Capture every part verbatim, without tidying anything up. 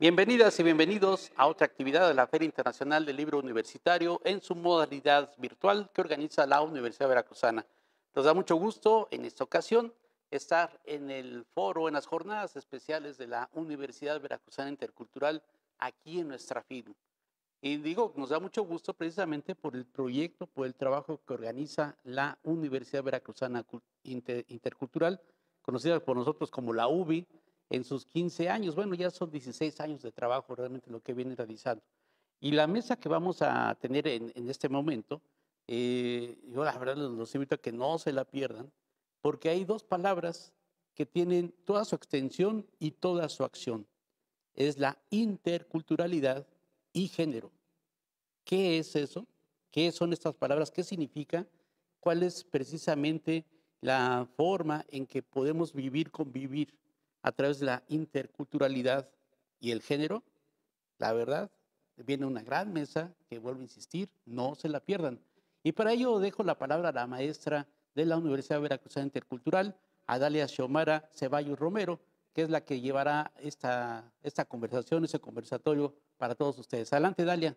Bienvenidas y bienvenidos a otra actividad de la Feria Internacional del Libro Universitario en su modalidad virtual que organiza la Universidad Veracruzana. Nos da mucho gusto en esta ocasión estar en el foro, en las jornadas especiales de la Universidad Veracruzana Intercultural aquí en nuestra F I D U. Y digo, nos da mucho gusto precisamente por el proyecto, por el trabajo que organiza la Universidad Veracruzana Inter Intercultural, conocida por nosotros como la U B I, en sus quince años. Bueno, ya son dieciséis años de trabajo realmente lo que viene realizando. Y la mesa que vamos a tener en, en este momento, eh, yo la verdad los, los invito a que no se la pierdan, porque hay dos palabras que tienen toda su extensión y toda su acción. Es la interculturalidad y género. ¿Qué es eso? ¿Qué son estas palabras? ¿Qué significa? ¿Cuál es precisamente la forma en que podemos vivir, convivir a través de la interculturalidad y el género? La verdad, viene una gran mesa que, vuelvo a insistir, no se la pierdan. Y para ello dejo la palabra a la maestra de la Universidad Veracruzana Intercultural, Adalia Xiomara Ceballos Romero, que es la que llevará esta, esta conversación, ese conversatorio para todos ustedes. Adelante, Dalia.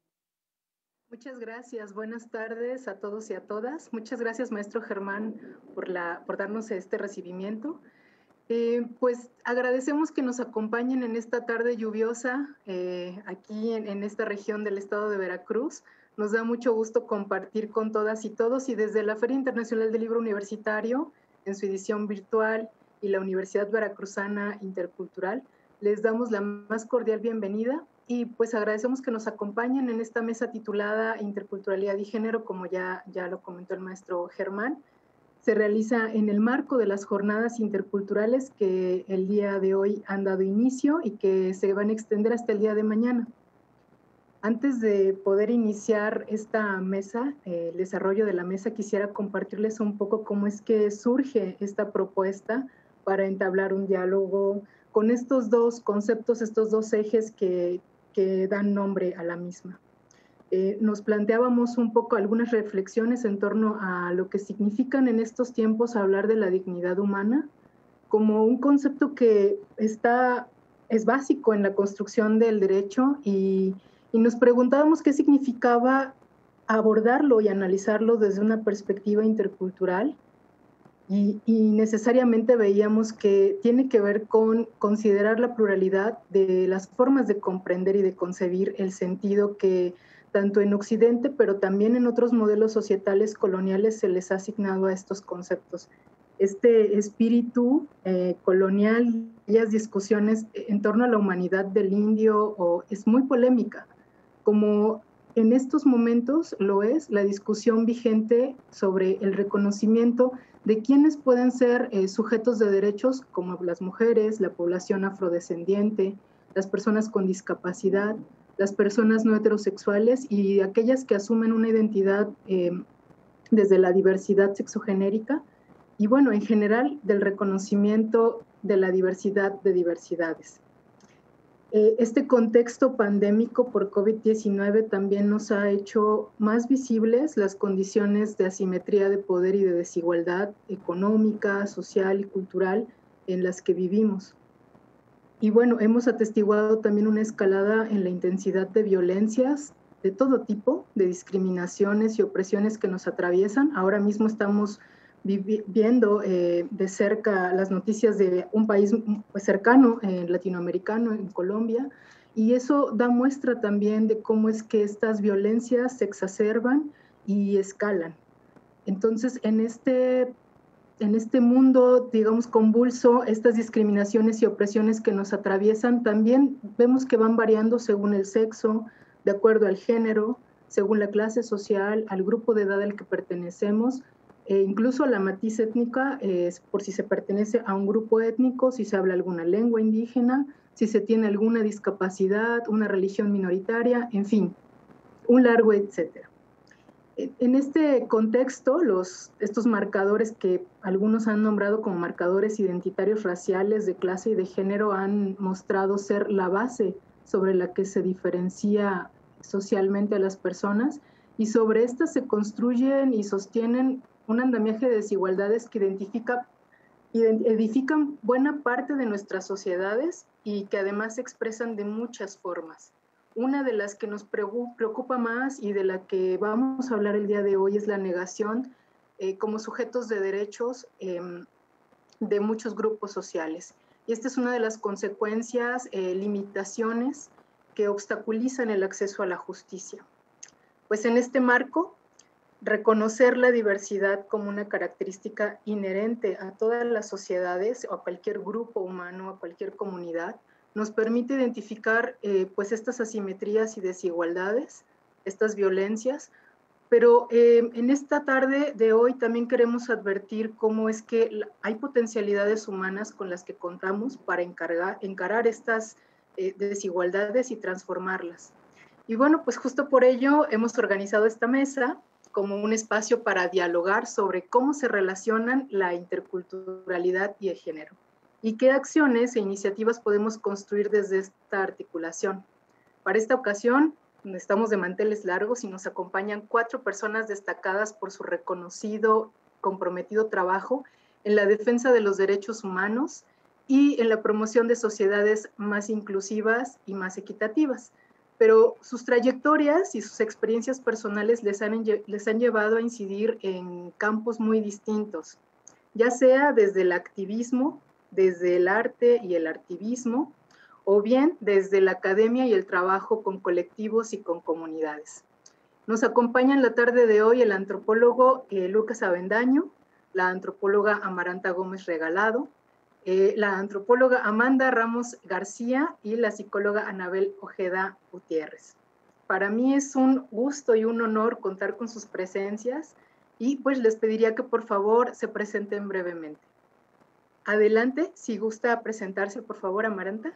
Muchas gracias. Buenas tardes a todos y a todas. Muchas gracias, maestro Germán, por, la, por darnos este recibimiento. Eh, pues agradecemos que nos acompañen en esta tarde lluviosa eh, aquí en, en esta región del estado de Veracruz. Nos da mucho gusto compartir con todas y todos, y desde la Feria Internacional del Libro Universitario, en su edición virtual, y la Universidad Veracruzana Intercultural, les damos la más cordial bienvenida y pues agradecemos que nos acompañen en esta mesa titulada Interculturalidad y Género, como ya, ya lo comentó el maestro Germán. Se realiza en el marco de las jornadas interculturales que el día de hoy han dado inicio y que se van a extender hasta el día de mañana. Antes de poder iniciar esta mesa, eh, el desarrollo de la mesa, quisiera compartirles un poco cómo es que surge esta propuesta para entablar un diálogo con estos dos conceptos, estos dos ejes que, que dan nombre a la misma. Eh, nos planteábamos un poco algunas reflexiones en torno a lo que significan en estos tiempos hablar de la dignidad humana como un concepto que está, es básico en la construcción del derecho y, y nos preguntábamos qué significaba abordarlo y analizarlo desde una perspectiva intercultural. Y, y, necesariamente veíamos que tiene que ver con considerar la pluralidad de las formas de comprender y de concebir el sentido que tanto en Occidente, pero también en otros modelos societales coloniales se les ha asignado a estos conceptos. Este espíritu eh, colonial, las discusiones en torno a la humanidad del indio o, es muy polémica, como en estos momentos lo es la discusión vigente sobre el reconocimiento de quienes pueden ser eh, sujetos de derechos, como las mujeres, la población afrodescendiente, las personas con discapacidad, las personas no heterosexuales y aquellas que asumen una identidad eh, desde la diversidad sexogenérica y, bueno, en general, del reconocimiento de la diversidad de diversidades. Este contexto pandémico por COVID diecinueve también nos ha hecho más visibles las condiciones de asimetría de poder y de desigualdad económica, social y cultural en las que vivimos. Y bueno, hemos atestiguado también una escalada en la intensidad de violencias de todo tipo, de discriminaciones y opresiones que nos atraviesan. Ahora mismo estamos viendo eh, de cerca las noticias de un país pues, cercano, eh, latinoamericano, en Colombia, y eso da muestra también de cómo es que estas violencias se exacerban y escalan. Entonces, en este, en este mundo, digamos, convulso, estas discriminaciones y opresiones que nos atraviesan, también vemos que van variando según el sexo, de acuerdo al género, según la clase social, al grupo de edad al que pertenecemos, e incluso la matiz étnica, eh, por si se pertenece a un grupo étnico, si se habla alguna lengua indígena, si se tiene alguna discapacidad, una religión minoritaria, en fin, un largo etcétera. En este contexto, los, estos marcadores que algunos han nombrado como marcadores identitarios raciales de clase y de género han mostrado ser la base sobre la que se diferencia socialmente a las personas y sobre estas se construyen y sostienen un andamiaje de desigualdades que identifica, edifican buena parte de nuestras sociedades y que además se expresan de muchas formas. Una de las que nos preocupa más y de la que vamos a hablar el día de hoy es la negación eh, como sujetos de derechos eh, de muchos grupos sociales. Y esta es una de las consecuencias, eh, limitaciones que obstaculizan el acceso a la justicia. Pues en este marco, reconocer la diversidad como una característica inherente a todas las sociedades o a cualquier grupo humano, a cualquier comunidad, nos permite identificar eh, pues estas asimetrías y desigualdades, estas violencias, pero eh, en esta tarde de hoy también queremos advertir cómo es que hay potencialidades humanas con las que contamos para encargar, encarar estas eh, desigualdades y transformarlas. Y bueno, pues justo por ello hemos organizado esta mesa como un espacio para dialogar sobre cómo se relacionan la interculturalidad y el género y qué acciones e iniciativas podemos construir desde esta articulación. Para esta ocasión, estamos de manteles largos y nos acompañan cuatro personas destacadas por su reconocido, comprometido trabajo en la defensa de los derechos humanos y en la promoción de sociedades más inclusivas y más equitativas. Pero sus trayectorias y sus experiencias personales les han, les han llevado a incidir en campos muy distintos, ya sea desde el activismo, desde el arte y el artivismo, o bien desde la academia y el trabajo con colectivos y con comunidades. Nos acompaña en la tarde de hoy el antropólogo eh, Lucas Avendaño, la antropóloga Amaranta Gómez Regalado, eh, la antropóloga Amanda Ramos García y la psicóloga Anabel Ojeda Gutiérrez. Para mí es un gusto y un honor contar con sus presencias y pues les pediría que por favor se presenten brevemente. Adelante, si gusta presentarse por favor, Amaranta.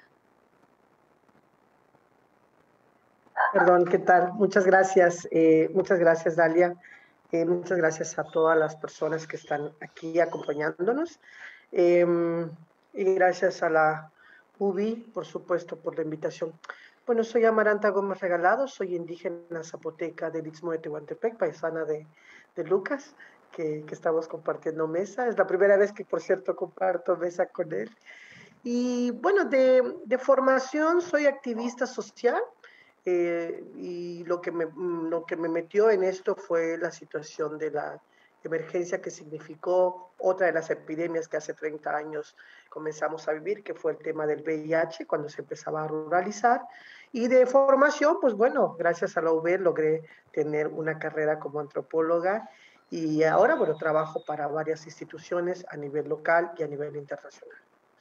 Perdón, ¿qué tal? Muchas gracias, eh, muchas gracias, Dalia. Eh, muchas gracias a todas las personas que están aquí acompañándonos. Eh, y gracias a la U B I, por supuesto, por la invitación. Bueno, soy Amaranta Gómez Regalado, soy indígena zapoteca del Istmo de Tehuantepec, paisana de, de Lucas, que, que estamos compartiendo mesa. Es la primera vez que, por cierto, comparto mesa con él. Y bueno, de, de formación soy activista social. Eh, y lo que, me, lo que me metió en esto fue la situación de la emergencia que significó otra de las epidemias que hace treinta años comenzamos a vivir, que fue el tema del V I H, cuando se empezaba a ruralizar. Y de formación, pues bueno, gracias a la U B logré tener una carrera como antropóloga y ahora, bueno, trabajo para varias instituciones a nivel local y a nivel internacional.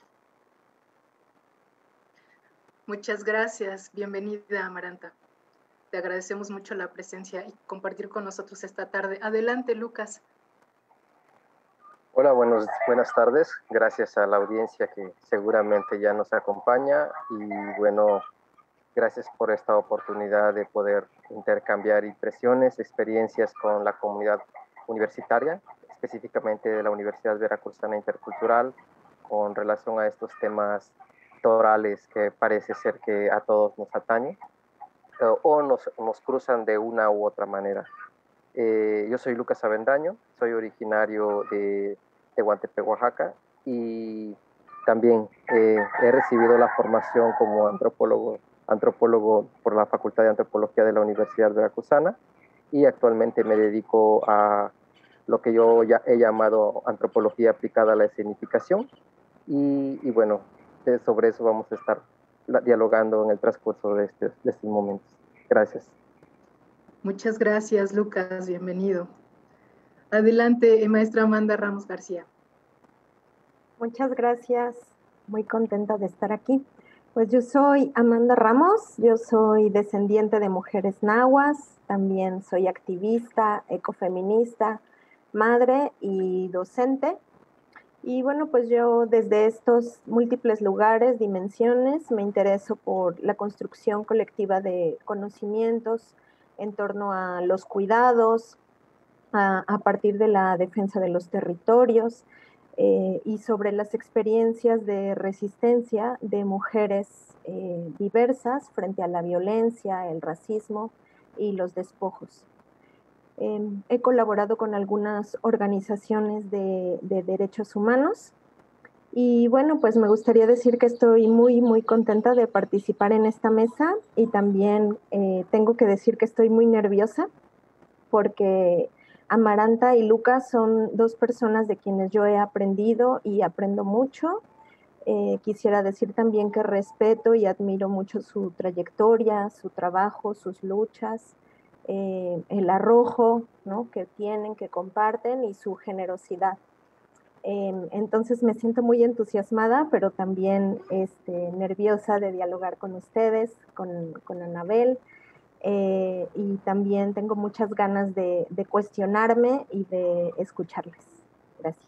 Muchas gracias. Bienvenida, Amaranta. Te agradecemos mucho la presencia y compartir con nosotros esta tarde. Adelante, Lucas. Hola, buenos, buenas tardes. Gracias a la audiencia que seguramente ya nos acompaña y bueno, gracias por esta oportunidad de poder intercambiar impresiones, experiencias con la comunidad universitaria, específicamente de la Universidad Veracruzana Intercultural, con relación a estos temas torales que parece ser que a todos nos atañen uh, o nos, nos cruzan de una u otra manera. Eh, yo soy Lucas Avendaño, soy originario de Tehuantepec, Oaxaca, y también eh, he recibido la formación como antropólogo, antropólogo por la Facultad de Antropología de la Universidad Veracruzana y actualmente me dedico a lo que yo ya he llamado antropología aplicada a la escenificación y, y bueno, sobre eso vamos a estar dialogando en el transcurso de, este, de estos momentos. Gracias. Muchas gracias, Lucas. Bienvenido. Adelante, maestra Amanda Ramos García. Muchas gracias. Muy contenta de estar aquí. Pues yo soy Amanda Ramos, yo soy descendiente de mujeres nahuas, también soy activista, ecofeminista, madre y docente. Y bueno, pues yo desde estos múltiples lugares, dimensiones, me intereso por la construcción colectiva de conocimientos en torno a los cuidados, a, a partir de la defensa de los territorios eh, y sobre las experiencias de resistencia de mujeres eh, diversas frente a la violencia, el racismo y los despojos. Eh, he colaborado con algunas organizaciones de, de derechos humanos Y bueno, pues me gustaría decir que estoy muy, muy contenta de participar en esta mesa y también eh, tengo que decir que estoy muy nerviosa porque Amaranta y Lucas son dos personas de quienes yo he aprendido y aprendo mucho. Eh, quisiera decir también que respeto y admiro mucho su trayectoria, su trabajo, sus luchas, eh, el arrojo, ¿no?, que tienen, que comparten y su generosidad. Eh, entonces me siento muy entusiasmada, pero también este, nerviosa de dialogar con ustedes, con, con Anabel, eh, y también tengo muchas ganas de, de cuestionarme y de escucharles. Gracias.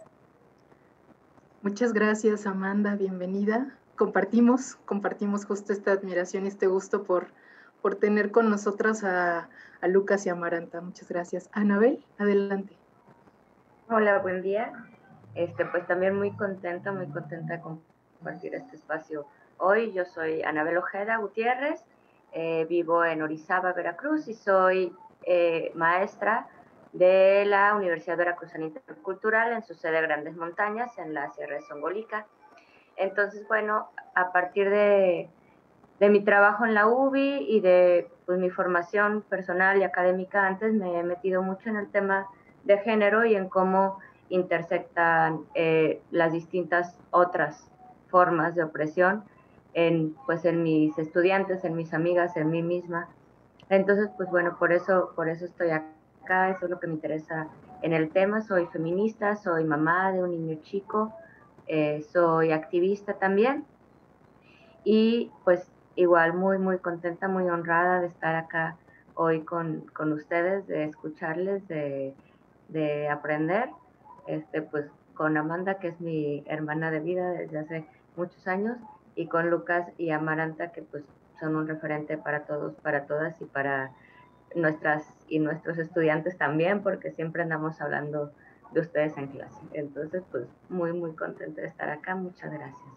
Muchas gracias, Amanda, bienvenida. Compartimos, compartimos justo esta admiración y este gusto por, por tener con nosotras a, a Lucas y Amaranta. Muchas gracias. Anabel, adelante. Hola, buen día. Este, pues también muy contenta, muy contenta de compartir este espacio hoy. Yo soy Anabel Ojeda Gutiérrez, eh, vivo en Orizaba, Veracruz, y soy eh, maestra de la Universidad Veracruzana Intercultural en su sede Grandes Montañas, en la Sierra de Zongolica. Entonces, bueno, a partir de, de mi trabajo en la U B I y de pues, mi formación personal y académica antes, me he metido mucho en el tema de género y en cómo intersectan eh, las distintas otras formas de opresión en, pues, en mis estudiantes, en mis amigas, en mí misma. Entonces, pues bueno, por eso, por eso estoy acá, eso es lo que me interesa en el tema. Soy feminista, soy mamá de un niño chico, eh, soy activista también y pues igual muy, muy contenta, muy honrada de estar acá hoy con, con ustedes, de escucharles, de, de aprender. Este, pues con Amanda, que es mi hermana de vida desde hace muchos años, y con Lucas y Amaranta, que pues son un referente para todos, para todas y para nuestras y nuestros estudiantes también, porque siempre andamos hablando de ustedes en clase. Entonces, pues muy, muy contenta de estar acá. Muchas gracias.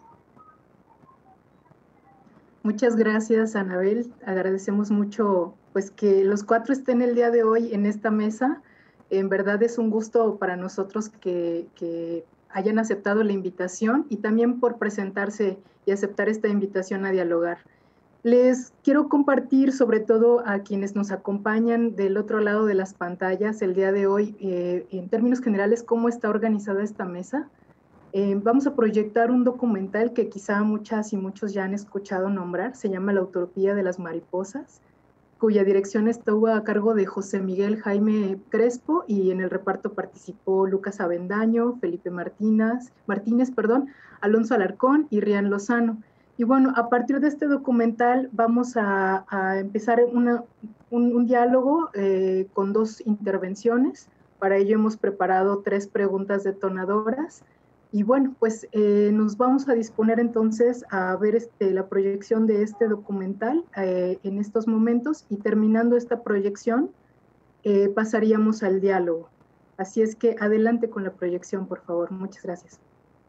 Muchas gracias, Anabel. Agradecemos mucho pues que los cuatro estén el día de hoy en esta mesa. En verdad es un gusto para nosotros que, que hayan aceptado la invitación y también por presentarse y aceptar esta invitación a dialogar. Les quiero compartir, sobre todo a quienes nos acompañan del otro lado de las pantallas el día de hoy, eh, en términos generales, cómo está organizada esta mesa. Eh, vamos a proyectar un documental que quizá muchas y muchos ya han escuchado nombrar, se llama La Utopía de las Mariposas, cuya dirección estuvo a cargo de José Miguel Jaime Crespo y en el reparto participó Lucas Avendaño, Felipe Martínez, Martínez, perdón, Alonso Alarcón y Rian Lozano. Y bueno, a partir de este documental vamos a, a empezar una, un, un diálogo eh, con dos intervenciones. Para ello hemos preparado tres preguntas detonadoras. Y bueno, pues eh, nos vamos a disponer entonces a ver este, la proyección de este documental eh, en estos momentos y terminando esta proyección eh, pasaríamos al diálogo. Así es que adelante con la proyección, por favor. Muchas gracias.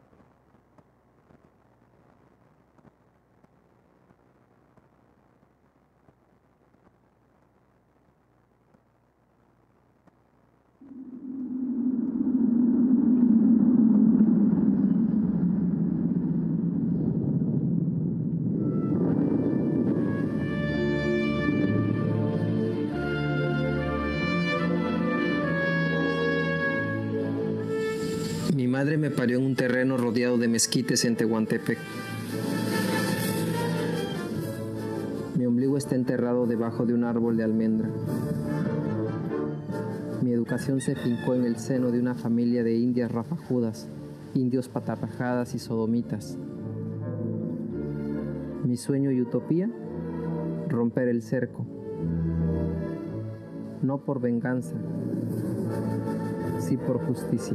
Mi madre me parió en un terreno rodeado de mezquites en Tehuantepec. Mi ombligo está enterrado debajo de un árbol de almendra. Mi educación se fincó en el seno de una familia de indias rafajudas, indios patarrajadas y sodomitas. Mi sueño y utopía, romper el cerco. No por venganza, sí por justicia.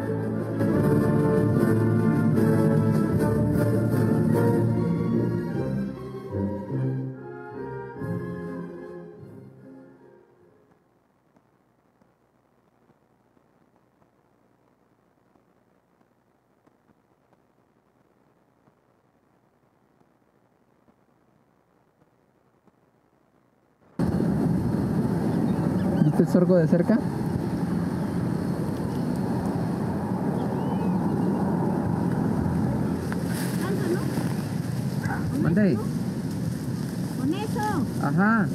¿Viste el sorgo de cerca? Mande. Con eso. Ajá.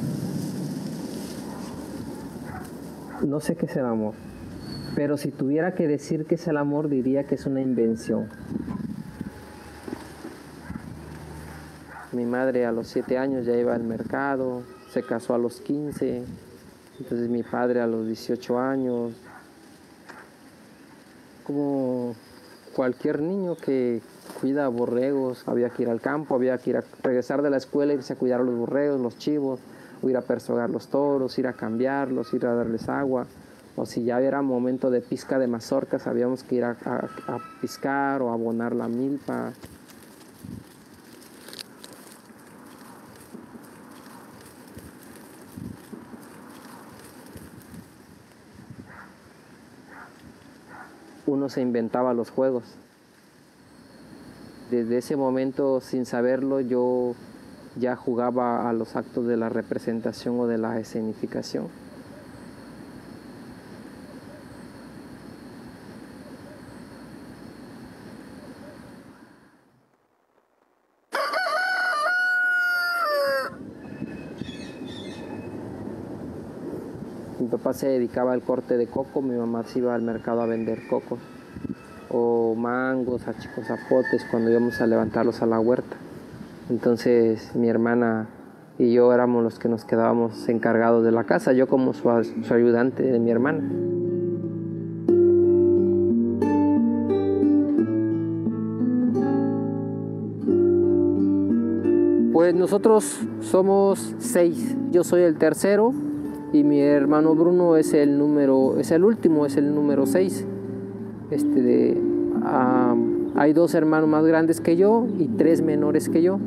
No sé qué es el amor, pero si tuviera que decir qué es el amor, diría que es una invención. Mi madre a los siete años ya iba al mercado, se casó a los quince, entonces mi padre a los dieciocho años. Como cualquier niño que cuida borregos, había que ir al campo, había que ir a regresar de la escuela, irse a cuidar a los borregos, los chivos, o ir a persogar los toros, ir a cambiarlos, ir a darles agua. O si ya era momento de pizca de mazorcas, habíamos que ir a, a, a piscar o a abonar la milpa. Uno se inventaba los juegos. Desde ese momento, sin saberlo, yo ya jugaba a los actos de la representación o de la escenificación. Mi papá se dedicaba al corte de coco, mi mamá se iba al mercado a vender cocos, o mangos, zapotes, cuando íbamos a levantarlos a la huerta. Entonces mi hermana y yo éramos los que nos quedábamos encargados de la casa, yo como su, su ayudante de mi hermana. Pues nosotros somos seis, yo soy el tercero y mi hermano Bruno es el número, es el último, es el número seis. Este de, um, hay dos hermanos más grandes que yo y tres menores que yo.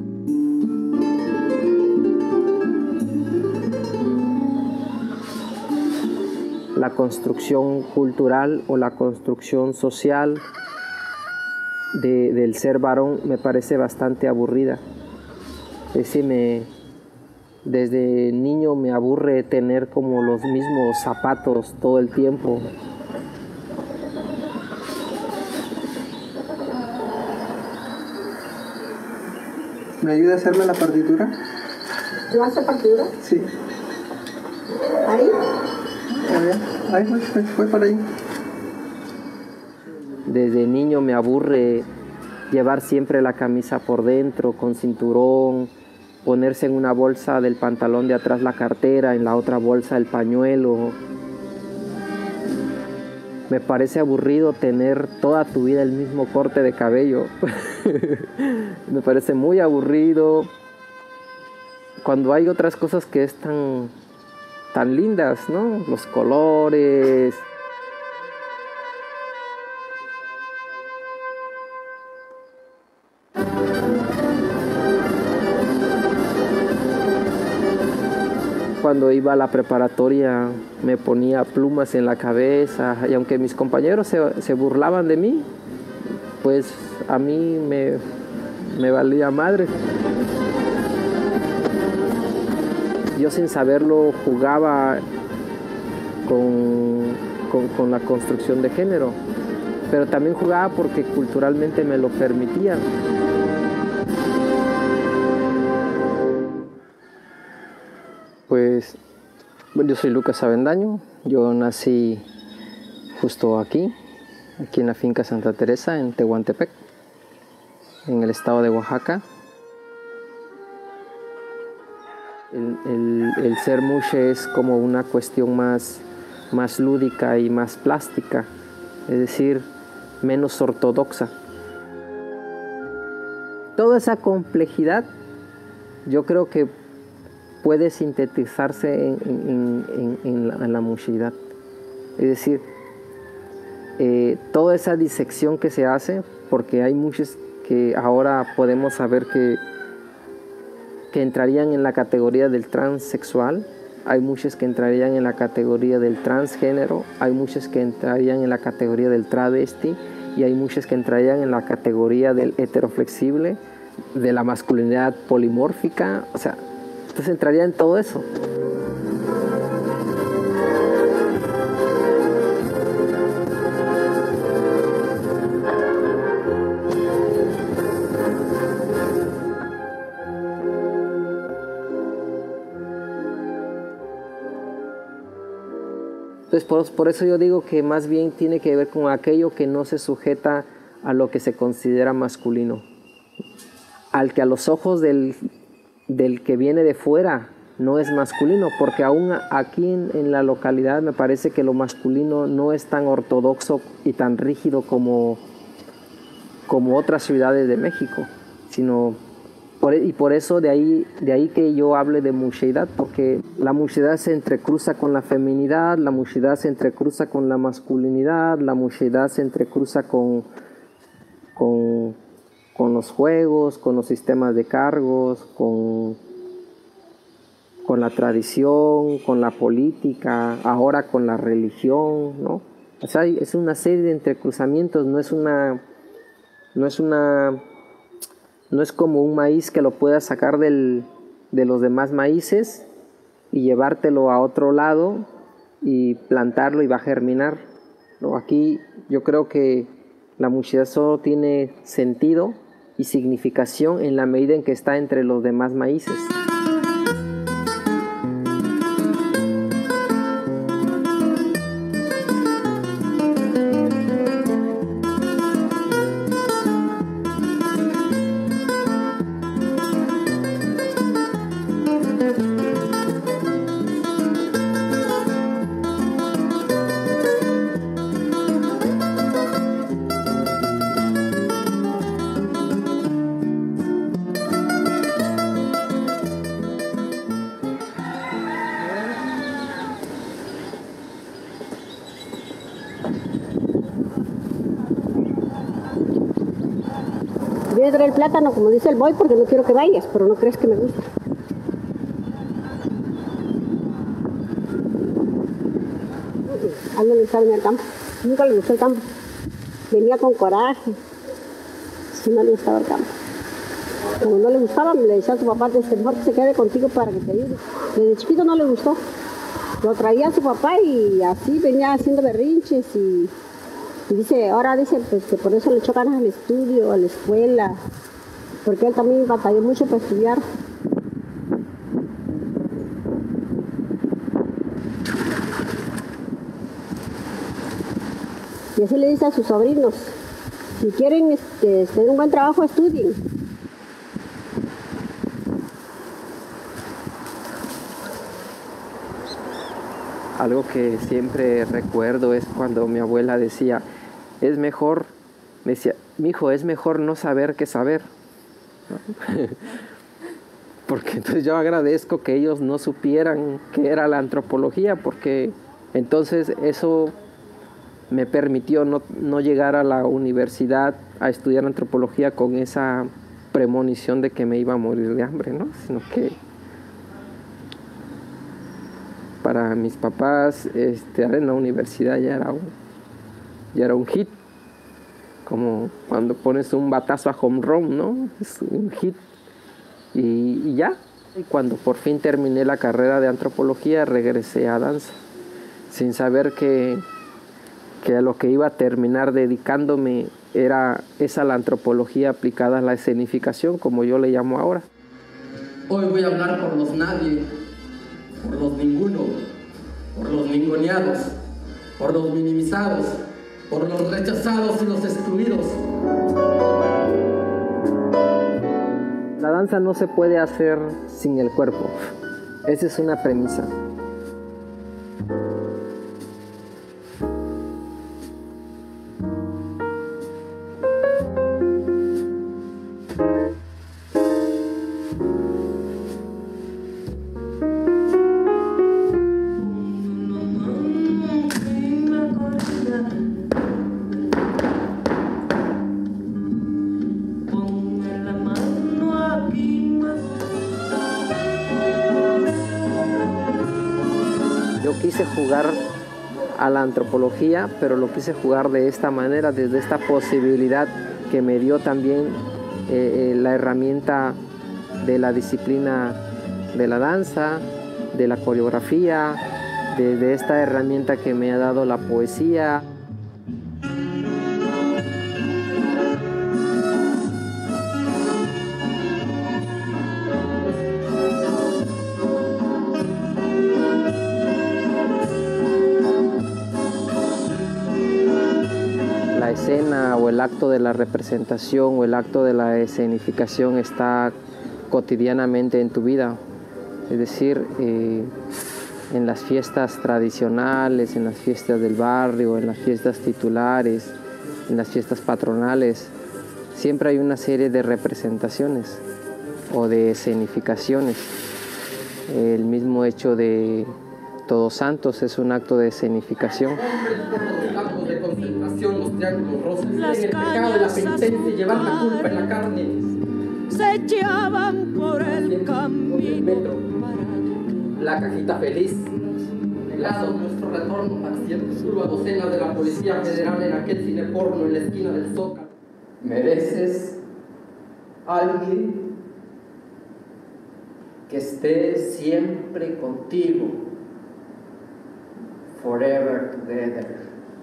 La construcción cultural o la construcción social de, del ser varón me parece bastante aburrida. Ese me, desde niño me aburre tener como los mismos zapatos todo el tiempo. ¿Me ayuda a hacerme la partitura? ¿Tú haces partitura? Sí. ¿Ahí? Ahí fue, fue, fue por ahí. Desde niño me aburre llevar siempre la camisa por dentro, con cinturón, ponerse en una bolsa del pantalón de atrás la cartera, en la otra bolsa el pañuelo. Me parece aburrido tener toda tu vida el mismo corte de cabello. Me parece muy aburrido cuando hay otras cosas que es tan, tan lindas, ¿no? Los colores. Cuando iba a la preparatoria me ponía plumas en la cabeza y aunque mis compañeros se, se burlaban de mí, pues a mí me, me valía madre. Yo sin saberlo jugaba con, con, con la construcción de género, pero también jugaba porque culturalmente me lo permitían. Pues bueno, yo soy Lucas Avendaño, yo nací justo aquí, aquí en la finca Santa Teresa, en Tehuantepec, en el estado de Oaxaca. El, el, el ser mushe es como una cuestión más, más lúdica y más plástica, es decir, menos ortodoxa. Toda esa complejidad yo creo que puede sintetizarse en, en, en, en, la, en la musheidad. Es decir, eh, toda esa disección que se hace, porque hay mushes que ahora podemos saber que, que entrarían en la categoría del transexual, hay mushes que entrarían en la categoría del transgénero, hay mushes que entrarían en la categoría del travesti y hay mushes que entrarían en la categoría del heteroflexible, de la masculinidad polimórfica, o sea, entonces entraría en todo eso. Entonces, por, por eso yo digo que más bien tiene que ver con aquello que no se sujeta a lo que se considera masculino. Al que a los ojos del, del que viene de fuera no es masculino, porque aún aquí en, en la localidad me parece que lo masculino no es tan ortodoxo y tan rígido como, como otras ciudades de México, sino por, y por eso de ahí, de ahí que yo hable de muxeidad, porque la muxeidad se entrecruza con la feminidad, la muxeidad se entrecruza con la masculinidad, la muxeidad se entrecruza con, con, con los juegos, con los sistemas de cargos, con con la tradición, con la política, ahora con la religión, ¿no? O sea, es una serie de entrecruzamientos, no es una, no es una, no es como un maíz que lo puedas sacar del, de los demás maíces y llevártelo a otro lado y plantarlo y va a germinar, ¿no? Aquí yo creo que la muxeidad solo tiene sentido y significación en la medida en que está entre los demás maíces. Voy a traer el plátano, como dice el boy, porque no quiero que vayas, pero no crees que me gusta. A él no le gustaba venir al campo, nunca le gustó el campo. Venía con coraje, si no le gustaba el campo. Como no le gustaba, le decía a su papá, desde mejor que se quede contigo para que te ayude. Desde chiquito no le gustó. Lo traía a su papá y así venía haciendo berrinches y... Y dice, ahora dice pues, que por eso le echó ganas al estudio, a la escuela, porque él también batalló mucho para estudiar. Y así le dice a sus sobrinos, si quieren este, tener un buen trabajo, estudien. Algo que siempre recuerdo es cuando mi abuela decía, es mejor, me decía, mijo, es mejor no saber que saber. ¿No? Porque entonces yo agradezco que ellos no supieran qué era la antropología, porque entonces eso me permitió no, no llegar a la universidad a estudiar antropología con esa premonición de que me iba a morir de hambre, ¿no? Sino que para mis papás estar en la universidad ya era un, ya era un hit, como cuando pones un batazo a home run, ¿no? Es un hit. Y, y ya, y cuando por fin terminé la carrera de antropología, regresé a danza, sin saber que, que a lo que iba a terminar dedicándome era esa la antropología aplicada a la escenificación, como yo le llamo ahora. Hoy voy a hablar por los nadie, por los ninguno, por los ninguneados, por los minimizados, por los rechazados y los excluidos. La danza no se puede hacer sin el cuerpo. Esa es una premisa. Quise jugar a la antropología, pero lo quise jugar de esta manera, desde esta posibilidad que me dio también eh, eh, la herramienta de la disciplina de la danza, de la coreografía, de, de esta herramienta que me ha dado la poesía. acto de la representación o el acto de la escenificación está cotidianamente en tu vida. Es decir, eh, en las fiestas tradicionales, en las fiestas del barrio, en las fiestas titulares, en las fiestas patronales, siempre hay una serie de representaciones o de escenificaciones. El mismo hecho de Todos Santos es un acto de escenificación. Los actos de concentración, los triángulos rosas, en el pecado de la penitencia y llevar la culpa en la carne. Se echaban por el camino. La cajita feliz. Helado, nuestro retorno a ciertas curvas docenas de la Policía Federal en aquel cine porno en la esquina del Zócalo. Mereces alguien que esté siempre contigo. Forever together.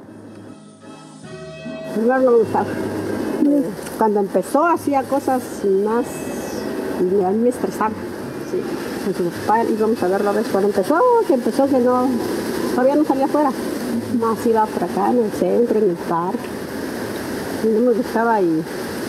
Primero no me gustaba. Cuando empezó hacía cosas más y a mí me estresaba. Sí. Con su papá íbamos a verlo a veces cuando empezó, que empezó que no, todavía no salía afuera. Más iba por acá en el centro, en el parque. Y no me gustaba y,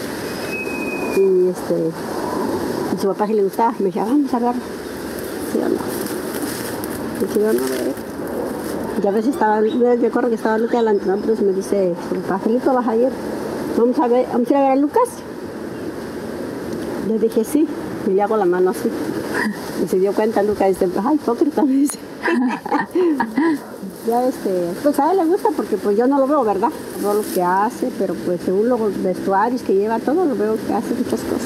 y este, y su papá sí le gustaba. Me decía, vamos a verlo. Sí o no. Y yo no ve. Y a veces estaba, yo recuerdo que estaba Lucas delante de nosotros y me dice, su papá, Felipe, ¿vas a ir? Vamos a ver, vamos a ir a ver a Lucas. Le dije sí, y le hago la mano así. Y se dio cuenta Lucas y dice, ay, hipócrita, me dice. Ya este, pues a él le gusta porque pues yo no lo veo, ¿verdad? Veo lo que hace, pero pues según los vestuarios que lleva, todo lo veo que hace muchas cosas.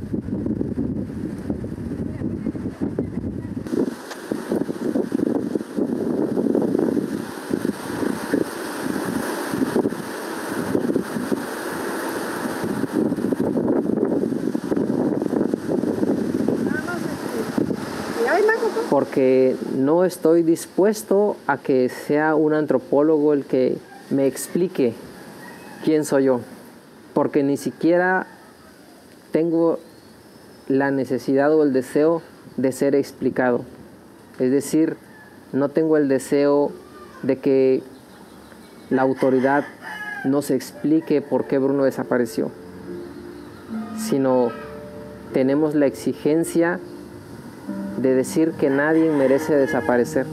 Porque no estoy dispuesto a que sea un antropólogo el que me explique quién soy yo, porque ni siquiera tengo la necesidad o el deseo de ser explicado. Es decir, no tengo el deseo de que la autoridad nos explique por qué Bruno desapareció, sino tenemos la exigencia de decir que nadie merece desaparecer.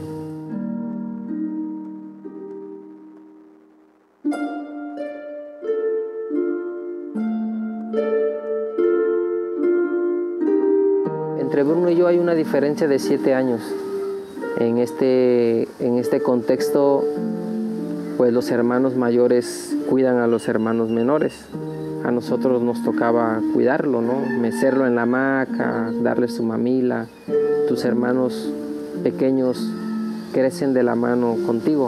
Entre Bruno y yo hay una diferencia de siete años. En este, en este contexto, pues los hermanos mayores cuidan a los hermanos menores. A nosotros nos tocaba cuidarlo, ¿no? Mecerlo en la hamaca, darle su mamila. Tus hermanos pequeños crecen de la mano contigo.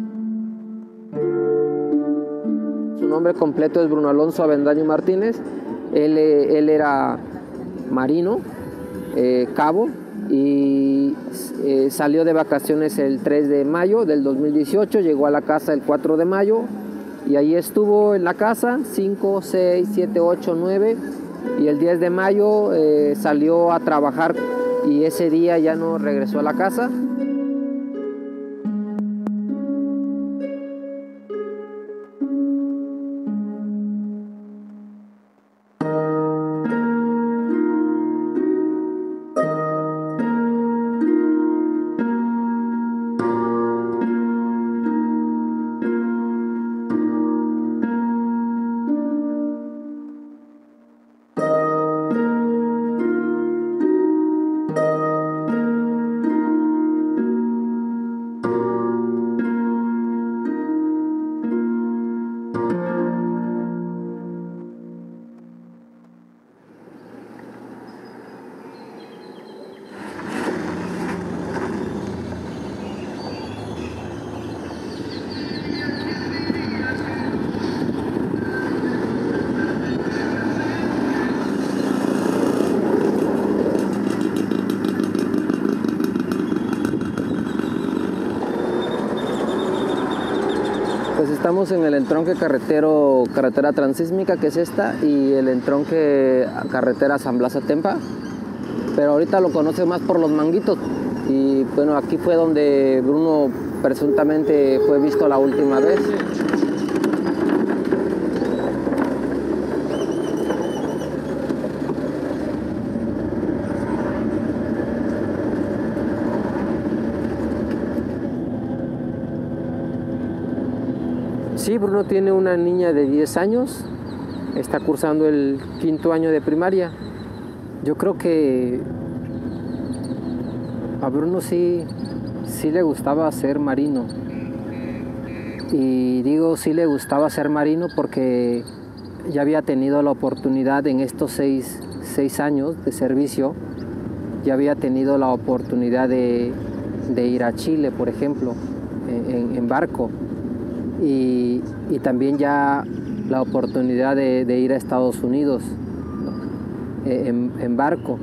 Su nombre completo es Bruno Alonso Avendaño Martínez. Él, él era marino, eh, cabo, y eh, salió de vacaciones el tres de mayo del dos mil dieciocho, llegó a la casa el cuatro de mayo y ahí estuvo en la casa cinco, seis, siete, ocho, nueve, y el diez de mayo eh, salió a trabajar y ese día ya no regresó a la casa. Estamos en el entronque carretero, carretera transísmica, que es esta, y el entronque carretera San Blas Atempa, pero ahorita lo conoce más por los Manguitos. Y bueno, aquí fue donde Bruno presuntamente fue visto la última vez. Sí, Bruno tiene una niña de diez años, está cursando el quinto año de primaria. Yo creo que a Bruno sí, sí le gustaba ser marino. Y digo sí le gustaba ser marino porque ya había tenido la oportunidad en estos seis, seis años de servicio, ya había tenido la oportunidad de, de ir a Chile, por ejemplo, en, en barco. Y, y también ya la oportunidad de, de ir a Estados Unidos, ¿no? en, en barco.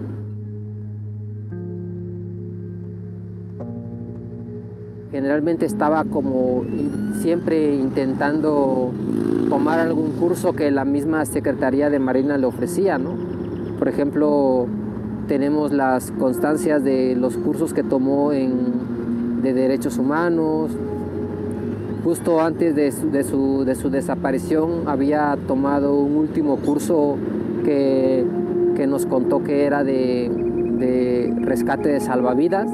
Generalmente estaba como siempre intentando tomar algún curso que la misma Secretaría de Marina le ofrecía, ¿no? Por ejemplo, tenemos las constancias de los cursos que tomó en, de Derechos Humanos. Justo antes de su, de, su, de su desaparición había tomado un último curso que, que nos contó que era de, de rescate de salvavidas.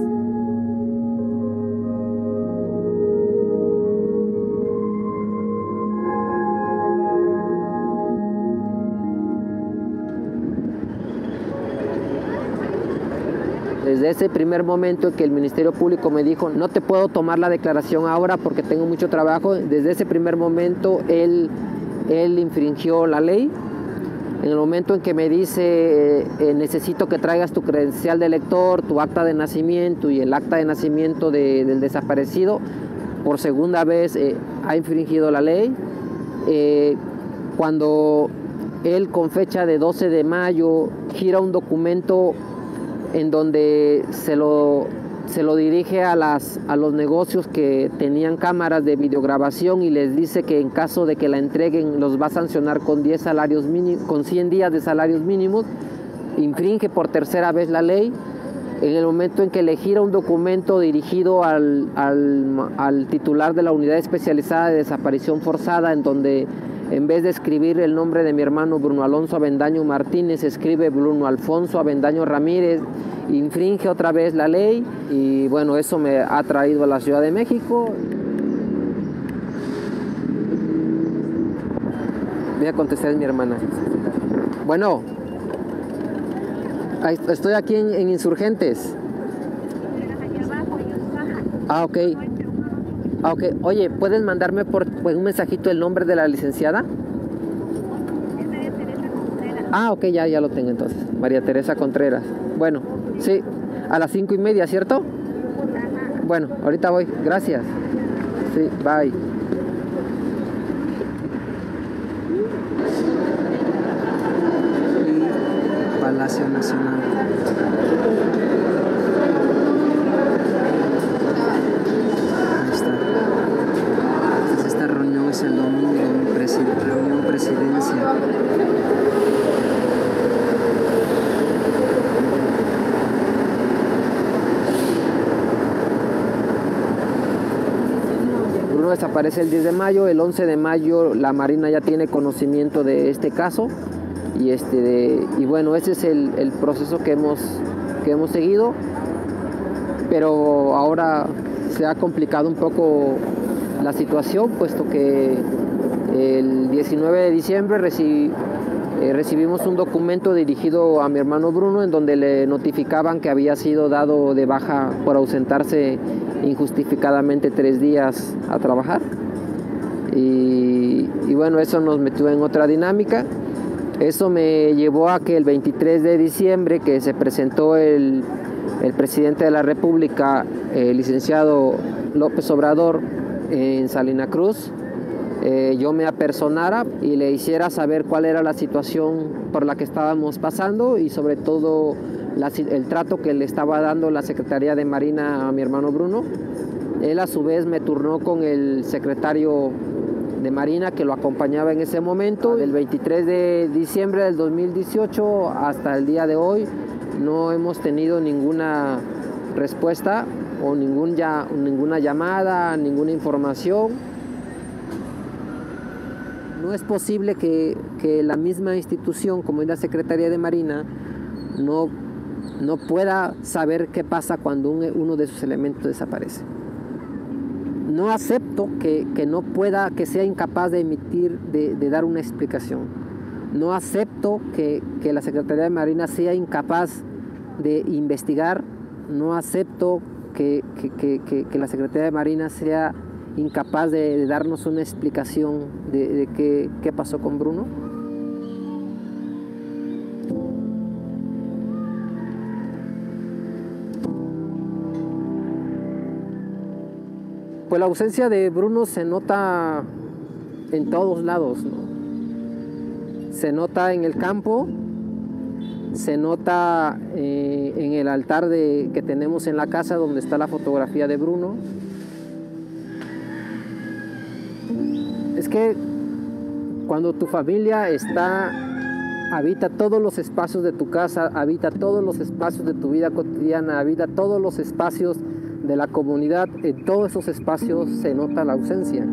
Desde ese primer momento en que el Ministerio Público me dijo no te puedo tomar la declaración ahora porque tengo mucho trabajo, desde ese primer momento él, él infringió la ley. En el momento en que me dice eh, necesito que traigas tu credencial de lector, tu acta de nacimiento y el acta de nacimiento de, del desaparecido, por segunda vez eh, ha infringido la ley. Eh, cuando él con fecha de doce de mayo gira un documento en donde se lo, se lo dirige a, las, a los negocios que tenían cámaras de videograbación y les dice que en caso de que la entreguen los va a sancionar con, diez salarios mínimos, con cien días de salarios mínimos, infringe por tercera vez la ley. En el momento en que le gira un documento dirigido al, al, al titular de la Unidad Especializada de Desaparición Forzada, en donde en vez de escribir el nombre de mi hermano Bruno Alonso Avendaño Martínez, escribe Bruno Alfonso Avendaño Ramírez, infringe otra vez la ley y bueno, eso me ha traído a la Ciudad de México. Voy a contestar, es mi hermana. Bueno, estoy aquí en, en Insurgentes. Ah, ok. Ah, ok. Oye, ¿puedes mandarme por pues, un mensajito el nombre de la licenciada? Ah, ok, ya, ya lo tengo entonces. María Teresa Contreras. Bueno, sí, a las cinco y media, ¿cierto? Bueno, ahorita voy. Gracias. Sí, bye. Palacio Nacional. Ahí está. Entonces esta reunión es el domingo, reunión presidencia. Bruno desaparece el diez de mayo, el once de mayo la Marina ya tiene conocimiento de este caso. Y, este, de, y bueno, ese es el, el proceso que hemos, que hemos seguido, pero ahora se ha complicado un poco la situación, puesto que el diecinueve de diciembre recibí, eh, recibimos un documento dirigido a mi hermano Bruno en donde le notificaban que había sido dado de baja por ausentarse injustificadamente tres días a trabajar. Y, y bueno, eso nos metió en otra dinámica. Eso me llevó a que el veintitrés de diciembre, que se presentó el, el presidente de la República, el licenciado López Obrador, en Salina Cruz, eh, yo me apersonara y le hiciera saber cuál era la situación por la que estábamos pasando y sobre todo la, el trato que le estaba dando la Secretaría de Marina a mi hermano Bruno. Él a su vez me turnó con el secretario de Marina que lo acompañaba en ese momento. Del veintitrés de diciembre del dos mil dieciocho hasta el día de hoy no hemos tenido ninguna respuesta o ningún ya, ninguna llamada, ninguna información. No es posible que, que la misma institución como es la Secretaría de Marina no, no pueda saber qué pasa cuando un, uno de sus elementos desaparece. no acepto que, que no pueda, que sea incapaz de emitir, de, de dar una explicación. No acepto que, que la Secretaría de Marina sea incapaz de investigar. No acepto que, que, que, que, que la Secretaría de Marina sea incapaz de, de darnos una explicación de, de qué, qué pasó con Bruno. Pues la ausencia de Bruno se nota en todos lados, ¿no? Se nota en el campo, se nota eh, en el altar de, que tenemos en la casa donde está la fotografía de Bruno. Es que cuando tu familia está, habita todos los espacios de tu casa, habita todos los espacios de tu vida cotidiana, habita todos los espacios de la comunidad, en todos esos espacios se nota la ausencia.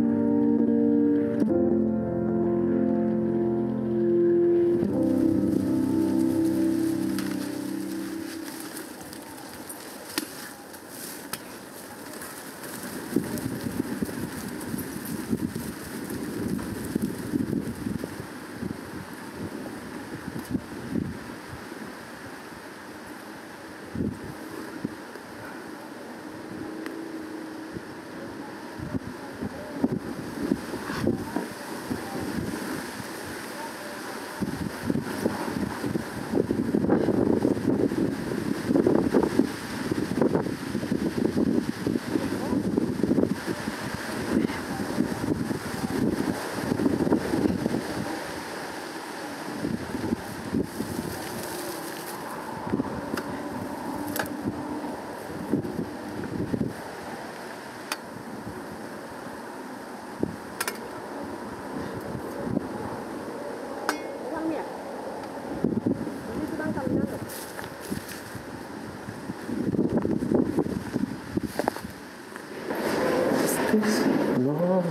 No.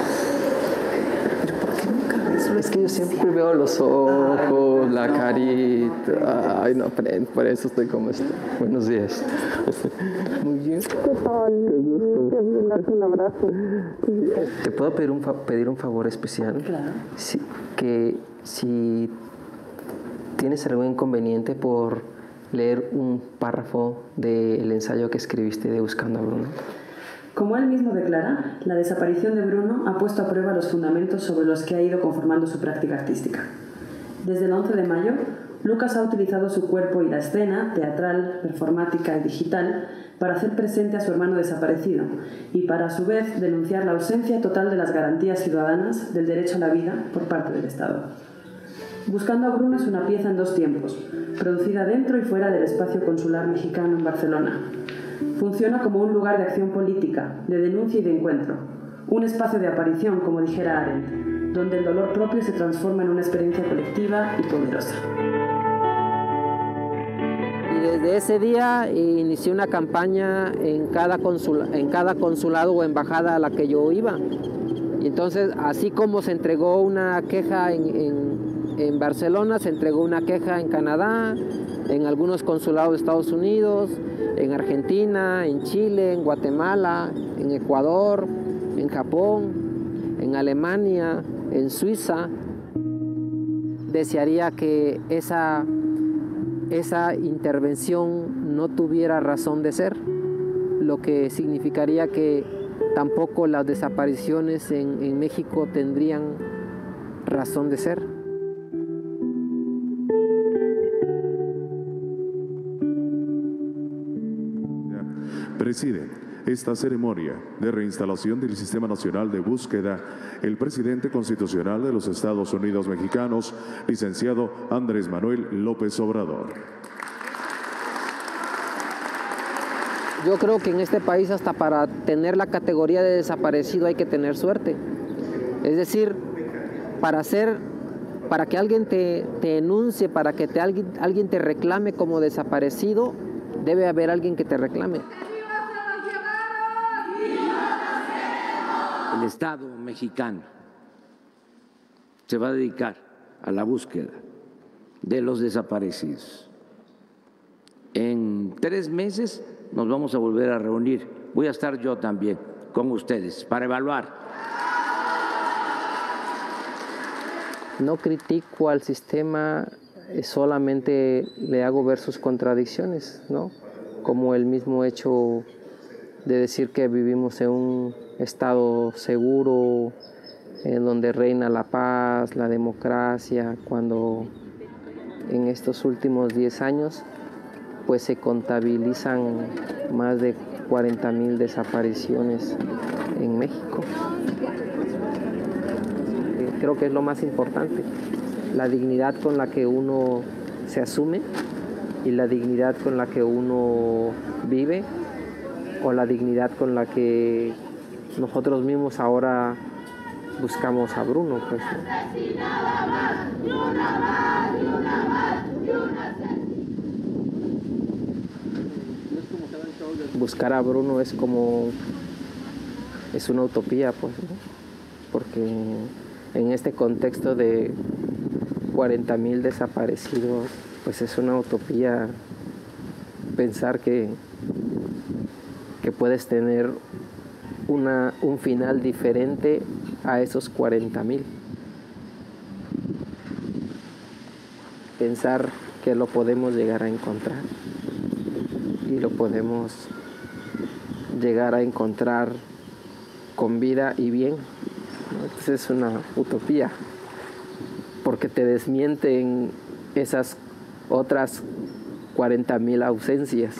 Es que yo siempre veo los ojos, la carita. Ay, no aprendo, por eso estoy como estoy. Buenos días. Muy bien. ¿Qué tal? Un abrazo. ¿Te puedo pedir un, pedir un favor especial? Claro. Si, que si tienes algún inconveniente por leer un párrafo del ensayo que escribiste de Buscando a Bruno. Como él mismo declara, la desaparición de Bruno ha puesto a prueba los fundamentos sobre los que ha ido conformando su práctica artística. Desde el once de mayo, Lucas ha utilizado su cuerpo y la escena, teatral, performática y digital, para hacer presente a su hermano desaparecido y para, a su vez, denunciar la ausencia total de las garantías ciudadanas del derecho a la vida por parte del Estado. Buscando a Bruno es una pieza en dos tiempos, producida dentro y fuera del espacio consular mexicano en Barcelona. Funciona como un lugar de acción política, de denuncia y de encuentro, un espacio de aparición, como dijera Arendt, donde el dolor propio se transforma en una experiencia colectiva y poderosa. Y desde ese día inicié una campaña en cada, consula, en cada consulado o embajada a la que yo iba. Y entonces, así como se entregó una queja en, en En Barcelona, se entregó una queja en Canadá, en algunos consulados de Estados Unidos, en Argentina, en Chile, en Guatemala, en Ecuador, en Japón, en Alemania, en Suiza. Desearía que esa, esa intervención no tuviera razón de ser, lo que significaría que tampoco las desapariciones en, en México tendrían razón de ser. Preside esta ceremonia de reinstalación del Sistema Nacional de Búsqueda el presidente constitucional de los Estados Unidos Mexicanos, licenciado Andrés Manuel López Obrador. Yo creo que en este país hasta para tener la categoría de desaparecido hay que tener suerte. Es decir, para hacer, para que alguien te, te enuncie, para que te, alguien, alguien te reclame como desaparecido, debe haber alguien que te reclame. El Estado mexicano se va a dedicar a la búsqueda de los desaparecidos. En tres meses nos vamos a volver a reunir. Voy a estar yo también con ustedes para evaluar. No critico al sistema, solamente le hago ver sus contradicciones, ¿no? Como el mismo hecho de decir que vivimos en un estado seguro, en donde reina la paz, la democracia, cuando en estos últimos diez años pues se contabilizan más de cuarenta mil desapariciones en México. Creo que es lo más importante, la dignidad con la que uno se asume y la dignidad con la que uno vive, o la dignidad con la que nosotros mismos ahora buscamos a Bruno, pues. Buscar a Bruno es como, es una utopía, pues, ¿no? Porque en este contexto de cuarenta mil desaparecidos, pues es una utopía pensar que, que puedes tener una, un final diferente a esos cuarenta mil. Pensar que lo podemos llegar a encontrar y lo podemos llegar a encontrar con vida y bien, ¿no? Entonces es una utopía, porque te desmienten esas otras cuarenta mil ausencias.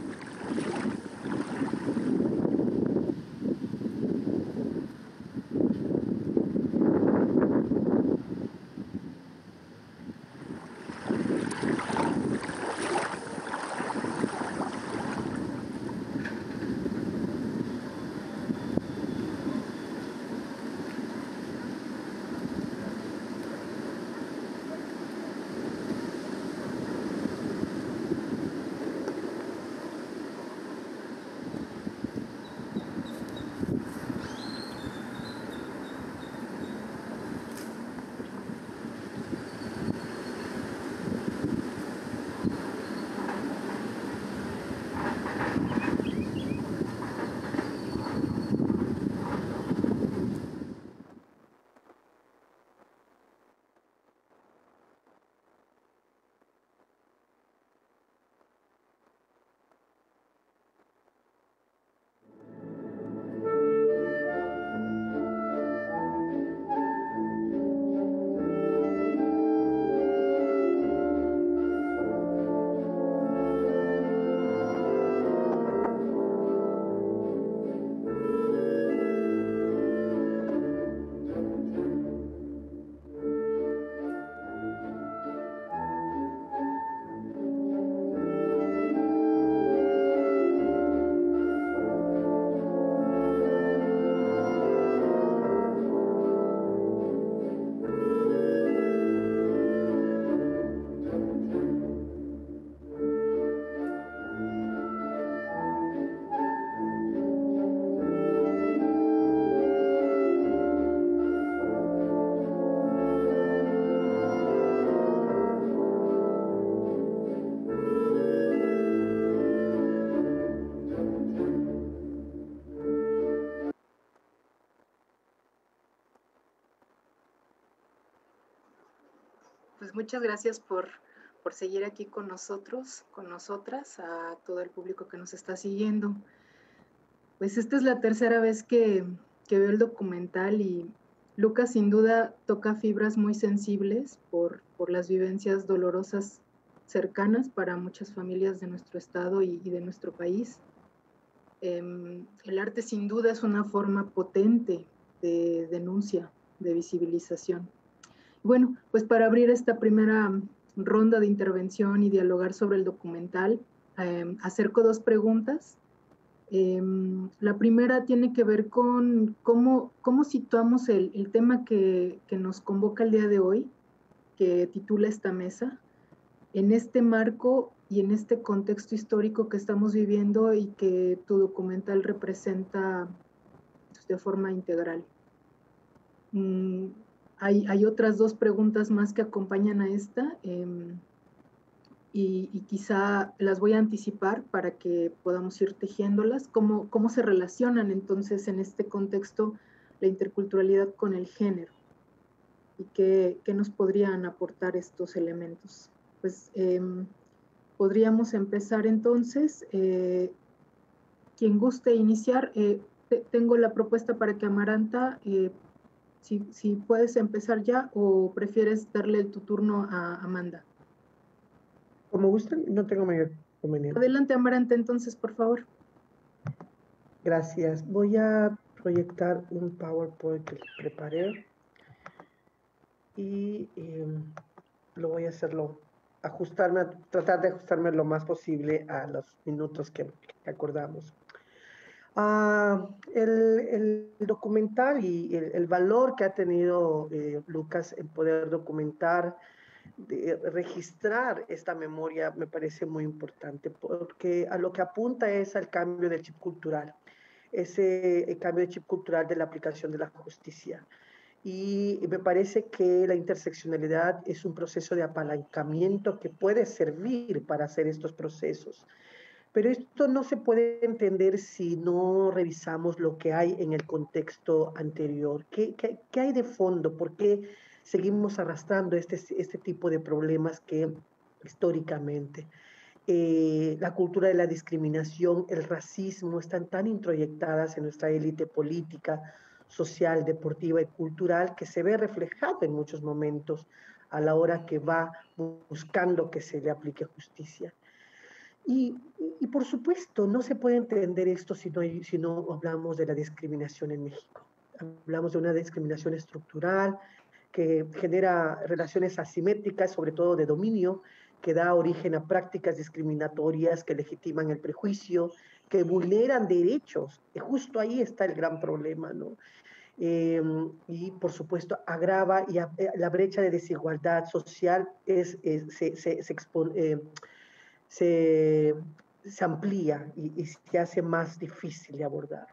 Pues muchas gracias por, por seguir aquí con nosotros, con nosotras, a todo el público que nos está siguiendo. Pues esta es la tercera vez que, que veo el documental y Lucas sin duda toca fibras muy sensibles por, por las vivencias dolorosas cercanas para muchas familias de nuestro estado y, y de nuestro país. Eh, el arte sin duda es una forma potente de denuncia, de visibilización. Bueno, pues para abrir esta primera ronda de intervención y dialogar sobre el documental, eh, acerco dos preguntas. Eh, la primera tiene que ver con cómo, cómo situamos el, el tema que, que nos convoca el día de hoy, que titula esta mesa, en este marco y en este contexto histórico que estamos viviendo y que tu documental representa de forma integral. Mm, Hay, hay otras dos preguntas más que acompañan a esta. Eh, y, y quizá las voy a anticipar para que podamos ir tejiéndolas. ¿Cómo, cómo se relacionan entonces en este contexto la interculturalidad con el género? ¿Y qué, qué nos podrían aportar estos elementos? Pues eh, podríamos empezar entonces. Eh, quien guste iniciar, eh, te, tengo la propuesta para que Amaranta, eh, si, si puedes empezar ya o prefieres darle tu turno a Amanda. Como gusten, no tengo mayor inconveniente. Adelante, Amaranta, entonces, por favor. Gracias. Voy a proyectar un PowerPoint que preparé y eh, lo voy a hacerlo, ajustarme, tratar de ajustarme lo más posible a los minutos que, que acordamos. Uh, el, el documental y el, el valor que ha tenido eh, Lucas en poder documentar, de registrar esta memoria me parece muy importante, porque a lo que apunta es al cambio del chip cultural, ese el cambio de chip cultural de la aplicación de la justicia. Y me parece que la interseccionalidad es un proceso de apalancamiento que puede servir para hacer estos procesos. Pero esto no se puede entender si no revisamos lo que hay en el contexto anterior. ¿Qué, qué, qué hay de fondo? ¿Por qué seguimos arrastrando este, este tipo de problemas que históricamente eh, la cultura de la discriminación, el racismo están tan introyectadas en nuestra élite política, social, deportiva y cultural que se ve reflejado en muchos momentos a la hora que va buscando que se le aplique justicia? Y, y por supuesto, no se puede entender esto si no, si no hablamos de la discriminación en México. Hablamos de una discriminación estructural que genera relaciones asimétricas, sobre todo de dominio, que da origen a prácticas discriminatorias que legitiman el prejuicio, que vulneran derechos. Y justo ahí está el gran problema, ¿no? Eh, y por supuesto agrava y a, la brecha de desigualdad social es, es, se, se, se expone. Eh, Se, se amplía y, y se hace más difícil de abordar.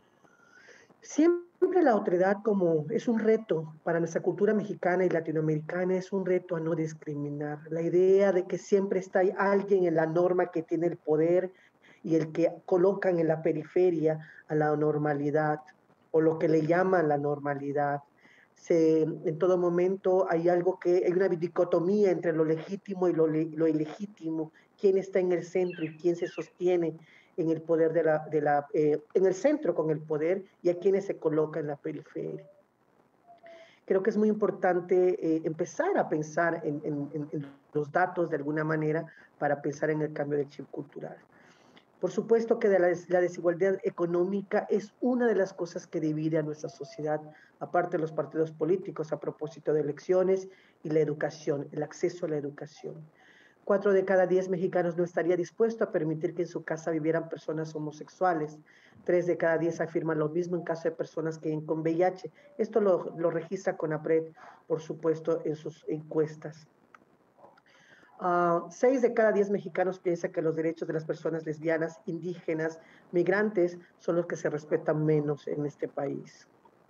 Siempre la otredad como es un reto para nuestra cultura mexicana y latinoamericana, es un reto a no discriminar. La idea de que siempre está alguien en la norma que tiene el poder y el que colocan en la periferia a la normalidad o lo que le llaman la normalidad. Se, en todo momento hay algo que, hay una dicotomía entre lo legítimo y lo, lo ilegítimo, quién está en el centro y quién se sostiene en el poder de la, de la eh, en el centro con el poder y a quienes se coloca en la periferia. Creo que es muy importante eh, empezar a pensar en, en, en los datos de alguna manera para pensar en el cambio del chip cultural. Por supuesto que de la, la desigualdad económica es una de las cosas que divide a nuestra sociedad, aparte de los partidos políticos a propósito de elecciones y la educación, el acceso a la educación. Cuatro de cada diez mexicanos no estaría dispuesto a permitir que en su casa vivieran personas homosexuales. Tres de cada diez afirman lo mismo en caso de personas que viven con V I H. Esto lo, lo registra CONAPRED, por supuesto, en sus encuestas. Uh, seis de cada diez mexicanos piensan que los derechos de las personas lesbianas, indígenas, migrantes son los que se respetan menos en este país.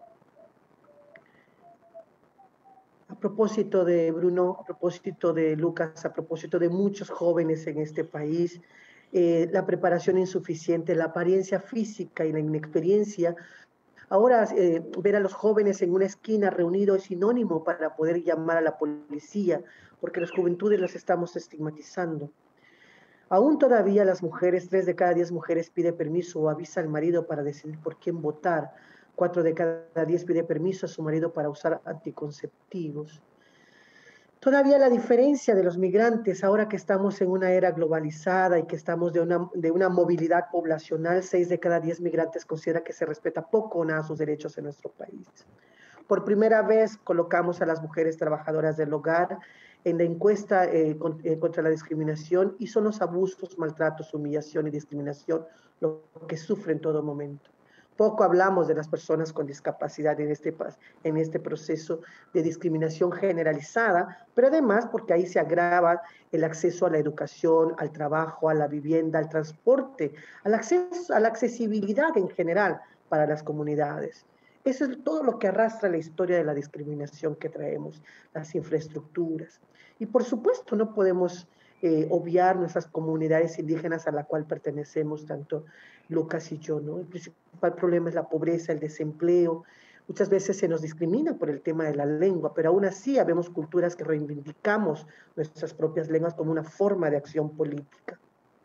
A propósito de Bruno, a propósito de Lucas, a propósito de muchos jóvenes en este país, eh, la preparación insuficiente, la apariencia física y la inexperiencia. Ahora, eh, ver a los jóvenes en una esquina reunidos es sinónimo para poder llamar a la policía, porque las juventudes las estamos estigmatizando. Aún todavía las mujeres, tres de cada diez mujeres pide permiso o avisa al marido para decidir por quién votar. Cuatro de cada diez pide permiso a su marido para usar anticonceptivos. Todavía la diferencia de los migrantes, ahora que estamos en una era globalizada y que estamos de una, de una movilidad poblacional, seis de cada diez migrantes considera que se respeta poco o nada sus derechos en nuestro país. Por primera vez colocamos a las mujeres trabajadoras del hogar en la encuesta eh, con, eh, contra la discriminación, y son los abusos, maltratos, humillación y discriminación lo que sufren en todo momento. Poco hablamos de las personas con discapacidad en este, en este proceso de discriminación generalizada, pero además porque ahí se agrava el acceso a la educación, al trabajo, a la vivienda, al transporte, al acceso, a la accesibilidad en general para las comunidades. Eso es todo lo que arrastra la historia de la discriminación que traemos, las infraestructuras. Y por supuesto no podemos eh, obviar nuestras comunidades indígenas a la cual pertenecemos, tanto Lucas y yo, ¿no? El principal problema es la pobreza, el desempleo. Muchas veces se nos discrimina por el tema de la lengua, pero aún así habemos culturas que reivindicamos nuestras propias lenguas como una forma de acción política.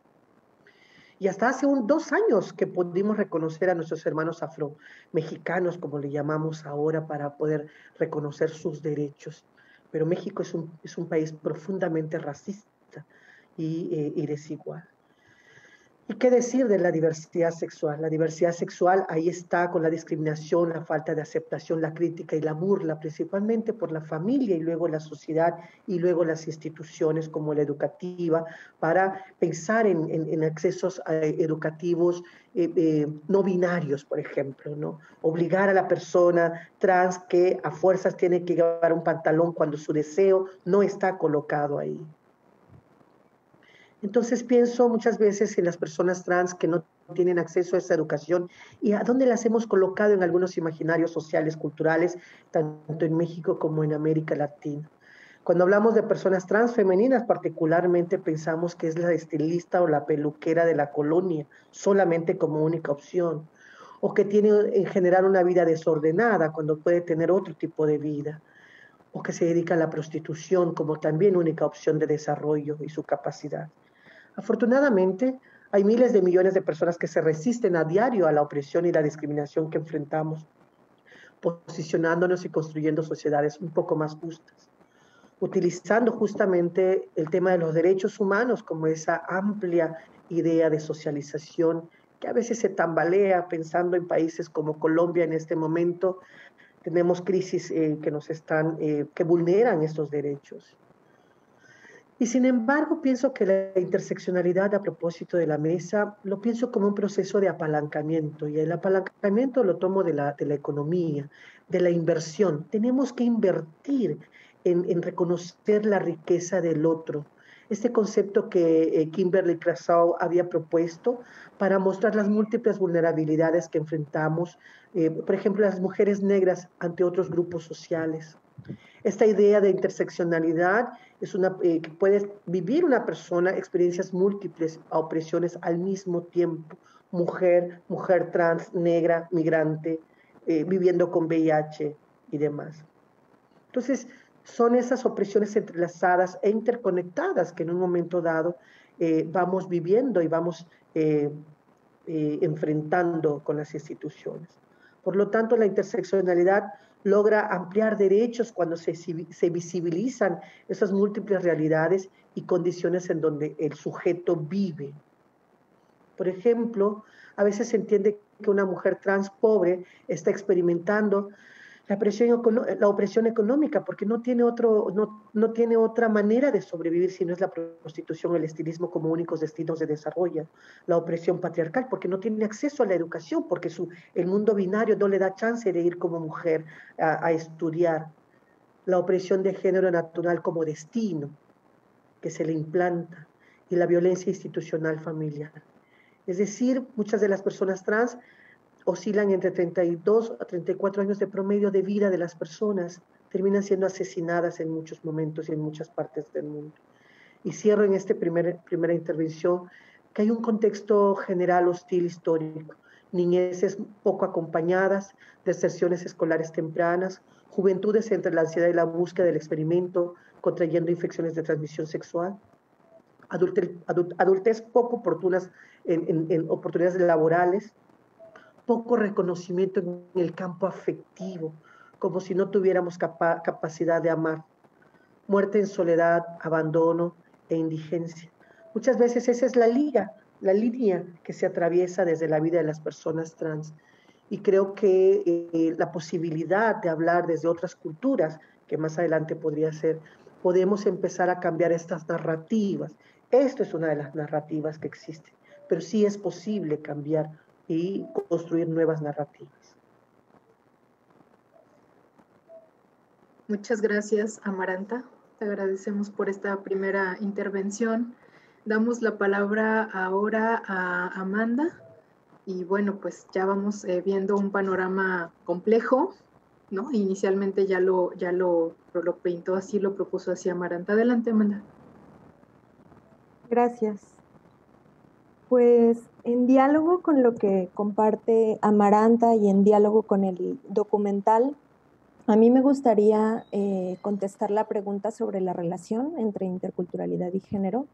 Y hasta hace un, dos años que pudimos reconocer a nuestros hermanos afro-mexicanos, como le llamamos ahora, para poder reconocer sus derechos. Pero México es un, es un país profundamente racista y, eh, y desigual. ¿Y qué decir de la diversidad sexual? La diversidad sexual ahí está con la discriminación, la falta de aceptación, la crítica y la burla, principalmente por la familia y luego la sociedad y luego las instituciones como la educativa, para pensar en, en, en accesos eh, educativos eh, eh, no binarios, por ejemplo, ¿no? Obligar a la persona trans que a fuerzas tiene que llevar un pantalón cuando su deseo no está colocado ahí. Entonces pienso muchas veces en las personas trans que no tienen acceso a esa educación y a dónde las hemos colocado en algunos imaginarios sociales, culturales, tanto en México como en América Latina. Cuando hablamos de personas trans femeninas, particularmente pensamos que es la estilista o la peluquera de la colonia, solamente como única opción, o que tiene en general una vida desordenada cuando puede tener otro tipo de vida, o que se dedica a la prostitución como también única opción de desarrollo y su capacidad. Afortunadamente, hay miles de millones de personas que se resisten a diario a la opresión y la discriminación que enfrentamos, posicionándonos y construyendo sociedades un poco más justas, utilizando justamente el tema de los derechos humanos como esa amplia idea de socialización que a veces se tambalea pensando en países como Colombia en este momento. Tenemos crisis eh, que nos están, eh, que vulneran estos derechos. Y sin embargo, pienso que la interseccionalidad, a propósito de la mesa, lo pienso como un proceso de apalancamiento, y el apalancamiento lo tomo de la, de la economía, de la inversión. Tenemos que invertir en, en reconocer la riqueza del otro. Este concepto que eh, Kimberly Crenshaw había propuesto para mostrar las múltiples vulnerabilidades que enfrentamos, eh, por ejemplo, las mujeres negras ante otros grupos sociales. Esta idea de interseccionalidad es una eh, que puede vivir una persona experiencias múltiples a opresiones al mismo tiempo, mujer, mujer trans, negra, migrante, eh, viviendo con V I H y demás. Entonces, son esas opresiones entrelazadas e interconectadas que en un momento dado eh, vamos viviendo y vamos eh, eh, enfrentando con las instituciones. Por lo tanto, la interseccionalidad logra ampliar derechos cuando se, se visibilizan esas múltiples realidades y condiciones en donde el sujeto vive. Por ejemplo, a veces se entiende que una mujer trans pobre está experimentando la, presión, la opresión económica porque no tiene, otro, no, no tiene otra manera de sobrevivir si no es la prostitución, el estilismo como únicos destinos de desarrollo, la opresión patriarcal porque no tiene acceso a la educación, porque su, el mundo binario no le da chance de ir como mujer a, a estudiar, la opresión de género natural como destino que se le implanta y la violencia institucional familiar. Es decir, muchas de las personas trans oscilan entre treinta y dos a treinta y cuatro años de promedio de vida de las personas, terminan siendo asesinadas en muchos momentos y en muchas partes del mundo. Y cierro en esta primer, primera intervención que hay un contexto general hostil histórico, niñeces poco acompañadas, deserciones escolares tempranas, juventudes entre la ansiedad y la búsqueda del experimento, contrayendo infecciones de transmisión sexual, adultez, adultez poco oportunas en, en, en oportunidades laborales, poco reconocimiento en el campo afectivo, como si no tuviéramos capa capacidad de amar, muerte en soledad, abandono e indigencia. Muchas veces esa es la liga, la línea que se atraviesa desde la vida de las personas trans. Y creo que eh, la posibilidad de hablar desde otras culturas, que más adelante podría ser, podemos empezar a cambiar estas narrativas. Esto es una de las narrativas que existen, pero sí es posible cambiar y construir nuevas narrativas. Muchas gracias, Amaranta. Te agradecemos por esta primera intervención. Damos la palabra ahora a Amanda. Y bueno, pues ya vamos eh, viendo un panorama complejo, ¿no? Inicialmente ya lo, ya lo, lo pintó así, lo propuso así Amaranta. Adelante, Amanda. Gracias. Pues en diálogo con lo que comparte Amaranta y en diálogo con el documental, a mí me gustaría eh, contestar la pregunta sobre la relación entre interculturalidad y género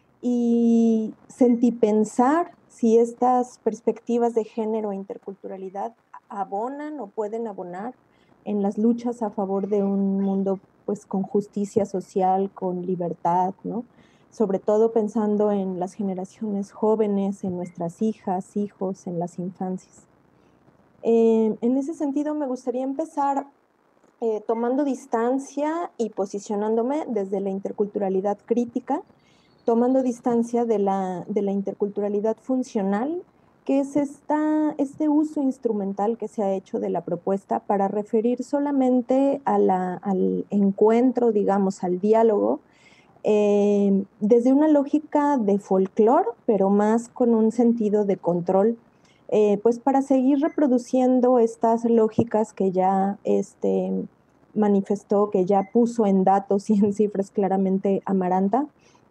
y sentipensar si estas perspectivas de género e interculturalidad abonan o pueden abonar en las luchas a favor de un mundo pues con justicia social, con libertad, ¿no? Sobre todo pensando en las generaciones jóvenes, en nuestras hijas, hijos, en las infancias. Eh, en ese sentido me gustaría empezar eh, tomando distancia y posicionándome desde la interculturalidad crítica, tomando distancia de la, de la interculturalidad funcional, que es esta, este uso instrumental que se ha hecho de la propuesta para referir solamente a la, al encuentro, digamos, al diálogo, eh, desde una lógica de folclore, pero más con un sentido de control, eh, pues para seguir reproduciendo estas lógicas que ya este, manifestó, que ya puso en datos y en cifras claramente Amaranta,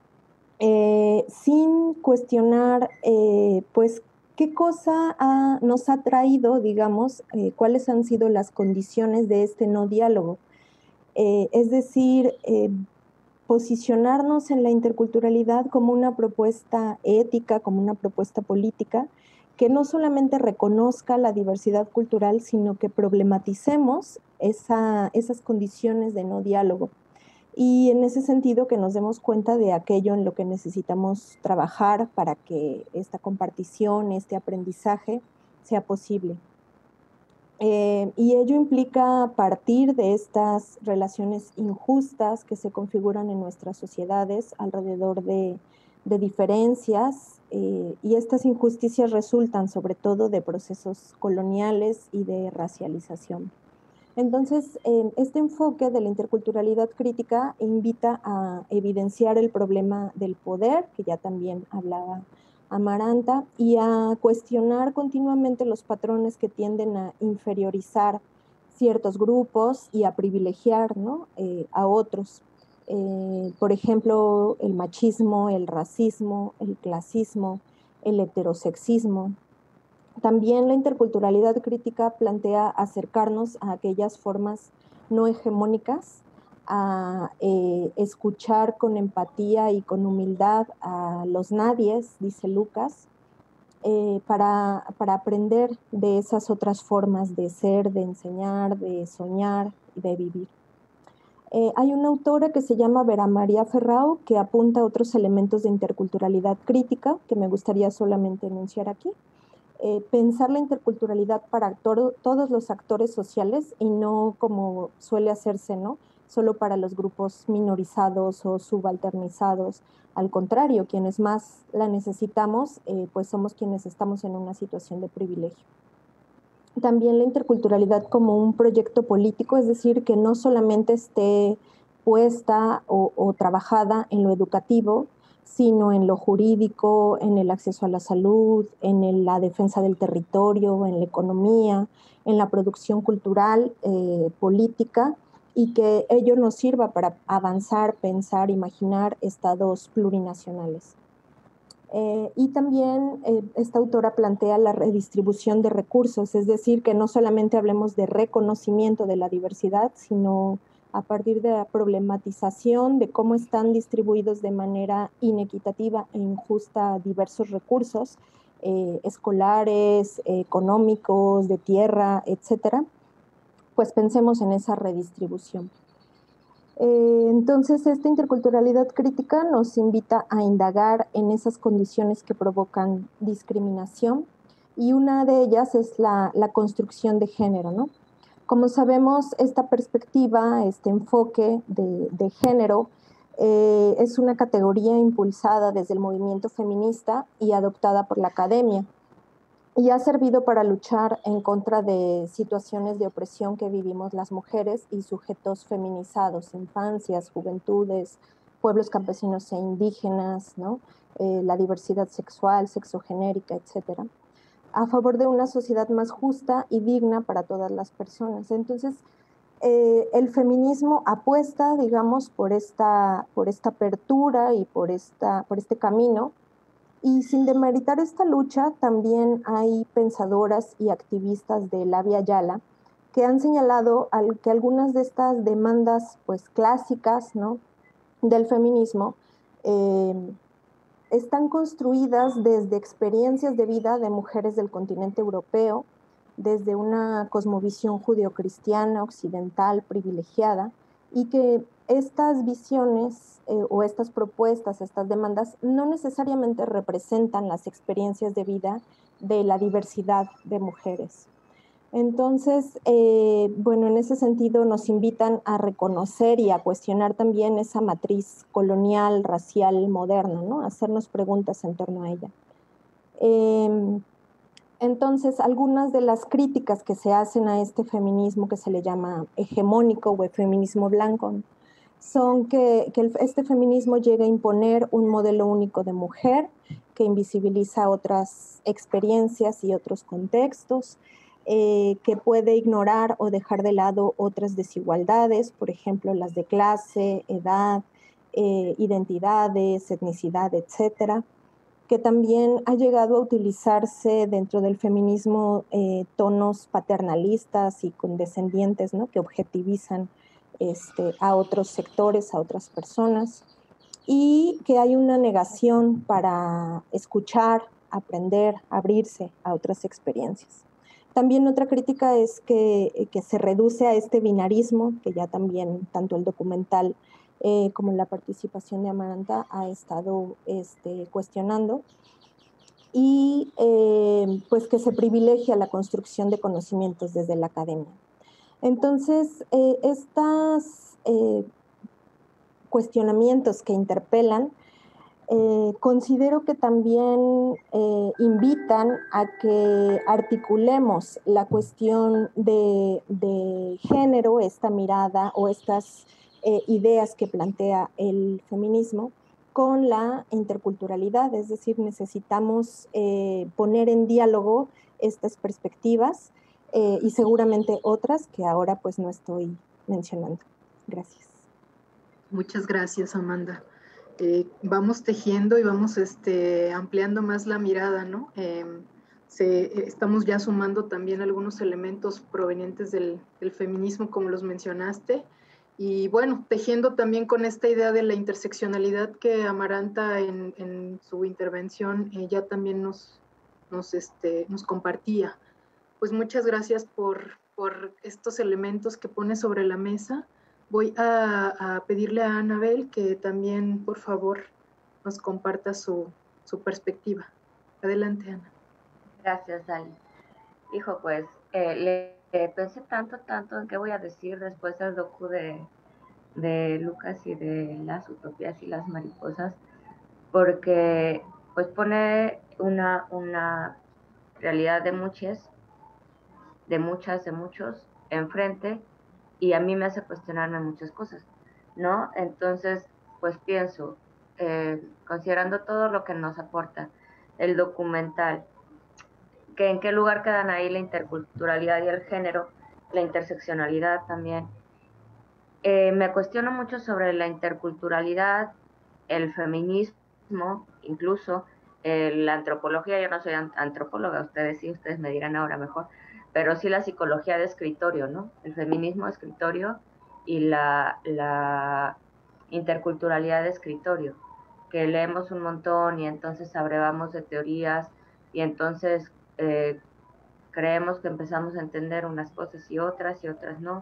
Eh, sin cuestionar, eh, pues, qué cosa ha, nos ha traído, digamos, eh, cuáles han sido las condiciones de este no diálogo. Eh, es decir, eh, posicionarnos en la interculturalidad como una propuesta ética, como una propuesta política, que no solamente reconozca la diversidad cultural, sino que problematicemos esa, esas condiciones de no diálogo. Y en ese sentido que nos demos cuenta de aquello en lo que necesitamos trabajar para que esta compartición, este aprendizaje sea posible. Eh, y ello implica partir de estas relaciones injustas que se configuran en nuestras sociedades alrededor de, de diferencias, eh, y estas injusticias resultan sobre todo de procesos coloniales y de racialización. Entonces, eh, este enfoque de la interculturalidad crítica invita a evidenciar el problema del poder, que ya también hablaba Amaranta, y a cuestionar continuamente los patrones que tienden a inferiorizar ciertos grupos y a privilegiar, ¿no? eh, a otros. Eh, por ejemplo, el machismo, el racismo, el clasismo, el heterosexismo. También la interculturalidad crítica plantea acercarnos a aquellas formas no hegemónicas, a eh, escuchar con empatía y con humildad a los nadies, dice Lucas, eh, para, para aprender de esas otras formas de ser, de enseñar, de soñar y de vivir. Eh, hay una autora que se llama Vera María Ferrao que apunta a otros elementos de interculturalidad crítica que me gustaría solamente enunciar aquí. Eh, pensar la interculturalidad para todo, todos los actores sociales y no como suele hacerse, ¿no? Solo para los grupos minorizados o subalternizados. Al contrario, quienes más la necesitamos, eh, pues somos quienes estamos en una situación de privilegio. También la interculturalidad como un proyecto político, es decir, que no solamente esté puesta o, o trabajada en lo educativo, sino en lo jurídico, en el acceso a la salud, en el, la defensa del territorio, en la economía, en la producción cultural, eh, política, y que ello nos sirva para avanzar, pensar, imaginar estados plurinacionales. Eh, y también eh, esta autora plantea la redistribución de recursos, es decir, que no solamente hablemos de reconocimiento de la diversidad, sino a partir de la problematización de cómo están distribuidos de manera inequitativa e injusta diversos recursos eh, escolares, eh, económicos, de tierra, etcétera, pues pensemos en esa redistribución. Eh, entonces, esta interculturalidad crítica nos invita a indagar en esas condiciones que provocan discriminación, y una de ellas es la, la construcción de género, ¿no? Como sabemos, esta perspectiva, este enfoque de, de género, eh, es una categoría impulsada desde el movimiento feminista y adoptada por la academia, y ha servido para luchar en contra de situaciones de opresión que vivimos las mujeres y sujetos feminizados, infancias, juventudes, pueblos campesinos e indígenas, ¿no? eh, la diversidad sexual, sexogenérica, etcétera, a favor de una sociedad más justa y digna para todas las personas. Entonces, Eh, el feminismo apuesta, digamos, por esta, por esta apertura y por, esta, por este camino. Y sin demeritar esta lucha, también hay pensadoras y activistas de la Via Yala que han señalado al, que algunas de estas demandas pues, clásicas, ¿no?, del feminismo eh, están construidas desde experiencias de vida de mujeres del continente europeo, desde una cosmovisión judeocristiana occidental privilegiada, y que estas visiones eh, o estas propuestas, estas demandas, no necesariamente representan las experiencias de vida de la diversidad de mujeres. Entonces, eh, bueno, en ese sentido nos invitan a reconocer y a cuestionar también esa matriz colonial, racial, moderna, ¿no? Hacernos preguntas en torno a ella. Eh, Entonces, algunas de las críticas que se hacen a este feminismo que se le llama hegemónico o el feminismo blanco son que, que el, este feminismo llega a imponer un modelo único de mujer que invisibiliza otras experiencias y otros contextos, eh, que puede ignorar o dejar de lado otras desigualdades, por ejemplo, las de clase, edad, eh, identidades, etnicidad, etcétera, que también ha llegado a utilizarse dentro del feminismo eh, tonos paternalistas y condescendientes, ¿no?, que objetivizan este, a otros sectores, a otras personas, y que hay una negación para escuchar, aprender, abrirse a otras experiencias. También otra crítica es que, que se reduce a este binarismo, que ya también tanto el documental eh, como la participación de Amaranta ha estado este, cuestionando, y eh, pues que se privilegia la construcción de conocimientos desde la academia. Entonces, eh, estos eh, cuestionamientos que interpelan, eh, considero que también eh, invitan a que articulemos la cuestión de, de género, esta mirada o estas eh, ideas que plantea el feminismo, con la interculturalidad, es decir, necesitamos eh, poner en diálogo estas perspectivas eh, y seguramente otras que ahora pues no estoy mencionando. Gracias. Muchas gracias, Amanda. Eh, vamos tejiendo y vamos este, ampliando más la mirada, ¿no? Eh, se, estamos ya sumando también algunos elementos provenientes del, del feminismo, como los mencionaste, y bueno, tejiendo también con esta idea de la interseccionalidad que Amaranta en, en su intervención eh, ya también nos, nos, este, nos compartía. Pues muchas gracias por, por estos elementos que pone sobre la mesa. Voy a, a pedirle a Anabel que también, por favor, nos comparta su, su perspectiva. Adelante, Ana. Gracias, Dali. Hijo, pues, eh, le eh, pensé tanto, tanto en qué voy a decir después del docu de, de Lucas y de las utopías y las mariposas, porque pues pone una, una realidad de muchas, de muchas, de muchos, enfrente, y a mí me hace cuestionarme muchas cosas, ¿no? Entonces, pues pienso, eh, considerando todo lo que nos aporta el documental, que en qué lugar quedan ahí la interculturalidad y el género, la interseccionalidad también. Eh, me cuestiono mucho sobre la interculturalidad, el feminismo, incluso eh, la antropología. Yo no soy antropóloga, ustedes sí, ustedes me dirán ahora mejor, pero sí la psicología de escritorio, ¿no? El feminismo de escritorio y la, la interculturalidad de escritorio, que leemos un montón y entonces abrevamos de teorías y entonces eh, creemos que empezamos a entender unas cosas y otras y otras no.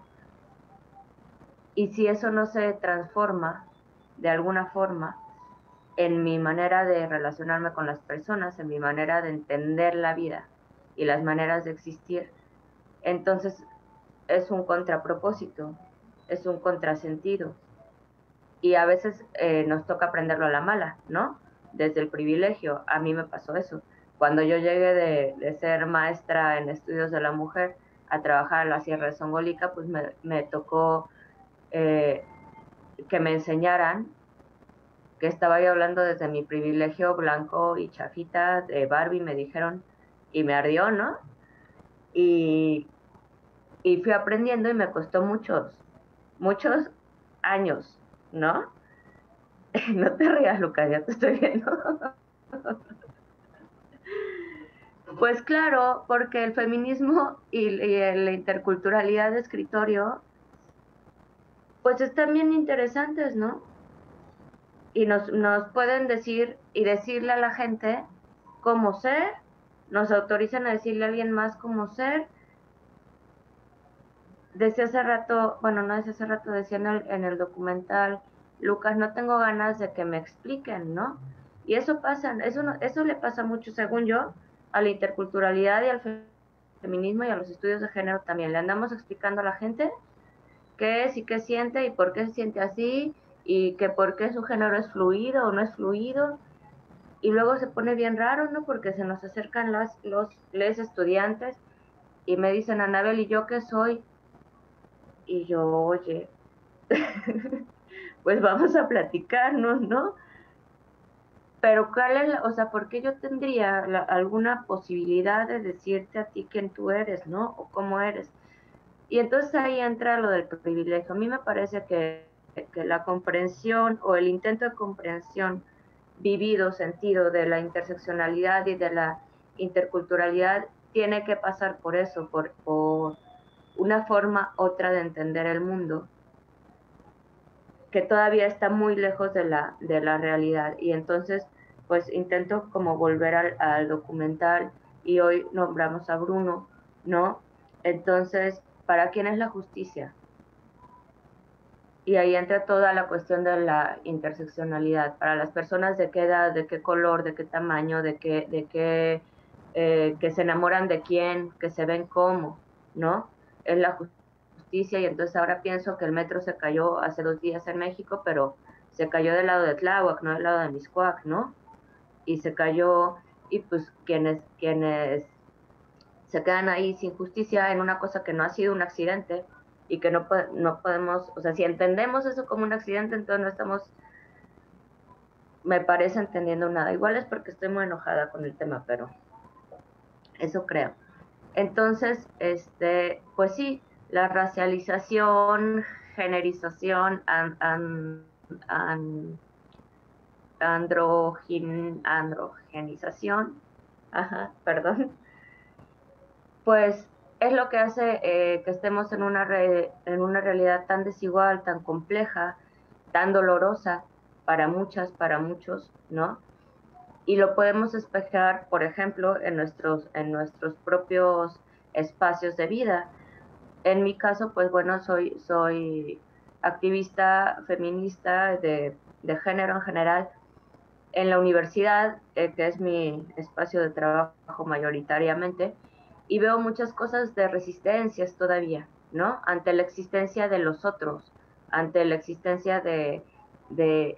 Y si eso no se transforma de alguna forma en mi manera de relacionarme con las personas, en mi manera de entender la vida y las maneras de existir, entonces es un contrapropósito, es un contrasentido. Y a veces eh, nos toca aprenderlo a la mala, ¿no? Desde el privilegio. A mí me pasó eso. Cuando yo llegué de, de ser maestra en estudios de la mujer a trabajar en la Sierra de Songolica, pues me, me tocó eh, que me enseñaran, que estaba yo hablando desde mi privilegio blanco y chafita de Barbie, me dijeron, y me ardió, ¿no? Y, y fui aprendiendo y me costó muchos, muchos años, ¿no? No te rías, Lucas, ya te estoy viendo. Pues claro, porque el feminismo y, y la interculturalidad de escritorio, pues están bien interesantes, ¿no? Y nos, nos pueden decir y decirle a la gente cómo ser, nos autorizan a decirle a alguien más cómo ser. Decía hace rato, bueno, no decía hace rato, decía en el, en el documental, Lucas, no tengo ganas de que me expliquen, ¿no? Y eso pasa, eso, no, eso le pasa mucho, según yo, a la interculturalidad y al feminismo y a los estudios de género también. Le andamos explicando a la gente qué es y qué siente y por qué se siente así y que por qué su género es fluido o no es fluido. Y luego se pone bien raro, ¿no? Porque se nos acercan las, los les estudiantes y me dicen, Anabel, ¿y yo qué soy? Y yo, oye, pues vamos a platicarnos, ¿no? Pero ¿cuál es la, o sea, por qué yo tendría la, alguna posibilidad de decirte a ti quién tú eres, ¿no? O cómo eres. Y entonces ahí entra lo del privilegio. A mí me parece que, que la comprensión o el intento de comprensión vivido, sentido de la interseccionalidad y de la interculturalidad tiene que pasar por eso, por, por una forma otra de entender el mundo, que todavía está muy lejos de la, de la realidad. Y entonces, pues intento como volver al, al documental y hoy nombramos a Bruno, ¿no? Entonces, ¿para quién es la justicia? Y ahí entra toda la cuestión de la interseccionalidad. Para las personas de qué edad, de qué color, de qué tamaño, de qué, de qué, eh, que se enamoran de quién, que se ven cómo, ¿no? Es la justicia. Y entonces ahora pienso que el metro se cayó hace dos días en México, pero se cayó del lado de Tláhuac, no del lado de Mixcoac, ¿no? Y se cayó, y pues quienes, quienes se quedan ahí sin justicia en una cosa que no ha sido un accidente y que no, no podemos, o sea, si entendemos eso como un accidente, entonces no estamos, me parece, entendiendo nada. Igual es porque estoy muy enojada con el tema, pero eso creo. Entonces, este, pues sí, la racialización, generización, an, an, an, androgin, androgenización, ajá, perdón, pues es lo que hace eh, que estemos en una, re, en una realidad tan desigual, tan compleja, tan dolorosa para muchas, para muchos, ¿no? Y lo podemos espejar, por ejemplo, en nuestros, en nuestros propios espacios de vida. En mi caso, pues bueno, soy, soy activista feminista de, de género en general en la universidad, eh, que es mi espacio de trabajo mayoritariamente, y veo muchas cosas de resistencias todavía, ¿no? Ante la existencia de los otros, ante la existencia de, de,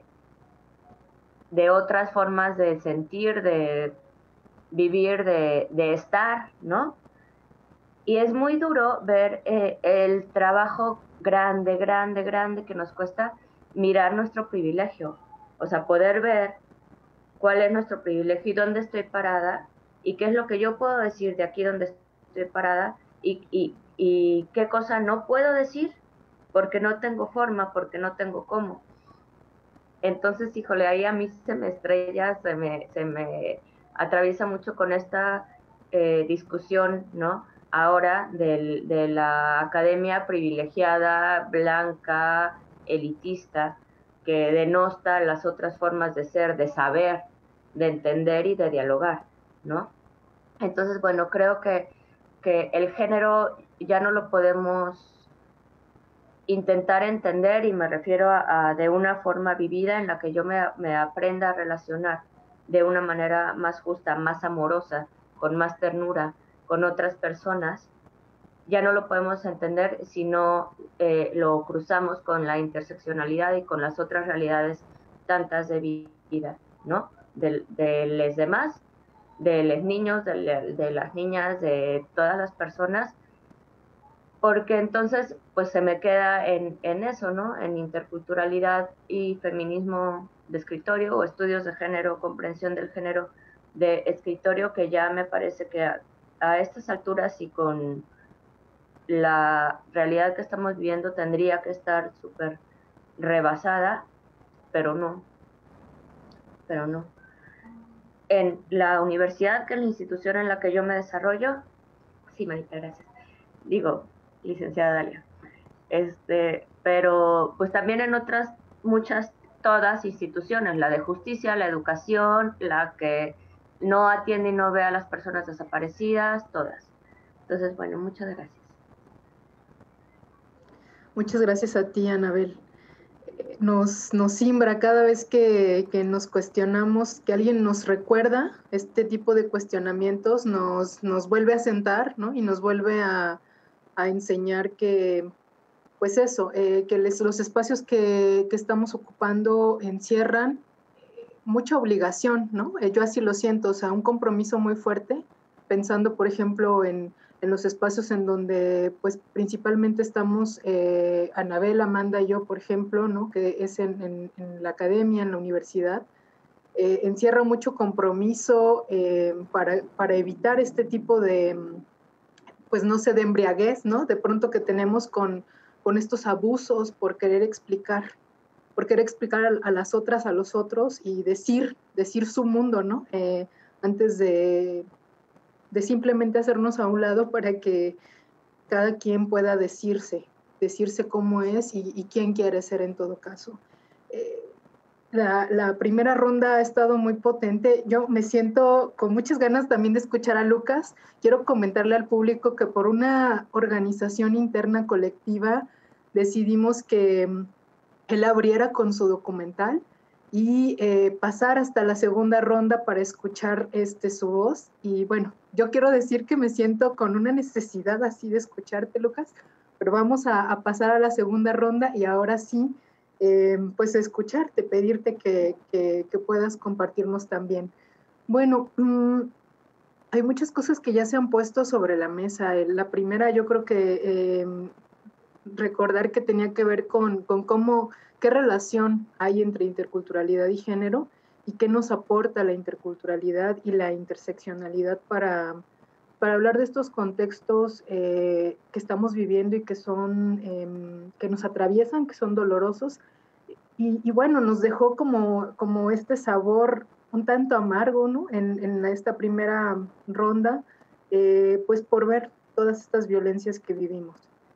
de otras formas de sentir, de vivir, de, de estar, ¿no? Y es muy duro ver eh, el trabajo grande, grande, grande que nos cuesta mirar nuestro privilegio. O sea, poder ver cuál es nuestro privilegio y dónde estoy parada y qué es lo que yo puedo decir de aquí donde estoy parada y, y, y qué cosa no puedo decir porque no tengo forma, porque no tengo cómo. Entonces, híjole, ahí a mí se me estrella, se me, se me atraviesa mucho con esta eh, discusión, ¿no? Ahora del, de la academia privilegiada, blanca, elitista, que denosta las otras formas de ser, de saber, de entender y de dialogar, ¿no? Entonces, bueno, creo que, que el género ya no lo podemos intentar entender, y me refiero a, a de una forma vivida en la que yo me, me aprenda a relacionar de una manera más justa, más amorosa, con más ternura, con otras personas. Ya no lo podemos entender si no eh, lo cruzamos con la interseccionalidad y con las otras realidades tantas de vida, ¿no? De, de los demás, de los niños, de, de las niñas, de todas las personas, porque entonces pues se me queda en, en eso, ¿no? En interculturalidad y feminismo de escritorio o estudios de género, comprensión del género de escritorio, que ya me parece que a, a estas alturas y con la realidad que estamos viviendo tendría que estar súper rebasada, pero no, pero no. En la universidad, que es la institución en la que yo me desarrollo, sí, Marita, gracias, digo, licenciada Dalia, este, pero pues también en otras, muchas, todas instituciones, la de justicia, la educación, la que no atiende y no ve a las personas desaparecidas, todas. Entonces, bueno, muchas gracias. Muchas gracias a ti, Anabel. Nos, nos simbra cada vez que, que nos cuestionamos, que alguien nos recuerda este tipo de cuestionamientos, nos, nos vuelve a sentar, ¿no? Y nos vuelve a, a enseñar que, pues eso, eh, que les, los espacios que, que estamos ocupando encierran mucha obligación, ¿no? Eh, yo así lo siento, o sea, un compromiso muy fuerte, pensando, por ejemplo, en, en los espacios en donde, pues, principalmente estamos eh, Anabel, Amanda y yo, por ejemplo, ¿no? Que es en, en, en la academia, en la universidad, eh, encierra mucho compromiso eh, para, para evitar este tipo de, pues, no sé, de embriaguez, ¿no? De pronto que tenemos con, con estos abusos por querer explicar, por querer explicar a, a las otras, a los otros y decir, decir su mundo, ¿no? Eh, antes de, de simplemente hacernos a un lado para que cada quien pueda decirse, decirse cómo es y, y quién quiere ser en todo caso. Eh, la, la primera ronda ha estado muy potente. Yo me siento con muchas ganas también de escuchar a Lucas. Quiero comentarle al público que por una organización interna colectiva decidimos que él abriera con su documental y eh, pasar hasta la segunda ronda para escuchar este, su voz. Y bueno, yo quiero decir que me siento con una necesidad así de escucharte, Lucas, pero vamos a, a pasar a la segunda ronda y ahora sí, eh, pues escucharte, pedirte que, que, que puedas compartirnos también. Bueno, mmm, hay muchas cosas que ya se han puesto sobre la mesa. La primera, yo creo que eh, recordar que tenía que ver con, con cómo, qué relación hay entre interculturalidad y género y qué nos aporta la interculturalidad y la interseccionalidad para, para hablar de estos contextos eh, que estamos viviendo y que son, eh, que nos atraviesan, que son dolorosos. Y, y bueno, nos dejó como, como este sabor un tanto amargo, ¿no? En, en esta primera ronda, eh, pues por ver todas estas violencias que vivimos.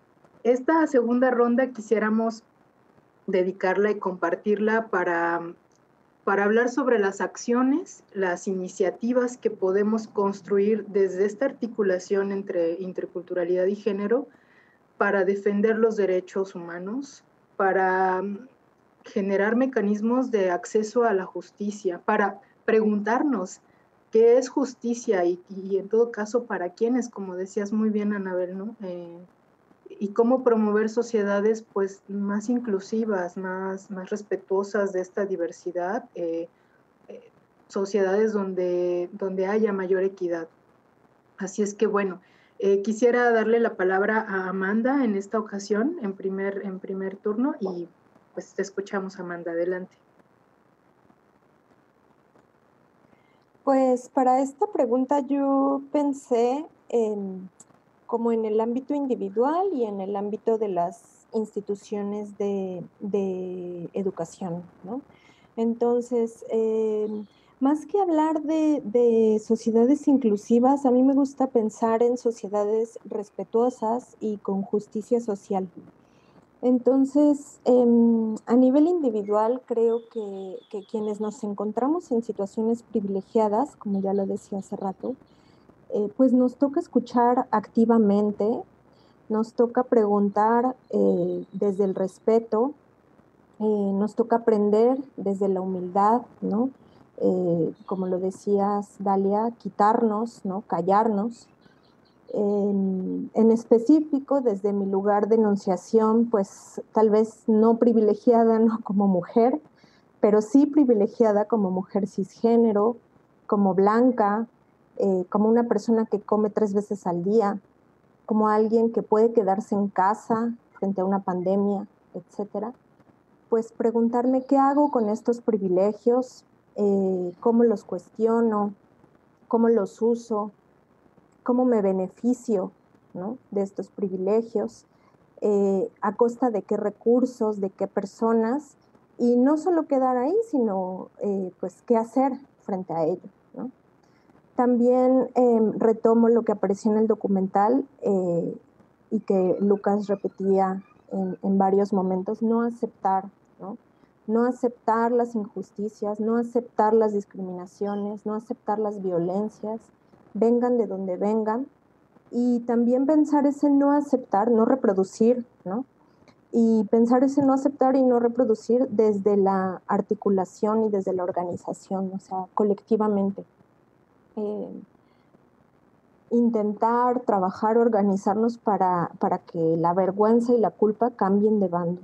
Esta segunda ronda quisiéramos dedicarla y compartirla para, para hablar sobre las acciones, las iniciativas que podemos construir desde esta articulación entre interculturalidad y género para defender los derechos humanos, para generar mecanismos de acceso a la justicia, para preguntarnos qué es justicia y, y en todo caso para quiénes, como decías muy bien, Anabel, ¿no? Eh, y cómo promover sociedades pues más inclusivas, más, más respetuosas de esta diversidad, eh, eh, sociedades donde, donde haya mayor equidad. Así es que bueno, eh, quisiera darle la palabra a Amanda en esta ocasión, en primer, en primer turno, y pues te escuchamos, Amanda, adelante. Pues para esta pregunta yo pensé en como en el ámbito individual y en el ámbito de las instituciones de, de educación, ¿no? Entonces, eh, más que hablar de, de sociedades inclusivas, a mí me gusta pensar en sociedades respetuosas y con justicia social. Entonces, eh, a nivel individual, creo que, que quienes nos encontramos en situaciones privilegiadas, como ya lo decía hace rato, Eh, pues nos toca escuchar activamente, nos toca preguntar eh, desde el respeto, eh, nos toca aprender desde la humildad, ¿no? Eh, como lo decías, Dalia, quitarnos, ¿no? Callarnos. En, en específico, desde mi lugar de enunciación, pues tal vez no privilegiada, ¿no? Como mujer, pero sí privilegiada como mujer cisgénero, como blanca, Eh, como una persona que come tres veces al día, como alguien que puede quedarse en casa frente a una pandemia, etcétera, pues preguntarme qué hago con estos privilegios, eh, cómo los cuestiono, cómo los uso, cómo me beneficio ¿no? De estos privilegios, eh, a costa de qué recursos, de qué personas, y no solo quedar ahí, sino eh, pues qué hacer frente a ello, ¿no? También eh, retomo lo que apareció en el documental eh, y que Lucas repetía en, en varios momentos: no aceptar, ¿no? No aceptar las injusticias, no aceptar las discriminaciones, no aceptar las violencias, vengan de donde vengan, y también pensar ese no aceptar, no reproducir, ¿no? Y pensar ese no aceptar y no reproducir desde la articulación y desde la organización, o sea, colectivamente. Eh, intentar trabajar, organizarnos para, para que la vergüenza y la culpa cambien de bando.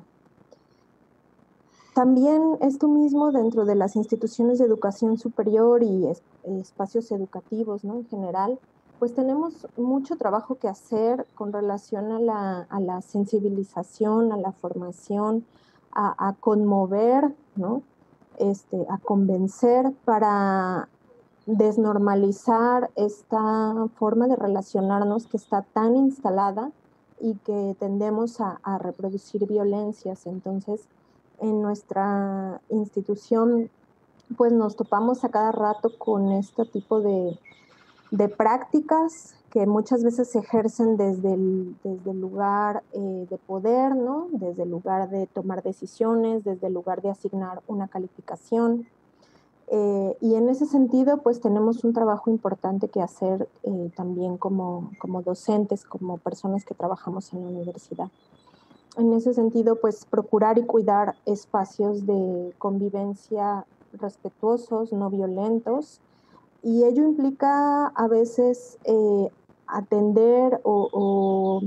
También esto mismo dentro de las instituciones de educación superior y es, espacios educativos, ¿no? En general, pues tenemos mucho trabajo que hacer con relación a la, a la sensibilización, a la formación, a, a conmover, ¿no? Este, a convencer para desnormalizar esta forma de relacionarnos que está tan instalada y que tendemos a, a reproducir violencias. Entonces, en nuestra institución, pues nos topamos a cada rato con este tipo de, de prácticas que muchas veces se ejercen desde el, desde el lugar eh, de poder, ¿no? Desde el lugar de tomar decisiones, desde el lugar de asignar una calificación. Eh, y en ese sentido, pues tenemos un trabajo importante que hacer eh, también como, como docentes, como personas que trabajamos en la universidad. En ese sentido, pues procurar y cuidar espacios de convivencia respetuosos, no violentos, y ello implica a veces eh, atender o, o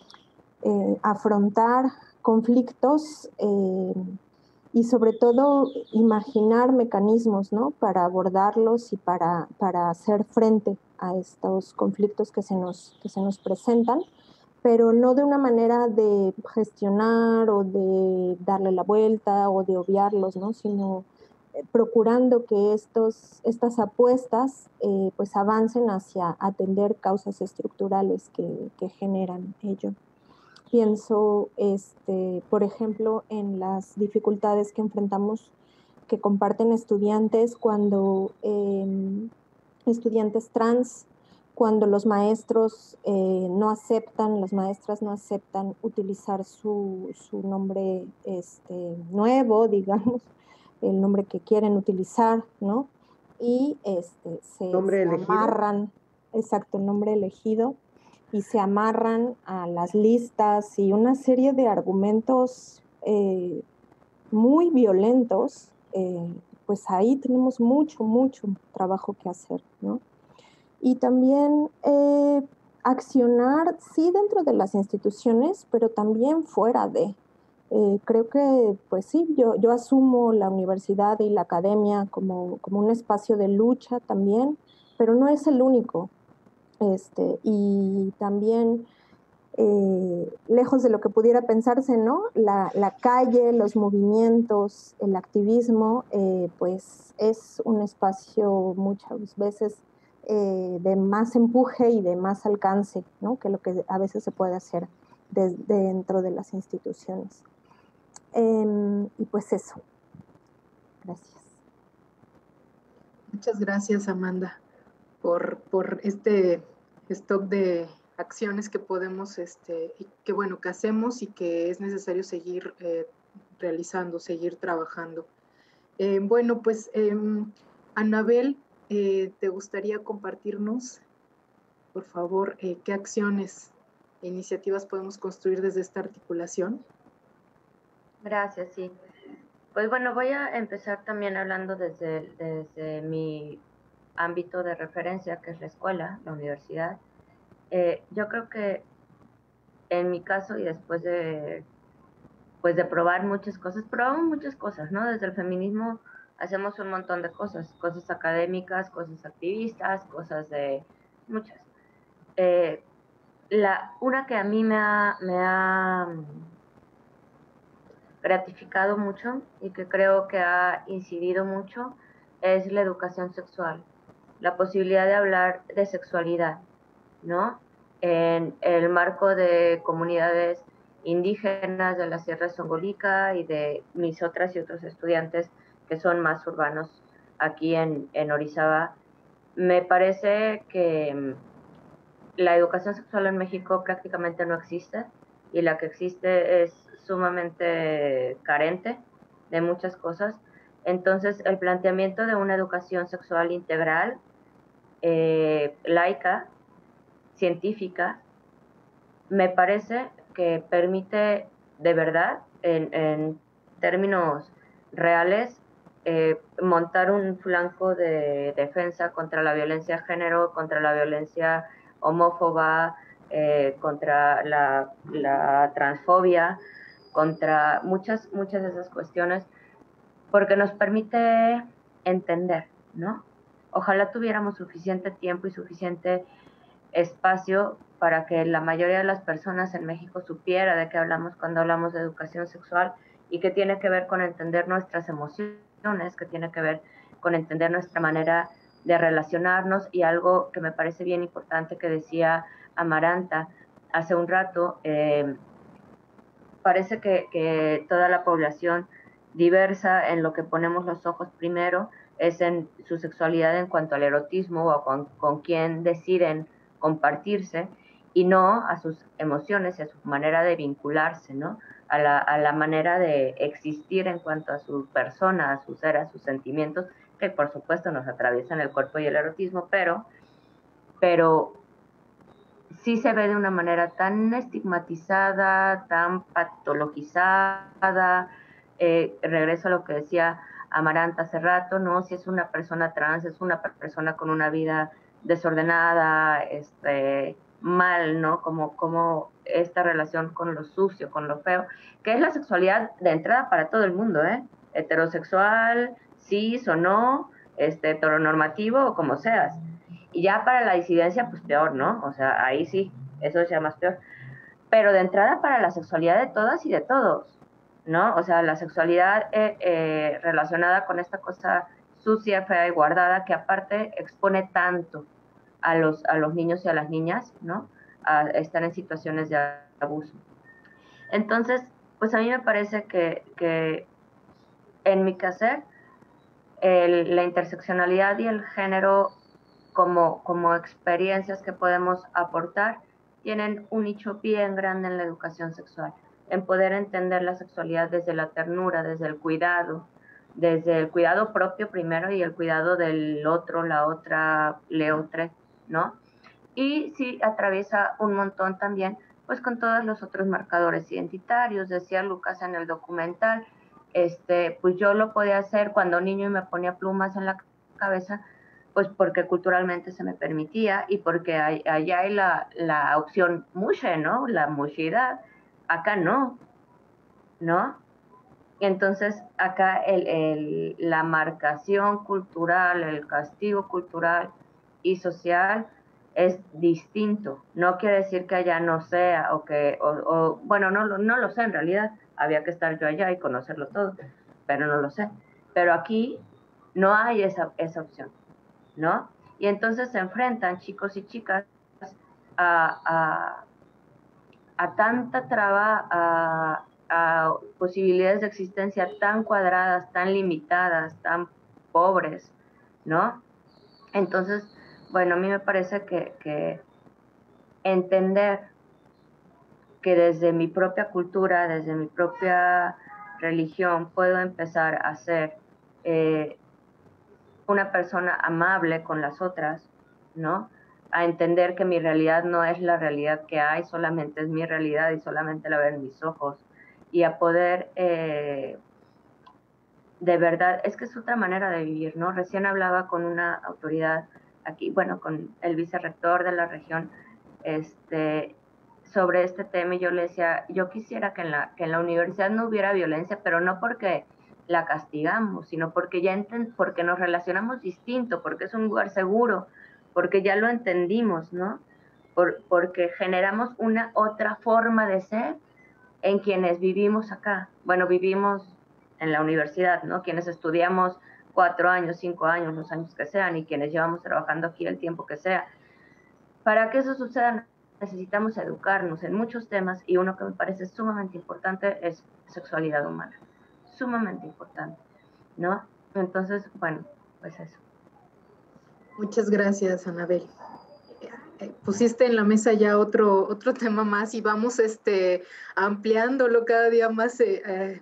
eh, afrontar conflictos eh, y sobre todo imaginar mecanismos, ¿no? Para abordarlos y para, para hacer frente a estos conflictos que se nos, que se nos presentan, pero no de una manera de gestionar o de darle la vuelta o de obviarlos, ¿no? Sino eh, procurando que estos, estas apuestas eh, pues avancen hacia atender causas estructurales que, que generan ello. Pienso, este, por ejemplo, en las dificultades que enfrentamos, que comparten estudiantes cuando eh, estudiantes trans, cuando los maestros eh, no aceptan, las maestras no aceptan utilizar su, su nombre este, nuevo, digamos, el nombre que quieren utilizar, ¿no? Y este, se, ¿Nombre se elegido? amarran, exacto, el nombre elegido, y se amarran a las listas y una serie de argumentos eh, muy violentos, eh, pues ahí tenemos mucho, mucho trabajo que hacer, ¿no? Y también eh, accionar, sí, dentro de las instituciones, pero también fuera de. Eh, creo que, pues sí, yo, yo asumo la universidad y la academia como, como un espacio de lucha también, pero no es el único. Este, y también, eh, lejos de lo que pudiera pensarse, ¿no? La, la calle, los movimientos, el activismo, eh, pues es un espacio muchas veces eh, de más empuje y de más alcance, ¿no? Que lo que a veces se puede hacer de, dentro de las instituciones. Eh, y pues eso. Gracias. Muchas gracias, Amanda, por, por este stock de acciones que podemos, este, y que bueno, que hacemos y que es necesario seguir eh, realizando, seguir trabajando. Eh, bueno, pues, eh, Anabel, eh, ¿te gustaría compartirnos, por favor, eh, qué acciones e iniciativas podemos construir desde esta articulación? Gracias, sí. Pues bueno, voy a empezar también hablando desde, desde mi ámbito de referencia, que es la escuela, la universidad. Eh, yo creo que en mi caso, y después de, pues de probar muchas cosas, probamos muchas cosas, ¿no? Desde el feminismo hacemos un montón de cosas, cosas académicas, cosas activistas, cosas de muchas. Eh, la, una que a mí me ha, me ha gratificado mucho y que creo que ha incidido mucho es la educación sexual, la posibilidad de hablar de sexualidad, ¿no? en el marco de comunidades indígenas de la Sierra Songolica y de mis otras y otros estudiantes que son más urbanos aquí en, en Orizaba. Me parece que la educación sexual en México prácticamente no existe, y la que existe es sumamente carente de muchas cosas. Entonces, el planteamiento de una educación sexual integral, eh, laica, científica, me parece que permite de verdad, en, en términos reales, eh, montar un flanco de defensa contra la violencia de género, contra la violencia homófoba, eh, contra la, la transfobia, contra muchas, muchas de esas cuestiones, porque nos permite entender, ¿no? Ojalá tuviéramos suficiente tiempo y suficiente espacio para que la mayoría de las personas en México supiera de qué hablamos cuando hablamos de educación sexual, y que tiene que ver con entender nuestras emociones, que tiene que ver con entender nuestra manera de relacionarnos. Y algo que me parece bien importante que decía Amaranta hace un rato, eh, parece que, que toda la población diversa, en lo que ponemos los ojos primero es en su sexualidad en cuanto al erotismo o con, con quién deciden compartirse, y no a sus emociones y a su manera de vincularse, ¿no? A la, a la manera de existir en cuanto a su persona, a su ser, a sus sentimientos, que por supuesto nos atraviesan el cuerpo y el erotismo, pero, pero sí se ve de una manera tan estigmatizada, tan patologizada. Eh, regreso a lo que decía Amaranta hace rato, ¿no? Si es una persona trans, es una persona con una vida desordenada, este, mal, ¿no? Como, como esta relación con lo sucio, con lo feo, que es la sexualidad de entrada para todo el mundo, ¿eh? Heterosexual, cis o no, este, heteronormativo o como seas. Y ya para la disidencia, pues peor, ¿no? O sea, ahí sí, eso es ya más peor. Pero de entrada para la sexualidad de todas y de todos, ¿no? O sea, la sexualidad eh, eh, relacionada con esta cosa sucia, fea y guardada, que aparte expone tanto a los, a los niños y a las niñas, ¿no? A estar en situaciones de abuso. Entonces, pues a mí me parece que, que en mi quehacer, el, la interseccionalidad y el género como, como experiencias que podemos aportar tienen un nicho bien grande en la educación sexual, en poder entender la sexualidad desde la ternura, desde el cuidado, desde el cuidado propio primero y el cuidado del otro, la otra, le otra, ¿no? Y sí atraviesa un montón también, pues con todos los otros marcadores identitarios. Decía Lucas en el documental, este, pues yo lo podía hacer cuando niño y me ponía plumas en la cabeza, pues porque culturalmente se me permitía y porque hay, allá hay la, la opción mushe, ¿no? La mushidad. Acá no, ¿no? Entonces acá el, el, la marcación cultural, el castigo cultural y social es distinto. No quiere decir que allá no sea o que, o, o, bueno, no, no lo sé en realidad, había que estar yo allá y conocerlo todo, pero no lo sé. Pero aquí no hay esa, esa opción, ¿no? Y entonces se enfrentan chicos y chicas a, a, a tanta traba, a, a posibilidades de existencia tan cuadradas, tan limitadas, tan pobres, ¿no? Entonces, bueno, a mí me parece que, que entender que desde mi propia cultura, desde mi propia religión, puedo empezar a ser eh, una persona amable con las otras, ¿no? A entender que mi realidad no es la realidad que hay, solamente es mi realidad y solamente la veo en mis ojos. Y a poder, eh, de verdad, es que es otra manera de vivir, ¿no? Recién hablaba con una autoridad aquí, bueno, con el vicerrector de la región, este, sobre este tema, y yo le decía, yo quisiera que en la, que en la universidad no hubiera violencia, pero no porque la castigamos, sino porque ya enten, porque nos relacionamos distinto, porque es un lugar seguro, porque ya lo entendimos, ¿no? Por, porque generamos una otra forma de ser en quienes vivimos acá. Bueno, vivimos en la universidad, ¿no? Quienes estudiamos cuatro años, cinco años, los años que sean, y quienes llevamos trabajando aquí el tiempo que sea. Para que eso suceda necesitamos educarnos en muchos temas y uno que me parece sumamente importante es sexualidad humana, sumamente importante, ¿no? Entonces, bueno, pues eso. Muchas gracias, Anabel. Pusiste en la mesa ya otro, otro tema más y vamos este, ampliándolo cada día más. Eh, eh,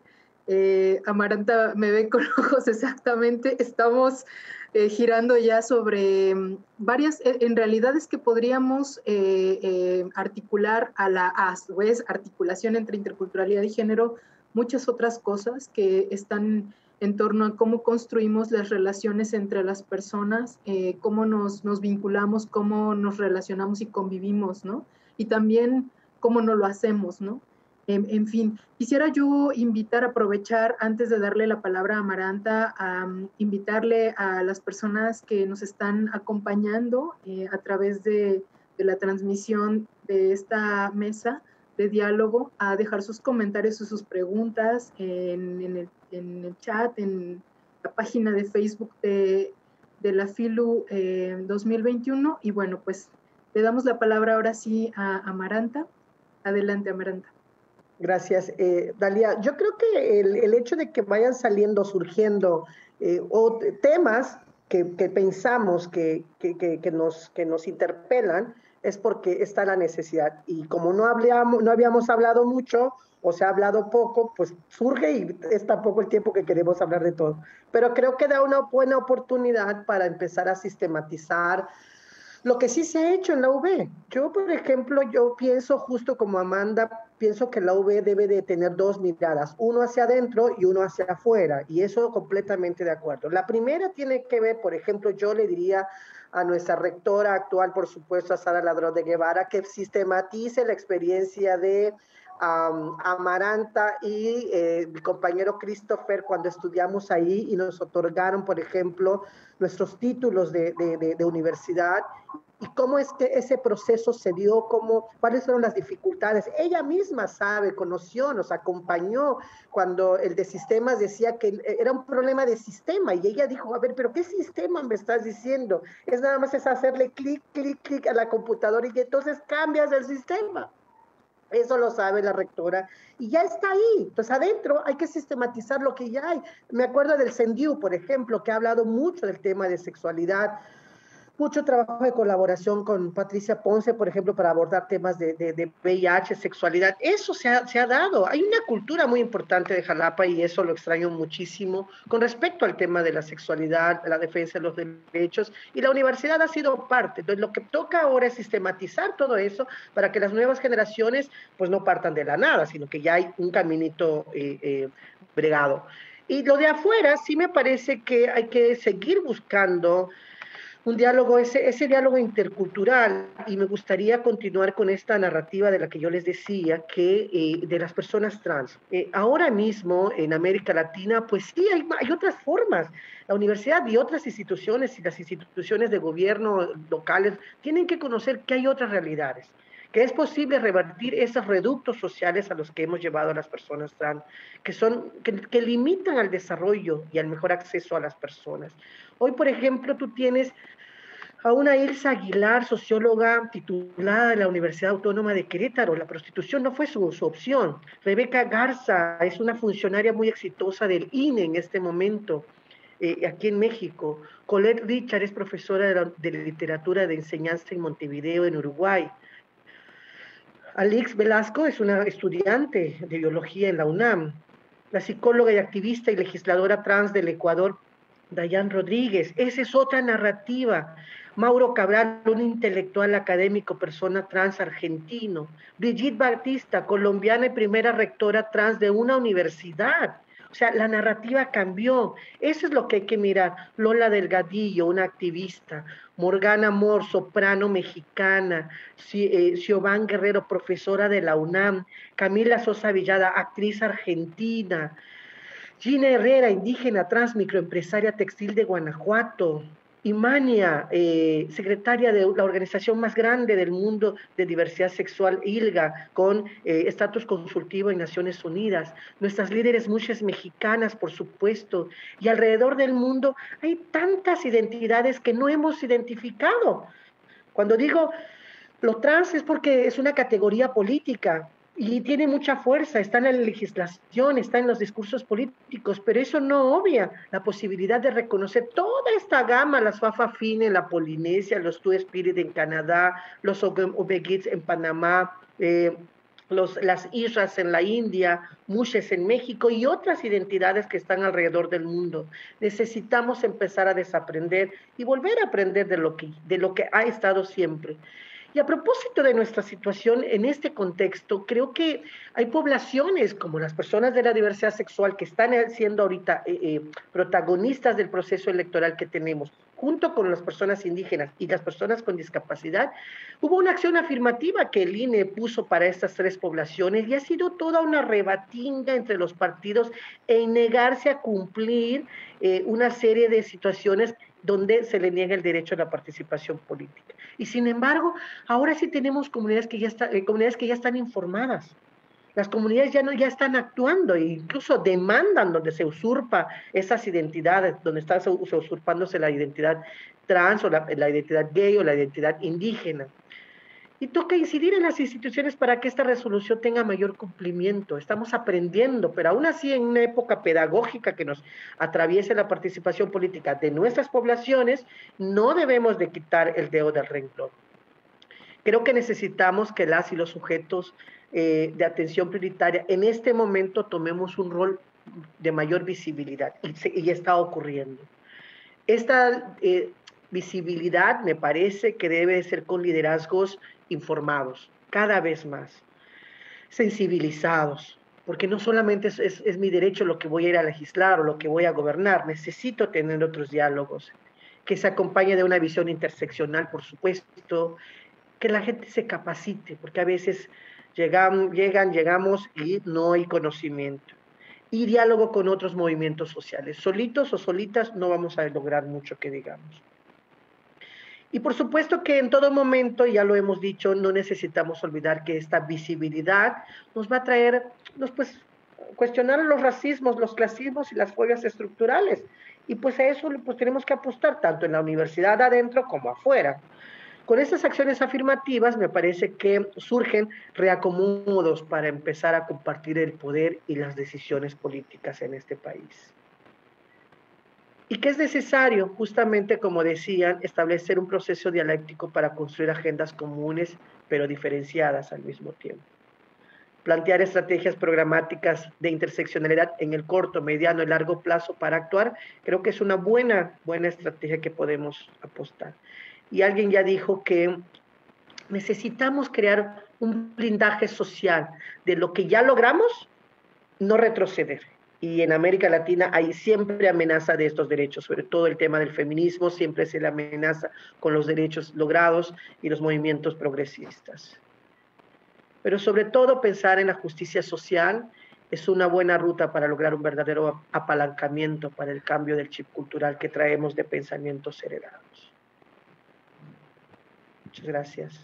eh, Amaranta me ve con ojos exactamente. Estamos eh, girando ya sobre um, varias, eh, en realidad es que podríamos eh, eh, articular a la a su vez articulación entre interculturalidad y género, muchas otras cosas que están en torno a cómo construimos las relaciones entre las personas, eh, cómo nos, nos vinculamos, cómo nos relacionamos y convivimos, ¿no? Y también cómo no lo hacemos, ¿no? En, en fin, quisiera yo invitar, aprovechar, antes de darle la palabra a Amaranta, a um, invitarle a las personas que nos están acompañando eh, a través de, de la transmisión de esta mesa de diálogo, a dejar sus comentarios o sus preguntas en, en, el, en el chat, en la página de Facebook de, de la FILU eh, dos mil veintiuno. Y bueno, pues le damos la palabra ahora sí a Amaranta. Adelante, Amaranta. Gracias, eh, Dalia. Yo creo que el, el hecho de que vayan saliendo, surgiendo eh, o temas que, que pensamos que, que, que, que, nos, que nos interpelan, es porque está la necesidad. Y como no, habíamos, no habíamos hablado mucho, o se ha hablado poco, pues surge y es tampoco el tiempo que queremos hablar de todo. Pero creo que da una buena oportunidad para empezar a sistematizar lo que sí se ha hecho en la U B. Yo, por ejemplo, yo pienso justo como Amanda, pienso que la U B debe de tener dos miradas, uno hacia adentro y uno hacia afuera, y eso completamente de acuerdo. La primera tiene que ver, por ejemplo, yo le diría a nuestra rectora actual, por supuesto, a Sara Ladrón de Guevara, que sistematice la experiencia de um, Amaranta y eh, mi compañero Christopher cuando estudiamos ahí y nos otorgaron, por ejemplo, nuestros títulos de, de, de, de universidad, y cómo es que ese proceso se dio, cómo, cuáles fueron las dificultades. Ella misma sabe, conoció, nos acompañó cuando el de sistemas decía que era un problema de sistema, y ella dijo, a ver, pero ¿qué sistema me estás diciendo? Es nada más es hacerle clic, clic, clic a la computadora y entonces cambias el sistema. Eso lo sabe la rectora y ya está ahí. Entonces adentro hay que sistematizar lo que ya hay. Me acuerdo del CENDIU, por ejemplo, que ha hablado mucho del tema de sexualidad, mucho trabajo de colaboración con Patricia Ponce, por ejemplo, para abordar temas de, de, de V I H, sexualidad. Eso se ha, se ha dado. Hay una cultura muy importante de Jalapa y eso lo extraño muchísimo con respecto al tema de la sexualidad, la defensa de los derechos, y la universidad ha sido parte. Entonces, lo que toca ahora es sistematizar todo eso para que las nuevas generaciones pues no partan de la nada, sino que ya hay un caminito eh, eh, bregado. Y lo de afuera, sí me parece que hay que seguir buscando un diálogo, ese, ese diálogo intercultural, y me gustaría continuar con esta narrativa de la que yo les decía, que eh, de las personas trans. Eh, ahora mismo en América Latina, pues sí, hay, hay otras formas. La universidad y otras instituciones y las instituciones de gobierno locales tienen que conocer que hay otras realidades, que es posible revertir esos reductos sociales a los que hemos llevado a las personas trans, que, son, que, que limitan al desarrollo y al mejor acceso a las personas. Hoy, por ejemplo, tú tienes a una Ilsa Aguilar, socióloga titulada de la Universidad Autónoma de Querétaro. La prostitución no fue su, su opción. Rebeca Garza es una funcionaria muy exitosa del I N E en este momento, eh, aquí en México. Colette Richard es profesora de, la, de literatura de enseñanza en Montevideo, en Uruguay. Alix Velasco es una estudiante de biología en la UNAM. La psicóloga y activista y legisladora trans del Ecuador, Dayan Rodríguez, esa es otra narrativa. Mauro Cabral, un intelectual académico, persona trans argentino. Brigitte Batista, colombiana y primera rectora trans de una universidad. O sea, la narrativa cambió. Eso es lo que hay que mirar. Lola Delgadillo, una activista. Morgana Moore, soprano mexicana. Siobhan Guerrero, profesora de la UNAM. Camila Sosa Villada, actriz argentina. Gina Herrera, indígena, trans, microempresaria textil de Guanajuato. Imania, eh, secretaria de la organización más grande del mundo de diversidad sexual, ILGA, con eh, estatus consultivo en Naciones Unidas. Nuestras líderes muchas mexicanas, por supuesto. Y alrededor del mundo hay tantas identidades que no hemos identificado. Cuando digo Lo trans es porque es una categoría política y tiene mucha fuerza, está en la legislación, está en los discursos políticos, pero eso no obvia la posibilidad de reconocer toda esta gama, las Fafafine en la Polinesia, los Two Spirit en Canadá, los Obeguits en Panamá, eh, los, las Isras en la India, Mushes en México y otras identidades que están alrededor del mundo. Necesitamos empezar a desaprender y volver a aprender de lo que, de lo que ha estado siempre. Y a propósito de nuestra situación en este contexto, creo que hay poblaciones como las personas de la diversidad sexual que están siendo ahorita eh, eh, protagonistas del proceso electoral que tenemos, junto con las personas indígenas y las personas con discapacidad. Hubo una acción afirmativa que el I N E puso para estas tres poblaciones y ha sido toda una rebatinga entre los partidos en negarse a cumplir eh, una serie de situaciones donde se le niega el derecho a la participación política. Y sin embargo, ahora sí tenemos comunidades que ya, está, eh, comunidades que ya están informadas. Las comunidades ya, no, ya están actuando e incluso demandan donde se usurpa esas identidades, donde está usurpándose la identidad trans o la, la identidad gay o la identidad indígena. Y toca incidir en las instituciones para que esta resolución tenga mayor cumplimiento. Estamos aprendiendo, pero aún así en una época pedagógica que nos atraviese la participación política de nuestras poblaciones, no debemos de quitar el dedo del renglón. Creo que necesitamos que las y los sujetos eh, de atención prioritaria en este momento tomemos un rol de mayor visibilidad y, se, y está ocurriendo. Esta eh, visibilidad me parece que debe ser con liderazgos informados, cada vez más, sensibilizados, porque no solamente es, es, es mi derecho lo que voy a ir a legislar o lo que voy a gobernar, necesito tener otros diálogos, que se acompañe de una visión interseccional, por supuesto, que la gente se capacite, porque a veces llegan, llegan, llegamos y no hay conocimiento. Y diálogo con otros movimientos sociales. Solitos o solitas no vamos a lograr mucho que digamos. Y por supuesto que en todo momento, ya lo hemos dicho, no necesitamos olvidar que esta visibilidad nos va a traer, nos, pues, cuestionar los racismos, los clasismos y las fobias estructurales. Y pues a eso pues, tenemos que apostar tanto en la universidad adentro como afuera. Con estas acciones afirmativas me parece que surgen reacomodos para empezar a compartir el poder y las decisiones políticas en este país. Y que es necesario, justamente como decían, establecer un proceso dialéctico para construir agendas comunes, pero diferenciadas al mismo tiempo. Plantear estrategias programáticas de interseccionalidad en el corto, mediano y largo plazo para actuar, creo que es una buena, buena estrategia que podemos apostar. Y alguien ya dijo que necesitamos crear un blindaje social de lo que ya logramos, no retroceder. Y en América Latina hay siempre amenaza de estos derechos, sobre todo el tema del feminismo, siempre se le amenaza con los derechos logrados y los movimientos progresistas. Pero sobre todo pensar en la justicia social es una buena ruta para lograr un verdadero apalancamiento para el cambio del chip cultural que traemos de pensamientos heredados. Muchas gracias.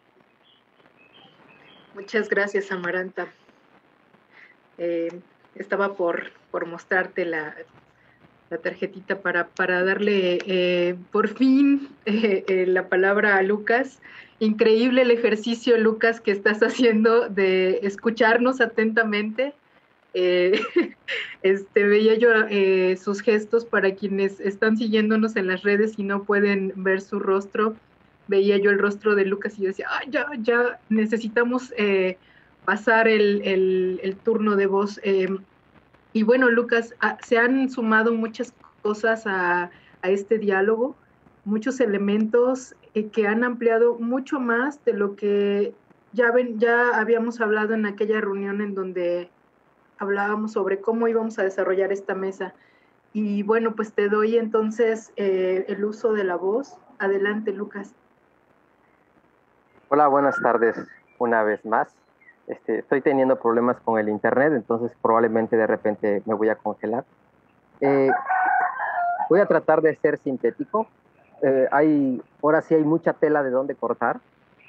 Muchas gracias, Amaranta. Eh, estaba por, por mostrarte la, la tarjetita para, para darle eh, por fin eh, eh, la palabra a Lucas. Increíble el ejercicio, Lucas, que estás haciendo de escucharnos atentamente. Eh, este, veía yo eh, sus gestos para quienes están siguiéndonos en las redes y no pueden ver su rostro. Veía yo el rostro de Lucas y yo decía, ah, ya, ya necesitamos eh, pasar el, el, el turno de voz. Eh, y bueno, Lucas, a, se han sumado muchas cosas a, a este diálogo, muchos elementos eh, que han ampliado mucho más de lo que ya, ven, ya habíamos hablado en aquella reunión en donde hablábamos sobre cómo íbamos a desarrollar esta mesa. Y bueno, pues te doy entonces eh, el uso de la voz. Adelante, Lucas. Hola, buenas tardes una vez más. Este, estoy teniendo problemas con el internet, entonces probablemente de repente me voy a congelar. Eh, voy a tratar de ser sintético. Eh, hay, ahora sí hay mucha tela de dónde cortar.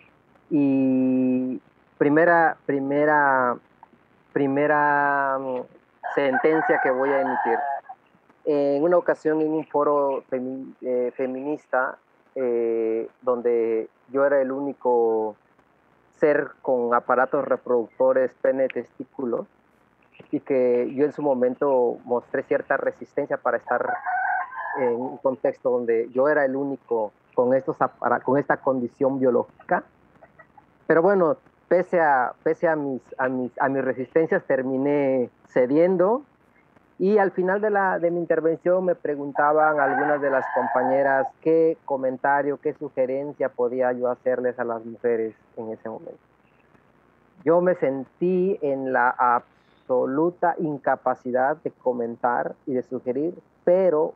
Y primera, primera, primera um, sentencia que voy a emitir. En una ocasión en un foro femi, eh, feminista, eh, donde yo era el único ser con aparatos reproductores, pene, testículos, y que yo en su momento mostré cierta resistencia para estar en un contexto donde yo era el único con, estos, con esta condición biológica. Pero bueno, pese a, pese a, mis, a, mis, a mis resistencias, terminé cediendo, y al final de, la, de mi intervención me preguntaban algunas de las compañeras qué comentario, qué sugerencia podía yo hacerles a las mujeres en ese momento. Yo me sentí en la absoluta incapacidad de comentar y de sugerir, pero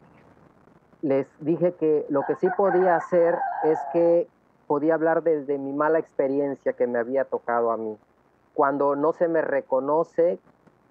les dije que lo que sí podía hacer es que podía hablar desde mi mala experiencia que me había tocado a mí. Cuando no se me reconoce,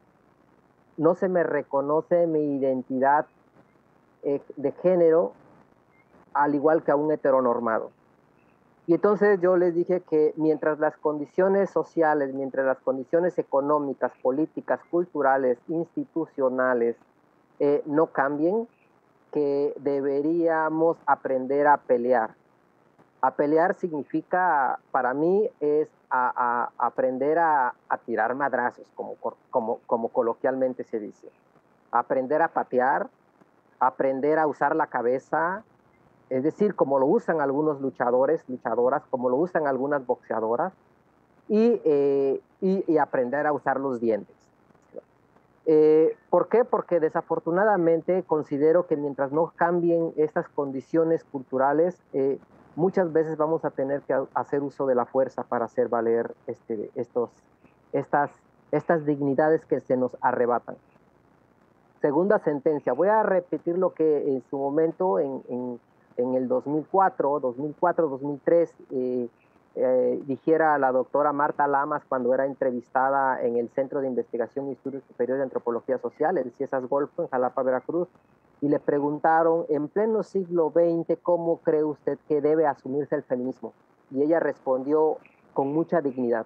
no se me reconoce mi identidad eh, de género, al igual que a un heteronormado. Y entonces yo les dije que mientras las condiciones sociales, mientras las condiciones económicas, políticas, culturales, institucionales eh, no cambien, que deberíamos aprender a pelear. A pelear significa, para mí, es a, a aprender a, a tirar madrazos, como, como, como coloquialmente se dice. Aprender a patear, aprender a usar la cabeza, es decir, como lo usan algunos luchadores, luchadoras, como lo usan algunas boxeadoras, y, eh, y, y aprender a usar los dientes. Eh, ¿Por qué? Porque desafortunadamente considero que mientras no cambien estas condiciones culturales, eh, muchas veces vamos a tener que hacer uso de la fuerza para hacer valer este, estos, estas, estas dignidades que se nos arrebatan. Segunda sentencia. Voy a repetir lo que en su momento, en, en, en el dos mil cuatro, dos mil cuatro, dos mil tres, eh, eh, dijera la doctora Marta Lamas cuando era entrevistada en el Centro de Investigación y Estudios Superiores de Antropología Social, el CIESAS Golfo, en Jalapa, Veracruz, y le preguntaron, en pleno siglo veinte, ¿cómo cree usted que debe asumirse el feminismo? Y ella respondió con mucha dignidad.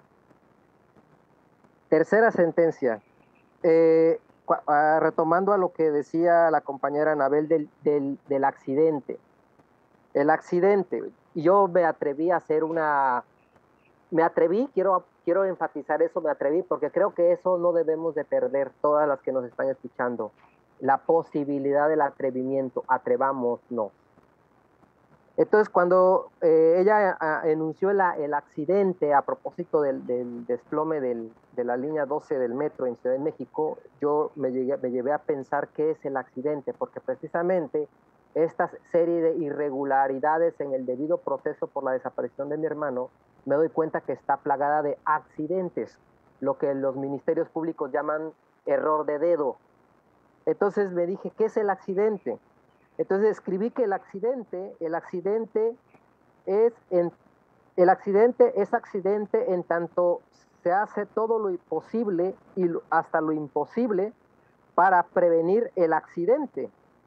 Tercera sentencia. Eh, retomando a lo que decía la compañera Anabel del, del, del accidente. El accidente. Yo me atreví a hacer una... Me atreví, quiero, quiero enfatizar eso, me atreví, porque creo que eso no debemos de perder, todas las que nos están escuchando. La posibilidad del atrevimiento, atrevámonos. Entonces, cuando eh, ella a, enunció la, el accidente a propósito del, del desplome del, de la línea doce del metro en Ciudad de México, yo me, llegué, me llevé a pensar qué es el accidente, porque precisamente esta serie de irregularidades en el debido proceso por la desaparición de mi hermano, me doy cuenta que está plagada de accidentes, lo que los ministerios públicos llaman error de dedo. Entonces me dije, ¿qué es el accidente? Entonces escribí que el accidente, el accidente es, en, el accidente es accidente en tanto se hace todo lo posible y hasta lo imposible para prevenir el accidente.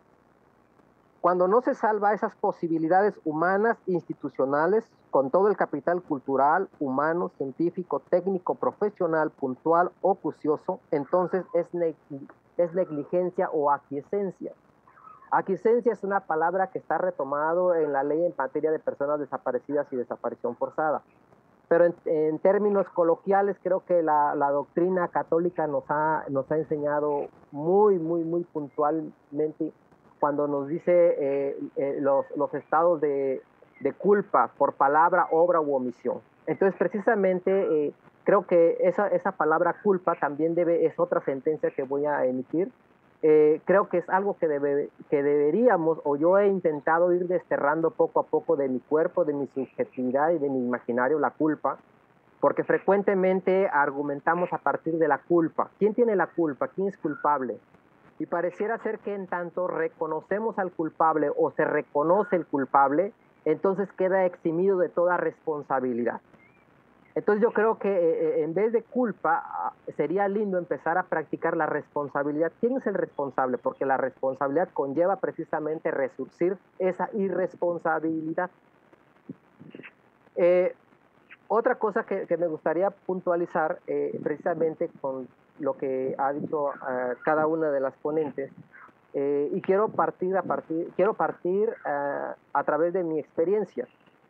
Cuando no se salva esas posibilidades humanas, institucionales, con todo el capital cultural, humano, científico, técnico, profesional, puntual o ocucioso, entonces es, neg es negligencia o aquiescencia. Aquiescencia es una palabra que está retomado en la ley en materia de personas desaparecidas y desaparición forzada. Pero en, en términos coloquiales, creo que la, la doctrina católica nos ha, nos ha enseñado muy, muy, muy puntualmente cuando nos dice eh, eh, los, los estados de, de culpa por palabra, obra u omisión. Entonces, precisamente, eh, creo que esa, esa palabra culpa también debe, es otra sentencia que voy a emitir. Eh, creo que es algo que, debe, que deberíamos, o yo he intentado ir desterrando poco a poco de mi cuerpo, de mi subjetividad y de mi imaginario, la culpa, porque frecuentemente argumentamos a partir de la culpa. ¿Quién tiene la culpa? ¿Quién es culpable? Y pareciera ser que en tanto reconocemos al culpable o se reconoce el culpable, entonces queda eximido de toda responsabilidad. Entonces yo creo que eh, en vez de culpa, sería lindo empezar a practicar la responsabilidad. ¿Quién es el responsable? Porque la responsabilidad conlleva precisamente resurgir esa irresponsabilidad. Eh, otra cosa que, que me gustaría puntualizar, eh, precisamente con lo que ha dicho uh, cada una de las ponentes, eh, y quiero partir a partir, quiero partir uh, a través de mi experiencia.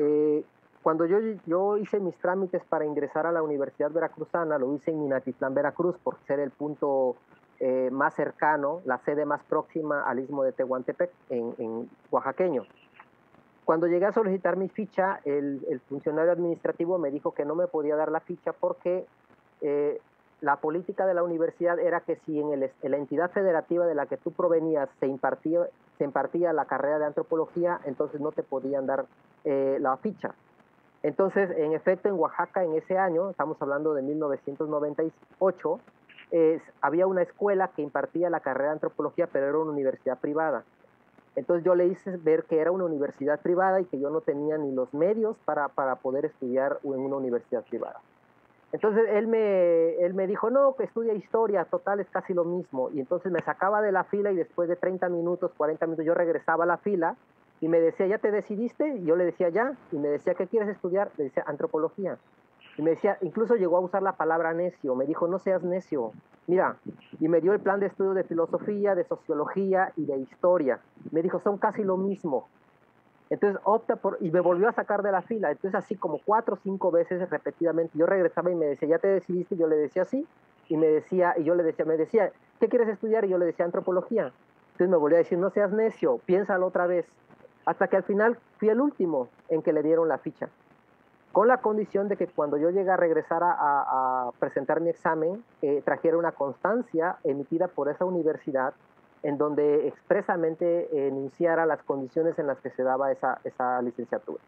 eh, cuando yo, yo hice mis trámites para ingresar a la Universidad Veracruzana, lo hice en Minatitlán, Veracruz, por ser el punto eh, más cercano, la sede más próxima al Istmo de Tehuantepec, en, en oaxaqueño. Cuando llegué a solicitar mi ficha, el, el funcionario administrativo me dijo que no me podía dar la ficha porque eh, la política de la universidad era que si en, el, en la entidad federativa de la que tú provenías se impartía, se impartía la carrera de antropología, entonces no te podían dar eh, la ficha. Entonces, en efecto, en Oaxaca en ese año, estamos hablando de mil novecientos noventa y ocho, eh, había una escuela que impartía la carrera de antropología, pero era una universidad privada. Entonces yo le hice ver que era una universidad privada y que yo no tenía ni los medios para, para poder estudiar en una universidad privada. Entonces él me, él me dijo, no, que estudia historia, total, es casi lo mismo. Y entonces me sacaba de la fila y después de treinta minutos, cuarenta minutos, yo regresaba a la fila y me decía, ¿ya te decidiste? Y yo le decía, ya. Y me decía, ¿qué quieres estudiar? Le decía, antropología. Y me decía, incluso llegó a usar la palabra necio. Me dijo, no seas necio. Mira, y me dio el plan de estudio de filosofía, de sociología y de historia. Me dijo, son casi lo mismo. Entonces opta por, y me volvió a sacar de la fila. Entonces así como cuatro o cinco veces repetidamente, yo regresaba y me decía, ¿ya te decidiste? Y yo le decía, sí. Y me decía, y yo le decía, me decía, ¿qué quieres estudiar? Y yo le decía, antropología. Entonces me volvió a decir, no seas necio, piénsalo otra vez. Hasta que al final fui el último en que le dieron la ficha, con la condición de que cuando yo llegue a regresar a, a, a presentar mi examen, eh, trajera una constancia emitida por esa universidad en donde expresamente eh, enunciara las condiciones en las que se daba esa, esa licenciatura.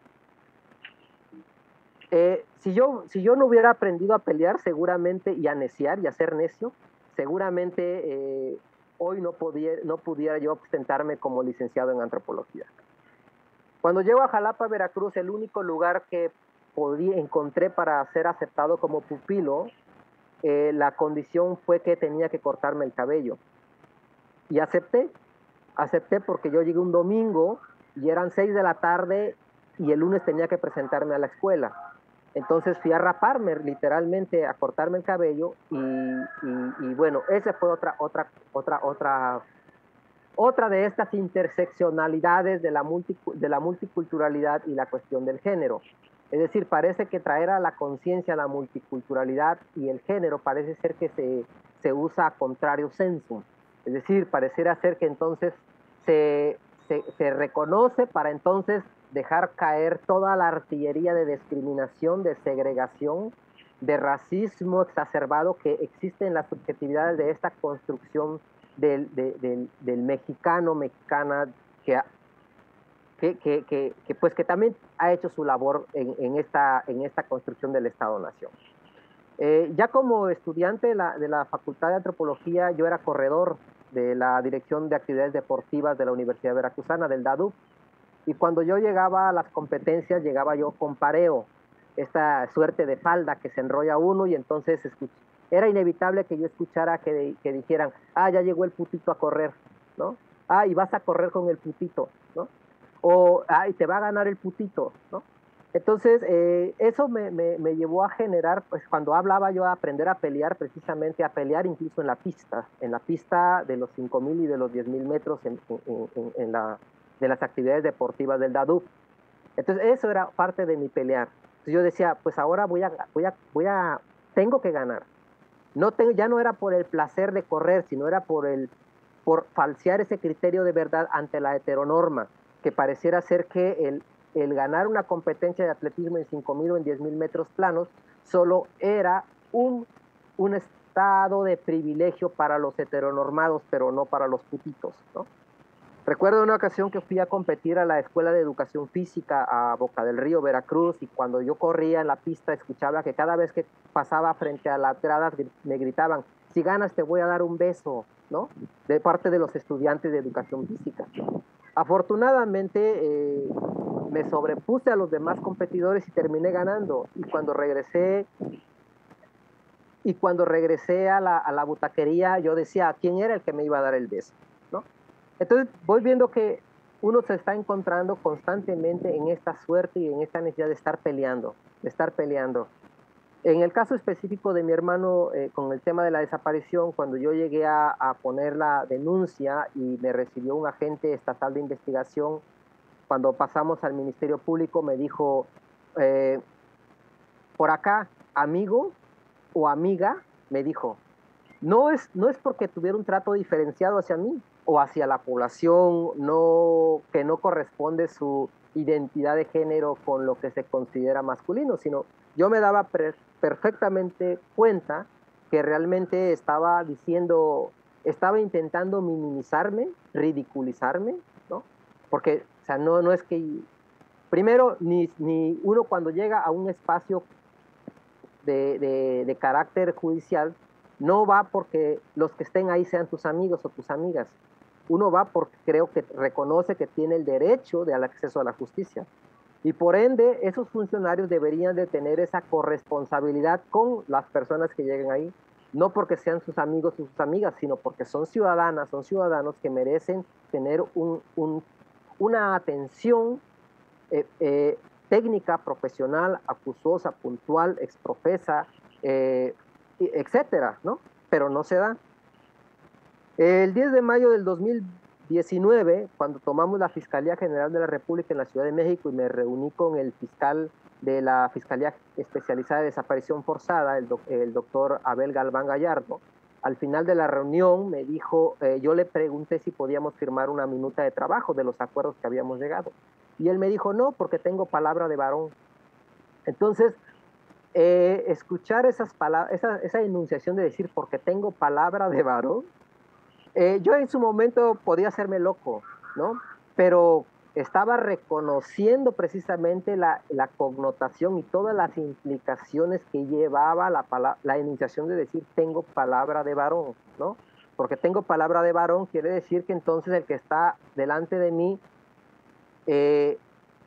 Eh, si, yo, si yo no hubiera aprendido a pelear seguramente y a neciar y a ser necio, seguramente eh, hoy no, podía, no pudiera yo ostentarme como licenciado en antropología. Cuando llego a Jalapa, Veracruz, el único lugar que podía, encontré para ser aceptado como pupilo, eh, la condición fue que tenía que cortarme el cabello. Y acepté, acepté porque yo llegué un domingo y eran seis de la tarde y el lunes tenía que presentarme a la escuela. Entonces fui a raparme, literalmente a cortarme el cabello y, y, y bueno, esa fue otra, otra, otra, otra, otra de estas interseccionalidades de la, multi, de la multiculturalidad y la cuestión del género. Es decir, parece que traer a la conciencia la multiculturalidad y el género parece ser que se, se usa a contrario sensu. Es decir, pareciera ser que entonces se, se, se reconoce para entonces dejar caer toda la artillería de discriminación, de segregación, de racismo exacerbado que existe en las subjetividades de esta construcción del, de, del, del mexicano, mexicana, que, que, que, que, que, pues, que también ha hecho su labor en, en, esta, en esta construcción del Estado-Nación. Eh, ya como estudiante de la, de la Facultad de Antropología, yo era corredor de la Dirección de Actividades Deportivas de la Universidad Veracruzana, del DADUP, y cuando yo llegaba a las competencias, llegaba yo con pareo, esta suerte de falda que se enrolla uno, y entonces era inevitable que yo escuchara que, que dijeran, ah, ya llegó el putito a correr, ¿no? Ah, y vas a correr con el putito, ¿no? O, ah, y te va a ganar el putito, ¿no? Entonces, eh, eso me, me, me llevó a generar, pues cuando hablaba yo a aprender a pelear, precisamente a pelear incluso en la pista, en la pista de los cinco mil y de los diez mil metros en, en, en, en la, de las actividades deportivas del DADUP. Entonces, eso era parte de mi pelear. Entonces, yo decía, pues ahora voy a, voy a, voy a, tengo que ganar. No tengo, ya no era por el placer de correr, sino era por, el, por falsear ese criterio de verdad ante la heteronorma, que pareciera ser que el el ganar una competencia de atletismo en cinco mil o en diez mil metros planos solo era un, un estado de privilegio para los heteronormados, pero no para los putitos, ¿no? Recuerdo una ocasión que fui a competir a la Escuela de Educación Física a Boca del Río, Veracruz, y cuando yo corría en la pista escuchaba que cada vez que pasaba frente a las gradas me gritaban, si ganas te voy a dar un beso, ¿no? De parte de los estudiantes de Educación Física. Afortunadamente, eh, me sobrepuse a los demás competidores y terminé ganando. Y cuando regresé, y cuando regresé a la, a la butaquería, yo decía, ¿quién era el que me iba a dar el beso? ¿No? Entonces voy viendo que uno se está encontrando constantemente en esta suerte y en esta necesidad de estar peleando, de estar peleando. En el caso específico de mi hermano, eh, con el tema de la desaparición, cuando yo llegué a, a poner la denuncia y me recibió un agente estatal de investigación cuando pasamos al Ministerio Público, me dijo, eh, por acá, amigo o amiga, me dijo, no es, no es porque tuviera un trato diferenciado hacia mí o hacia la población no, que no corresponde su identidad de género con lo que se considera masculino, sino yo me daba per, perfectamente cuenta que realmente estaba diciendo, estaba intentando minimizarme, ridiculizarme, ¿no? Porque, o sea, no, no es que, primero, ni, ni uno cuando llega a un espacio de, de, de carácter judicial, no va porque los que estén ahí sean tus amigos o tus amigas. Uno va porque creo que reconoce que tiene el derecho del acceso a la justicia. Y por ende, esos funcionarios deberían de tener esa corresponsabilidad con las personas que lleguen ahí, no porque sean sus amigos o sus amigas, sino porque son ciudadanas, son ciudadanos que merecen tener un, un, una atención eh, eh, técnica, profesional, acuosa, puntual, exprofesa, eh, etcétera, ¿no? Pero no se da. El diez de mayo del dos mil diecinueve, cuando tomamos la Fiscalía General de la República en la Ciudad de México y me reuní con el fiscal de la Fiscalía Especializada de Desaparición Forzada, el, doc, el doctor Abel Galván Gallardo, al final de la reunión me dijo, eh, yo le pregunté si podíamos firmar una minuta de trabajo de los acuerdos que habíamos llegado. Y él me dijo, no, porque tengo palabra de varón. Entonces, eh, escuchar esas palabras, esa, esa enunciación de decir, porque tengo palabra de varón, Eh, yo en su momento podía hacerme loco, ¿no? Pero estaba reconociendo precisamente la, la connotación y todas las implicaciones que llevaba la, la enunciación de decir tengo palabra de varón, ¿no? Porque tengo palabra de varón quiere decir que entonces el que está delante de mí eh,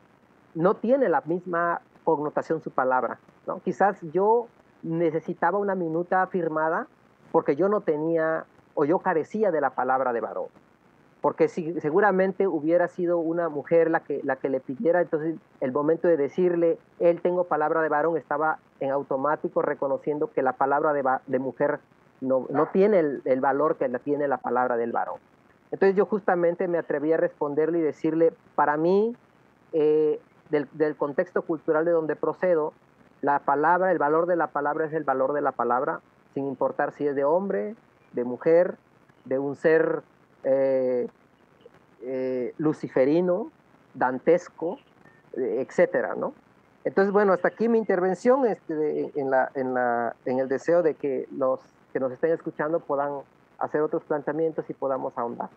no tiene la misma connotación su palabra, ¿no? Quizás yo necesitaba una minuta firmada porque yo no tenía o yo carecía de la palabra de varón, porque si, seguramente hubiera sido una mujer la que, la que le pidiera, entonces el momento de decirle, él tengo palabra de varón, estaba en automático reconociendo que la palabra de, de mujer no, no tiene el, el valor que la tiene la palabra del varón. Entonces yo justamente me atreví a responderle y decirle, para mí, eh, del, del contexto cultural de donde procedo, la palabra, el valor de la palabra es el valor de la palabra, sin importar si es de hombre, de mujer, de un ser eh, eh, luciferino, dantesco, eh, etcétera, ¿no? Entonces, bueno, hasta aquí mi intervención este, de, en, la, en, la, en el deseo de que los que nos estén escuchando puedan hacer otros planteamientos y podamos ahondar.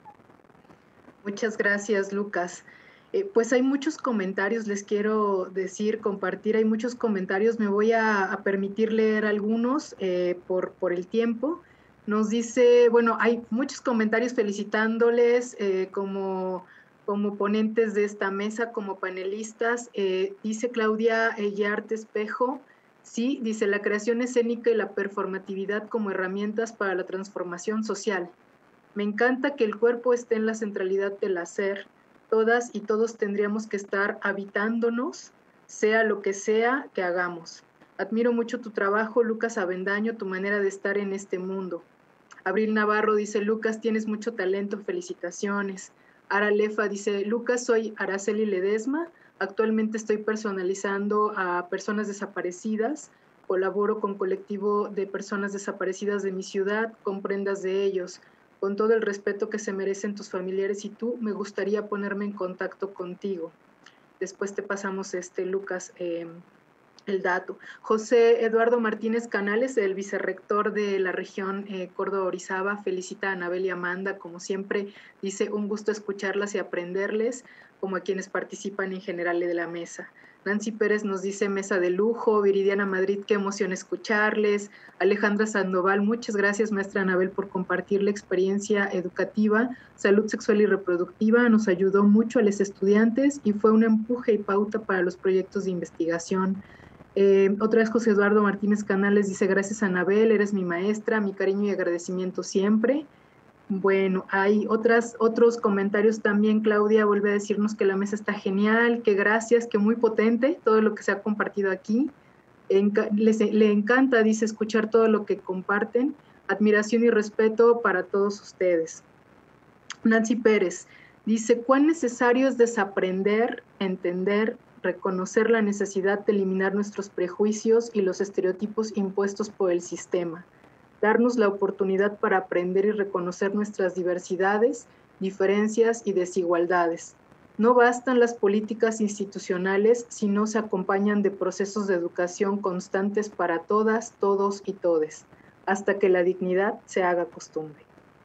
Muchas gracias, Lucas. Eh, pues hay muchos comentarios, les quiero decir, compartir, hay muchos comentarios, me voy a, a permitir leer algunos eh, por, por el tiempo. Nos dice, bueno, hay muchos comentarios felicitándoles eh, como, como ponentes de esta mesa, como panelistas. Eh, dice Claudia Yarte Espejo, sí, dice la creación escénica y la performatividad como herramientas para la transformación social. Me encanta que el cuerpo esté en la centralidad del hacer. Todas y todos tendríamos que estar habitándonos, sea lo que sea que hagamos. Admiro mucho tu trabajo, Lucas Avendaño, tu manera de estar en este mundo. Abril Navarro dice, Lucas, tienes mucho talento, felicitaciones. Ara Lefa dice, Lucas, soy Araceli Ledesma, actualmente estoy personalizando a personas desaparecidas, colaboro con colectivo de personas desaparecidas de mi ciudad, comprendas de ellos. Con todo el respeto que se merecen tus familiares y tú, me gustaría ponerme en contacto contigo. Después te pasamos, este, Lucas, eh, el dato. José Eduardo Martínez Canales, el vicerrector de la región eh, Córdoba-Orizaba, felicita a Anabel y Amanda, como siempre, dice, un gusto escucharlas y aprenderles, como a quienes participan en general de la mesa. Nancy Pérez nos dice, mesa de lujo. Viridiana Madrid, qué emoción escucharles. Alejandra Sandoval, muchas gracias, maestra Anabel, por compartir la experiencia educativa. Salud sexual y reproductiva nos ayudó mucho a los estudiantes y fue un empuje y pauta para los proyectos de investigación. Eh, otra vez José Eduardo Martínez Canales dice, gracias Anabel, eres mi maestra, mi cariño y agradecimiento siempre. Bueno, hay otras, otros comentarios también. Claudia vuelve a decirnos que la mesa está genial, que gracias, que muy potente todo lo que se ha compartido aquí. Enca les, le encanta, dice, escuchar todo lo que comparten. Admiración y respeto para todos ustedes. Nancy Pérez Dice, ¿cuán necesario es desaprender, entender, reconocer la necesidad de eliminar nuestros prejuicios y los estereotipos impuestos por el sistema? Darnos la oportunidad para aprender y reconocer nuestras diversidades, diferencias y desigualdades. No bastan las políticas institucionales si no se acompañan de procesos de educación constantes para todas, todos y todes, hasta que la dignidad se haga costumbre.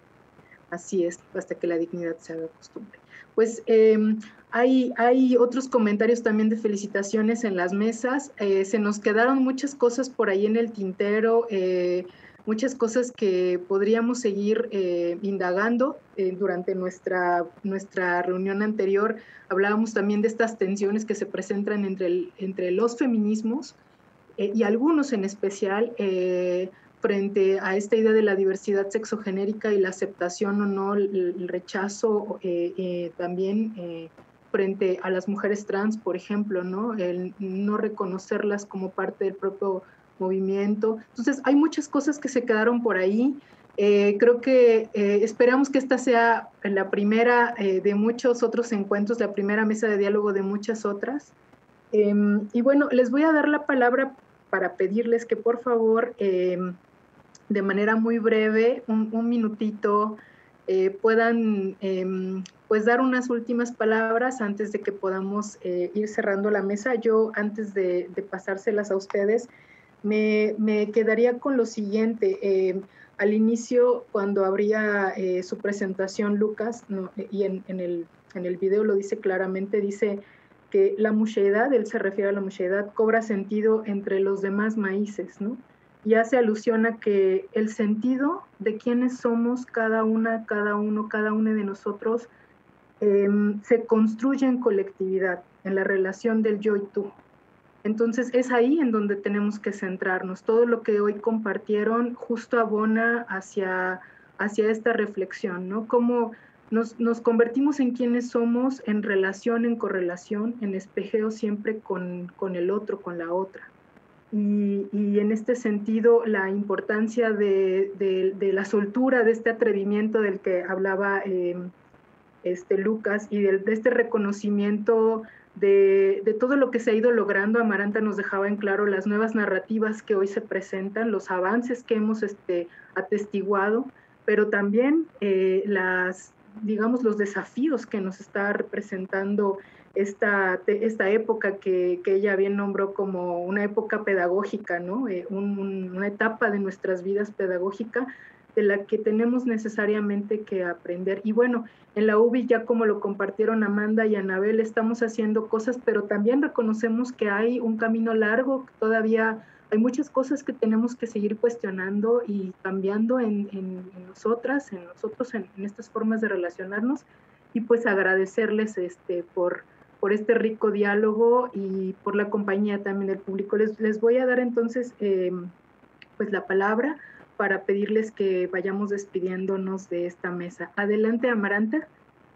Así es, hasta que la dignidad se haga costumbre. Pues eh, hay, hay otros comentarios también de felicitaciones en las mesas. Eh, se nos quedaron muchas cosas por ahí en el tintero, eh, muchas cosas que podríamos seguir eh, indagando eh, durante nuestra, nuestra reunión anterior. Hablábamos también de estas tensiones que se presentan entre, el, entre los feminismos eh, y algunos en especial eh, frente a esta idea de la diversidad sexogenérica y la aceptación o no, el, el rechazo eh, eh, también eh, frente a las mujeres trans, por ejemplo, ¿no? El no reconocerlas como parte del propio movimiento. Entonces, hay muchas cosas que se quedaron por ahí. Eh, creo que eh, esperamos que esta sea la primera eh, de muchos otros encuentros, la primera mesa de diálogo de muchas otras. Eh, y bueno, les voy a dar la palabra para pedirles que por favor, eh, de manera muy breve, un, un minutito, eh, puedan eh, pues dar unas últimas palabras antes de que podamos eh, ir cerrando la mesa. Yo, antes de, de pasárselas a ustedes, Me, me quedaría con lo siguiente. Eh, al inicio, cuando abría eh, su presentación, Lucas, no, y en, en, el, en el video lo dice claramente, dice que la musheidad, él se refiere a la musheidad, cobra sentido entre los demás maíces, ¿no? Y hace alusión a que el sentido de quiénes somos cada una, cada uno, cada uno de nosotros eh, se construye en colectividad, en la relación del yo y tú. Entonces es ahí en donde tenemos que centrarnos. Todo lo que hoy compartieron justo abona hacia, hacia esta reflexión, ¿no? Cómo nos, nos convertimos en quienes somos en relación, en correlación, en espejeo siempre con, con el otro, con la otra. Y, y en este sentido, la importancia de, de, de la soltura, de este atrevimiento del que hablaba eh, este Lucas, y de, de este reconocimiento De, de todo lo que se ha ido logrando. Amaranta nos dejaba en claro las nuevas narrativas que hoy se presentan, los avances que hemos este, atestiguado, pero también eh, las, digamos, los desafíos que nos está representando esta, esta época que, que ella bien nombró como una época pedagógica, ¿no? Eh, un, un, una etapa de nuestras vidas pedagógica de la que tenemos necesariamente que aprender. Y bueno, en la U B I, ya como lo compartieron Amanda y Anabel, estamos haciendo cosas, pero también reconocemos que hay un camino largo, que todavía hay muchas cosas que tenemos que seguir cuestionando y cambiando en, en, en nosotras, en nosotros, en, en estas formas de relacionarnos, y pues agradecerles este, por, por este rico diálogo y por la compañía también del público. Les, les voy a dar entonces eh, pues la palabra para pedirles que vayamos despidiéndonos de esta mesa. Adelante, Amaranta.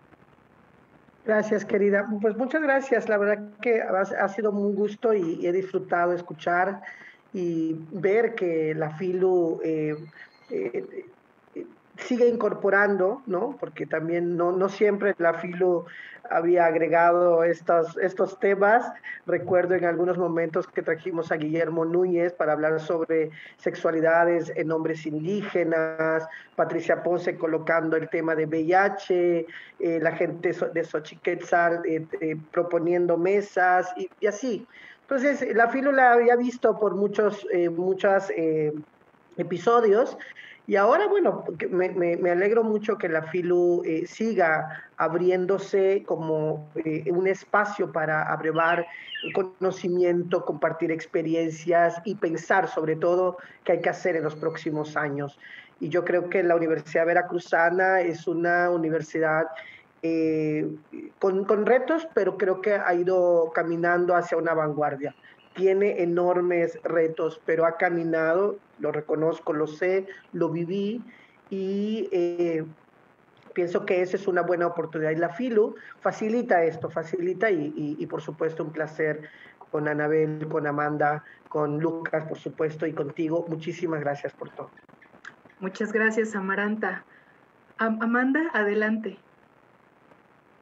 Gracias, querida. Pues muchas gracias. La verdad que ha sido un gusto y he disfrutado escuchar y ver que la FILU eh, eh, sigue incorporando, ¿no? Porque también no, no siempre la FILU había agregado estos, estos temas. Recuerdo en algunos momentos que trajimos a Guillermo Núñez para hablar sobre sexualidades en hombres indígenas, Patricia Ponce colocando el tema de V I H, eh, la gente de Xochiquetzal eh, eh, proponiendo mesas y, y así. Entonces, la FILU la había visto por muchos, eh, muchos eh, episodios. Y ahora, bueno, me, me, me alegro mucho que la FILU eh, siga abriéndose como eh, un espacio para abrevar conocimiento, compartir experiencias y pensar sobre todo qué hay que hacer en los próximos años. Y yo creo que la Universidad Veracruzana es una universidad eh, con, con retos, pero creo que ha ido caminando hacia una vanguardia. Tiene enormes retos, pero ha caminado, lo reconozco, lo sé, lo viví y eh, pienso que esa es una buena oportunidad. Y la FILU facilita esto, facilita y, y, y por supuesto un placer con Anabel, con Amanda, con Lucas, por supuesto, y contigo. Muchísimas gracias por todo. Muchas gracias, Amaranta. Am Amanda, adelante.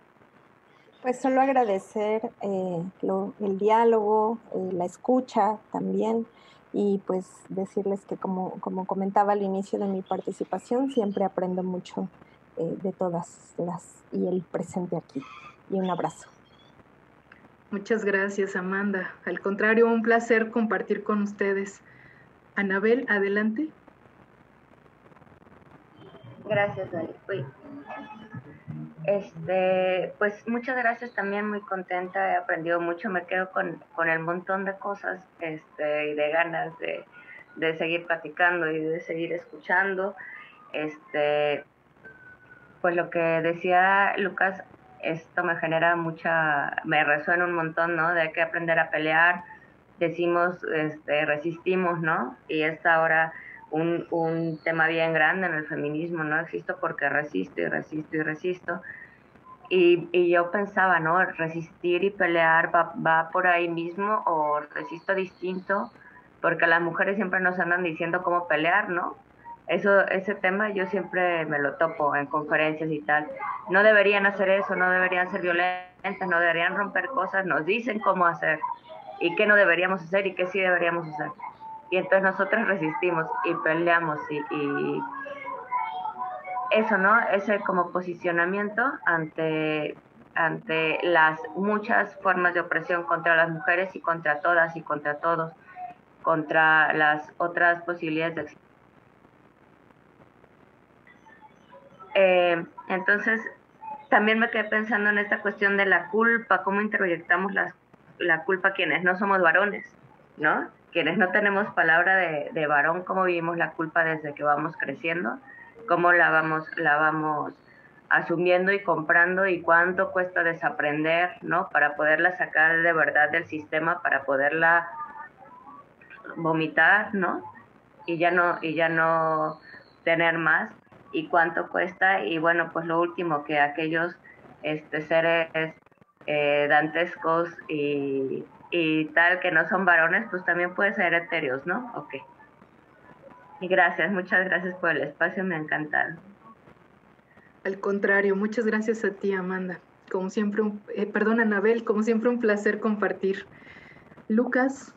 Pues solo agradecer eh, lo, el diálogo, eh, la escucha también, y pues decirles que como, como comentaba al inicio de mi participación, siempre aprendo mucho eh, de todas las y el presente aquí. Y un abrazo. Muchas gracias, Amanda. Al contrario, un placer compartir con ustedes. Anabel, adelante. Gracias, Dali. Uy. Este, pues muchas gracias, también muy contenta, he aprendido mucho, me quedo con, con el montón de cosas este, y de ganas de, de seguir platicando y de seguir escuchando. Este, pues lo que decía Lucas, esto me genera mucha, me resuena un montón, ¿no? De que aprender a pelear, decimos, este, resistimos, ¿no? Y es ahora un, un tema bien grande en el feminismo, ¿no? Existo porque resisto y resisto y resisto. Y, y yo pensaba, ¿no? Resistir y pelear va, va por ahí mismo, o resisto distinto, porque las mujeres siempre nos andan diciendo cómo pelear, ¿no? Eso, ese tema yo siempre me lo topo en conferencias y tal. No deberían hacer eso, no deberían ser violentas, no deberían romper cosas, nos dicen cómo hacer y qué no deberíamos hacer y qué sí deberíamos hacer. Y entonces nosotras resistimos y peleamos y, y eso, ¿no? Ese como posicionamiento ante, ante las muchas formas de opresión contra las mujeres y contra todas y contra todos, contra las otras posibilidades de existencia. Eh, entonces, también me quedé pensando en esta cuestión de la culpa, cómo introyectamos la, la culpa quienes no somos varones, ¿no? Quienes no tenemos palabra de, de varón, cómo vivimos la culpa desde que vamos creciendo, cómo la vamos, la vamos asumiendo y comprando, y cuánto cuesta desaprender, ¿no? Para poderla sacar de verdad del sistema, para poderla vomitar, ¿no? Y ya no, y ya no tener más. Y cuánto cuesta. Y bueno, pues lo último, que aquellos este, seres eh, dantescos y, y tal, que no son varones, pues también pueden ser etéreos, ¿no? Ok. Y gracias, muchas gracias por el espacio, me ha encantado. Al contrario, muchas gracias a ti, Amanda. Como siempre, un, eh, perdón, Anabel, como siempre un placer compartir. Lucas.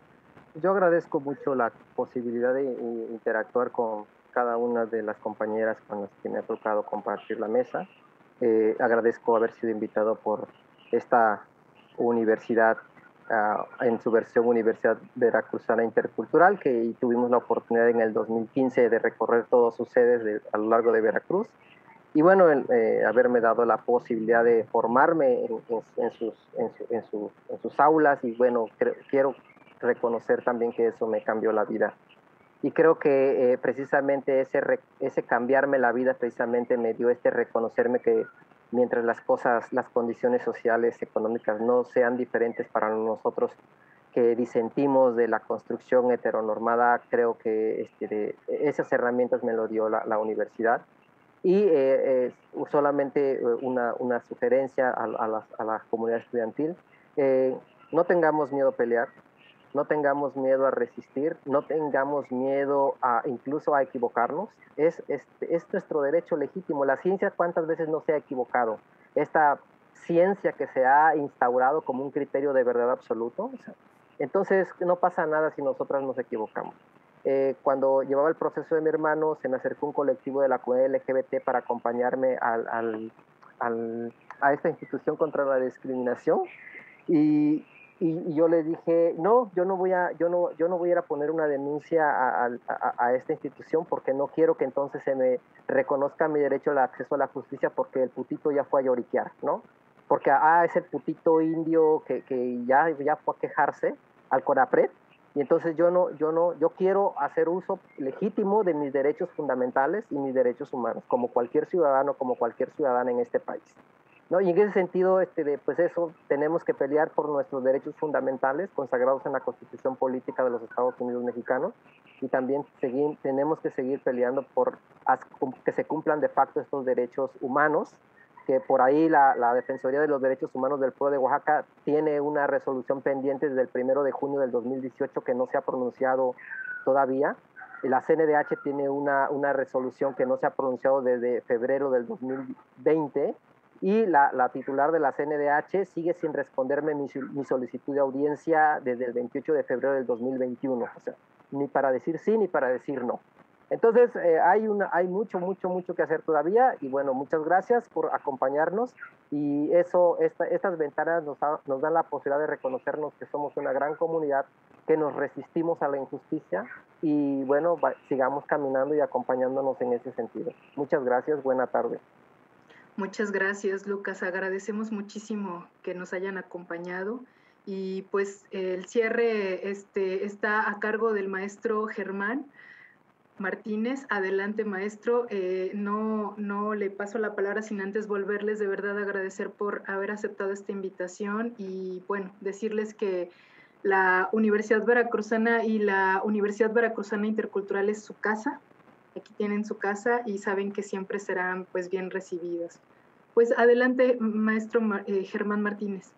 Yo agradezco mucho la posibilidad de interactuar con cada una de las compañeras con las que me ha tocado compartir la mesa. Eh, agradezco haber sido invitado por esta universidad, uh, en su versión Universidad Veracruzana Intercultural, que tuvimos la oportunidad en el dos mil quince de recorrer todas sus sedes de, a lo largo de Veracruz. Y bueno, el, eh, haberme dado la posibilidad de formarme en, en, en, sus, en, su, en, su, en sus aulas, y bueno, quiero reconocer también que eso me cambió la vida. Y creo que eh, precisamente ese, re, ese cambiarme la vida precisamente me dio este reconocerme que mientras las cosas, las condiciones sociales, económicas no sean diferentes para nosotros que disentimos de la construcción heteronormada, creo que este, de, esas herramientas me lo dio la, la universidad. Y eh, eh, solamente una, una sugerencia a, a, la, a la comunidad estudiantil, eh, no tengamos miedo a pelear, no tengamos miedo a resistir, no tengamos miedo a incluso a equivocarnos. Es, es, es nuestro derecho legítimo. La ciencia, ¿cuántas veces no se ha equivocado? Esta ciencia que se ha instaurado como un criterio de verdad absoluto. O sea, entonces, no pasa nada si nosotras nos equivocamos. Eh, cuando llevaba el proceso de mi hermano, se me acercó un colectivo de la comunidad L G B T para acompañarme al, al, al, a esta institución contra la discriminación. Y Y, y yo le dije, no, yo no voy a, yo no, yo no voy a ir a poner una denuncia a, a, a esta institución, porque no quiero que entonces se me reconozca mi derecho al acceso a la justicia, porque el putito ya fue a lloriquear, ¿no? Porque, ah, es el putito indio que, que ya, ya fue a quejarse al CONAPRED, y entonces yo no, yo no, yo quiero hacer uso legítimo de mis derechos fundamentales y mis derechos humanos, como cualquier ciudadano, como cualquier ciudadana en este país. ¿No? Y en ese sentido, este, de, pues eso, tenemos que pelear por nuestros derechos fundamentales consagrados en la Constitución Política de los Estados Unidos Mexicanos, y también seguir, tenemos que seguir peleando por que se cumplan de facto estos derechos humanos, que por ahí la, la Defensoría de los Derechos Humanos del Pueblo de Oaxaca tiene una resolución pendiente desde el primero de junio del dos mil dieciocho que no se ha pronunciado todavía. La C N D H tiene una, una resolución que no se ha pronunciado desde febrero del dos mil veinte, y la, la titular de la C N D H sigue sin responderme mi, mi solicitud de audiencia desde el veintiocho de febrero del dos mil veintiuno, o sea, ni para decir sí ni para decir no. Entonces, eh, hay, una, hay mucho, mucho, mucho que hacer todavía, y bueno, muchas gracias por acompañarnos, y eso, esta, estas ventanas nos, ha, nos dan la posibilidad de reconocernos que somos una gran comunidad, que nos resistimos a la injusticia, y bueno, va, sigamos caminando y acompañándonos en ese sentido. Muchas gracias, buena tarde. Muchas gracias, Lucas. Agradecemos muchísimo que nos hayan acompañado, y pues el cierre este, está a cargo del maestro Germán Martínez. Adelante, maestro. Eh, no, no le paso la palabra sin antes volverles de verdad a agradecer por haber aceptado esta invitación, y bueno, decirles que la Universidad Veracruzana y la Universidad Veracruzana Intercultural es su casa. Aquí tienen su casa y saben que siempre serán pues bien recibidos. Pues adelante, maestro eh, Germán Martínez.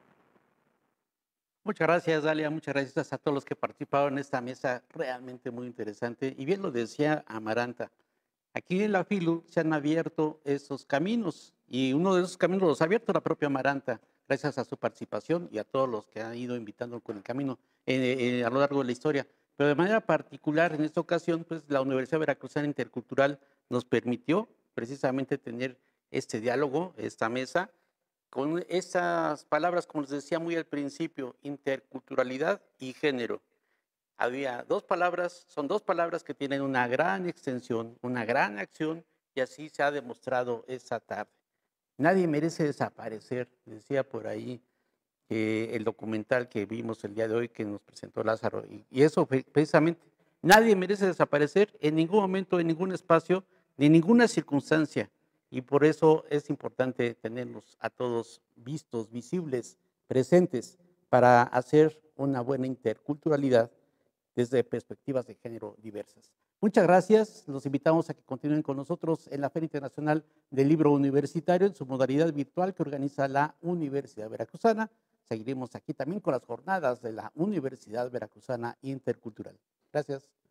Muchas gracias, Dalia. Muchas gracias a todos los que participaron en esta mesa realmente muy interesante. Y bien lo decía Amaranta, aquí en la FILU se han abierto esos caminos, y uno de esos caminos los ha abierto la propia Amaranta, gracias a su participación y a todos los que han ido invitando con el camino eh, eh, a lo largo de la historia. Pero de manera particular, en esta ocasión, pues la Universidad Veracruzana Intercultural nos permitió precisamente tener este diálogo, esta mesa, con esas palabras, como les decía muy al principio, interculturalidad y género. Había dos palabras, son dos palabras que tienen una gran extensión, una gran acción, y así se ha demostrado esta tarde. Nadie merece desaparecer, decía por ahí eh, el documental que vimos el día de hoy que nos presentó Lázaro, y, y eso precisamente, nadie merece desaparecer en ningún momento, en ningún espacio, ni en ninguna circunstancia. Y por eso es importante tenerlos a todos vistos, visibles, presentes, para hacer una buena interculturalidad desde perspectivas de género diversas. Muchas gracias. Los invitamos a que continúen con nosotros en la Feria Internacional del Libro Universitario en su modalidad virtual que organiza la Universidad Veracruzana. Seguiremos aquí también con las jornadas de la Universidad Veracruzana Intercultural. Gracias.